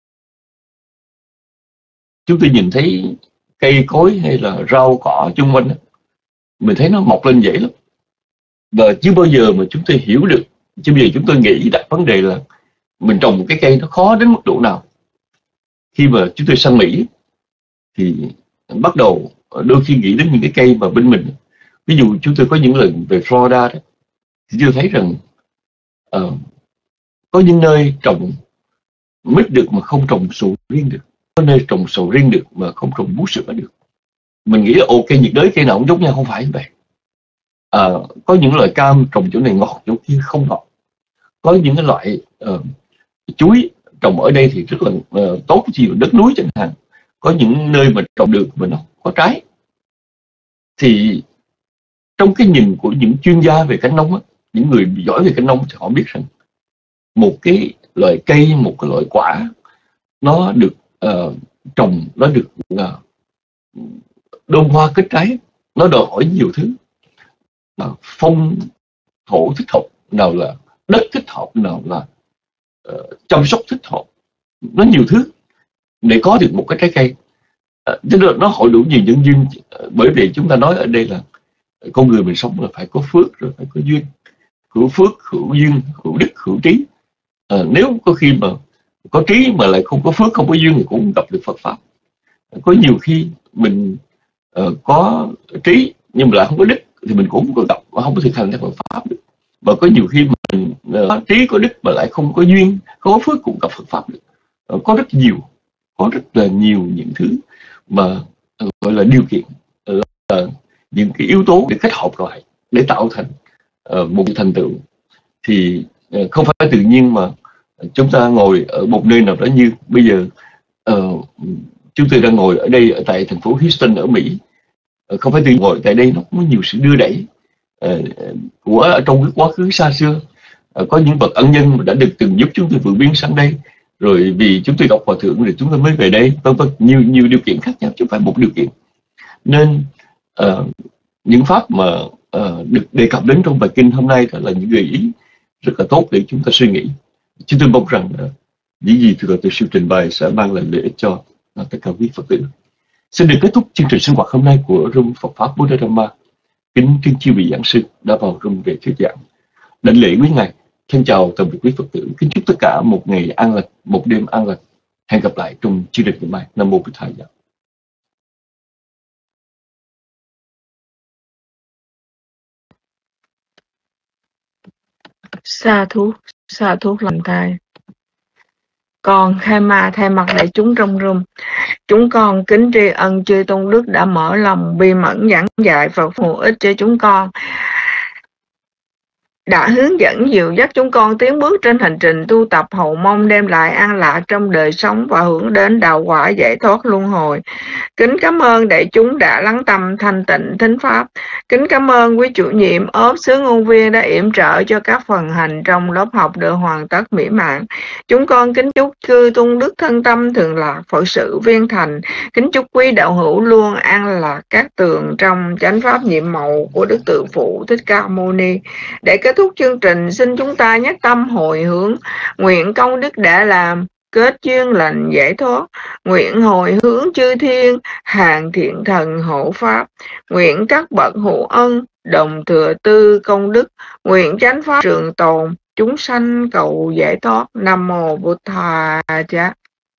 chúng tôi nhìn thấy cây cối hay là rau cỏ chung quanh đó, mình thấy nó mọc lên dễ lắm, và chưa bao giờ mà chúng tôi hiểu được. Chứ bây giờ chúng tôi nghĩ đặt vấn đề là mình trồng một cái cây nó khó đến mức độ nào. Khi mà chúng tôi sang Mỹ thì bắt đầu đôi khi nghĩ đến những cái cây mà bên mình. Ví dụ chúng tôi có những lần về Florida đó, thì tôi thấy rằng có những nơi trồng mít được mà không trồng sầu riêng được, có nơi trồng sầu riêng được mà không trồng bú sữa được. Mình nghĩ là cây nhiệt đới cây nào cũng giống nhau, không phải như vậy. Có những loại cam trồng chỗ này ngọt, chỗ kia không ngọt. Có những cái loại chuối trồng ở đây thì rất là tốt, ví dụ đất núi chẳng hạn. Có những nơi mà trồng được mà nó có trái. Thì trong cái nhìn của những chuyên gia về canh nông á, những người giỏi về canh nông thì họ biết rằng một cái loại cây, một cái loại quả nó được trồng, nó được đơm hoa kết trái, nó đòi hỏi nhiều thứ. Phong thổ thích hợp, nào là đất thích hợp, nào là chăm sóc thích hợp, nó nhiều thứ để có được một cái trái cây. Tức là nó hội đủ nhiều nhân duyên. Bởi vì chúng ta nói ở đây là con người mình sống là phải có phước rồi phải có duyên, hữu phước, hữu duyên, hữu đức, hữu trí. Nếu có khi mà có trí mà lại không có phước, không có duyên thì cũng không gặp được Phật pháp. Có nhiều khi mình có trí nhưng mà lại không có đức thì mình cũng không có gặp, không có thực hành theo Phật pháp được. Và có nhiều khi mình có trí có đức mà lại không có duyên, không có phước cũng gặp Phật pháp được. Có rất là nhiều những thứ mà gọi là điều kiện, là những cái yếu tố để kết hợp lại để tạo thành một thành tựu. Thì không phải tự nhiên mà chúng ta ngồi ở một nơi nào đó, như bây giờ chúng tôi đang ngồi ở đây ở tại thành phố Houston ở Mỹ. Không phải tự nhiên ngồi tại đây, nó có nhiều sự đưa đẩy của trong cái quá khứ xa xưa. Có những bậc ân nhân mà đã được từng giúp chúng tôi vượt biên sang đây, rồi vì chúng tôi gặp hòa thượng rồi chúng tôi mới về đây, vân vân, nhiều điều kiện khác nhau chứ không phải một điều kiện. Nên những pháp mà được đề cập đến trong bài kinh hôm nay đó là những gợi ý rất là tốt để chúng ta suy nghĩ. Chúng tôi mong rằng những gì tôi siêu trình bày sẽ mang lại lợi ích cho tất cả quý Phật tử. Xin được kết thúc chương trình sinh hoạt hôm nay của Room Phật pháp Buddha Dhamma. Kính trân chư vị giảng sư đã vào room để thuyết giảng. Đảnh lễ quý ngài. Thân chào tạm biệt quý Phật tử. Kính chúc tất cả một ngày an lành, một đêm an lành. Hẹn gặp lại trong chương trình ngày mai. Nam mô Bổn Thầy. Sa thú làm thai. Con Khai Ma thay mặt đại chúng trong room, chúng con kính tri ân chư tôn đức đã mở lòng bi mẫn giảng dạy Phật hữu ích cho chúng con, đã hướng dẫn dìu dắt chúng con tiến bước trên hành trình tu tập, hầu mong đem lại an lạc trong đời sống và hướng đến đạo quả giải thoát luân hồi. Kính cảm ơn đại chúng đã lắng tâm thanh tịnh thính pháp. Kính cảm ơn quý chủ nhiệm ốp xứ ngôn viên đã yểm trợ cho các phần hành trong lớp học được hoàn tất mỹ mãn. Chúng con kính chúc chư tôn đức thân tâm thường lạc, Phật sự viên thành. Kính chúc quý đạo hữu luôn an lạc các tường trong chánh pháp nhiệm màu của Đức Tự Phụ Thích Ca Mâu Ni. Để kết thúc chương trình, xin chúng ta nhất tâm hồi hướng, nguyện công đức đã làm kết duyên lành giải thoát, nguyện hồi hướng chư thiên hàng thiện thần hộ pháp, nguyện các bậc hữu ân đồng thừa tư công đức, nguyện chánh pháp trường tồn, chúng sanh cầu giải thoát. Nam mô Bụt Thà Chá.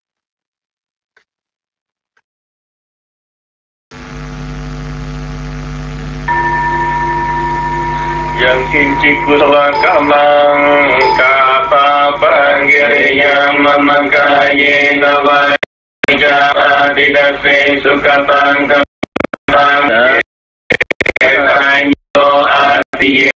Yang kinci kusala kamang kapa panggiriyam mamakaye navajara didase sukatang kamang ketanyo ati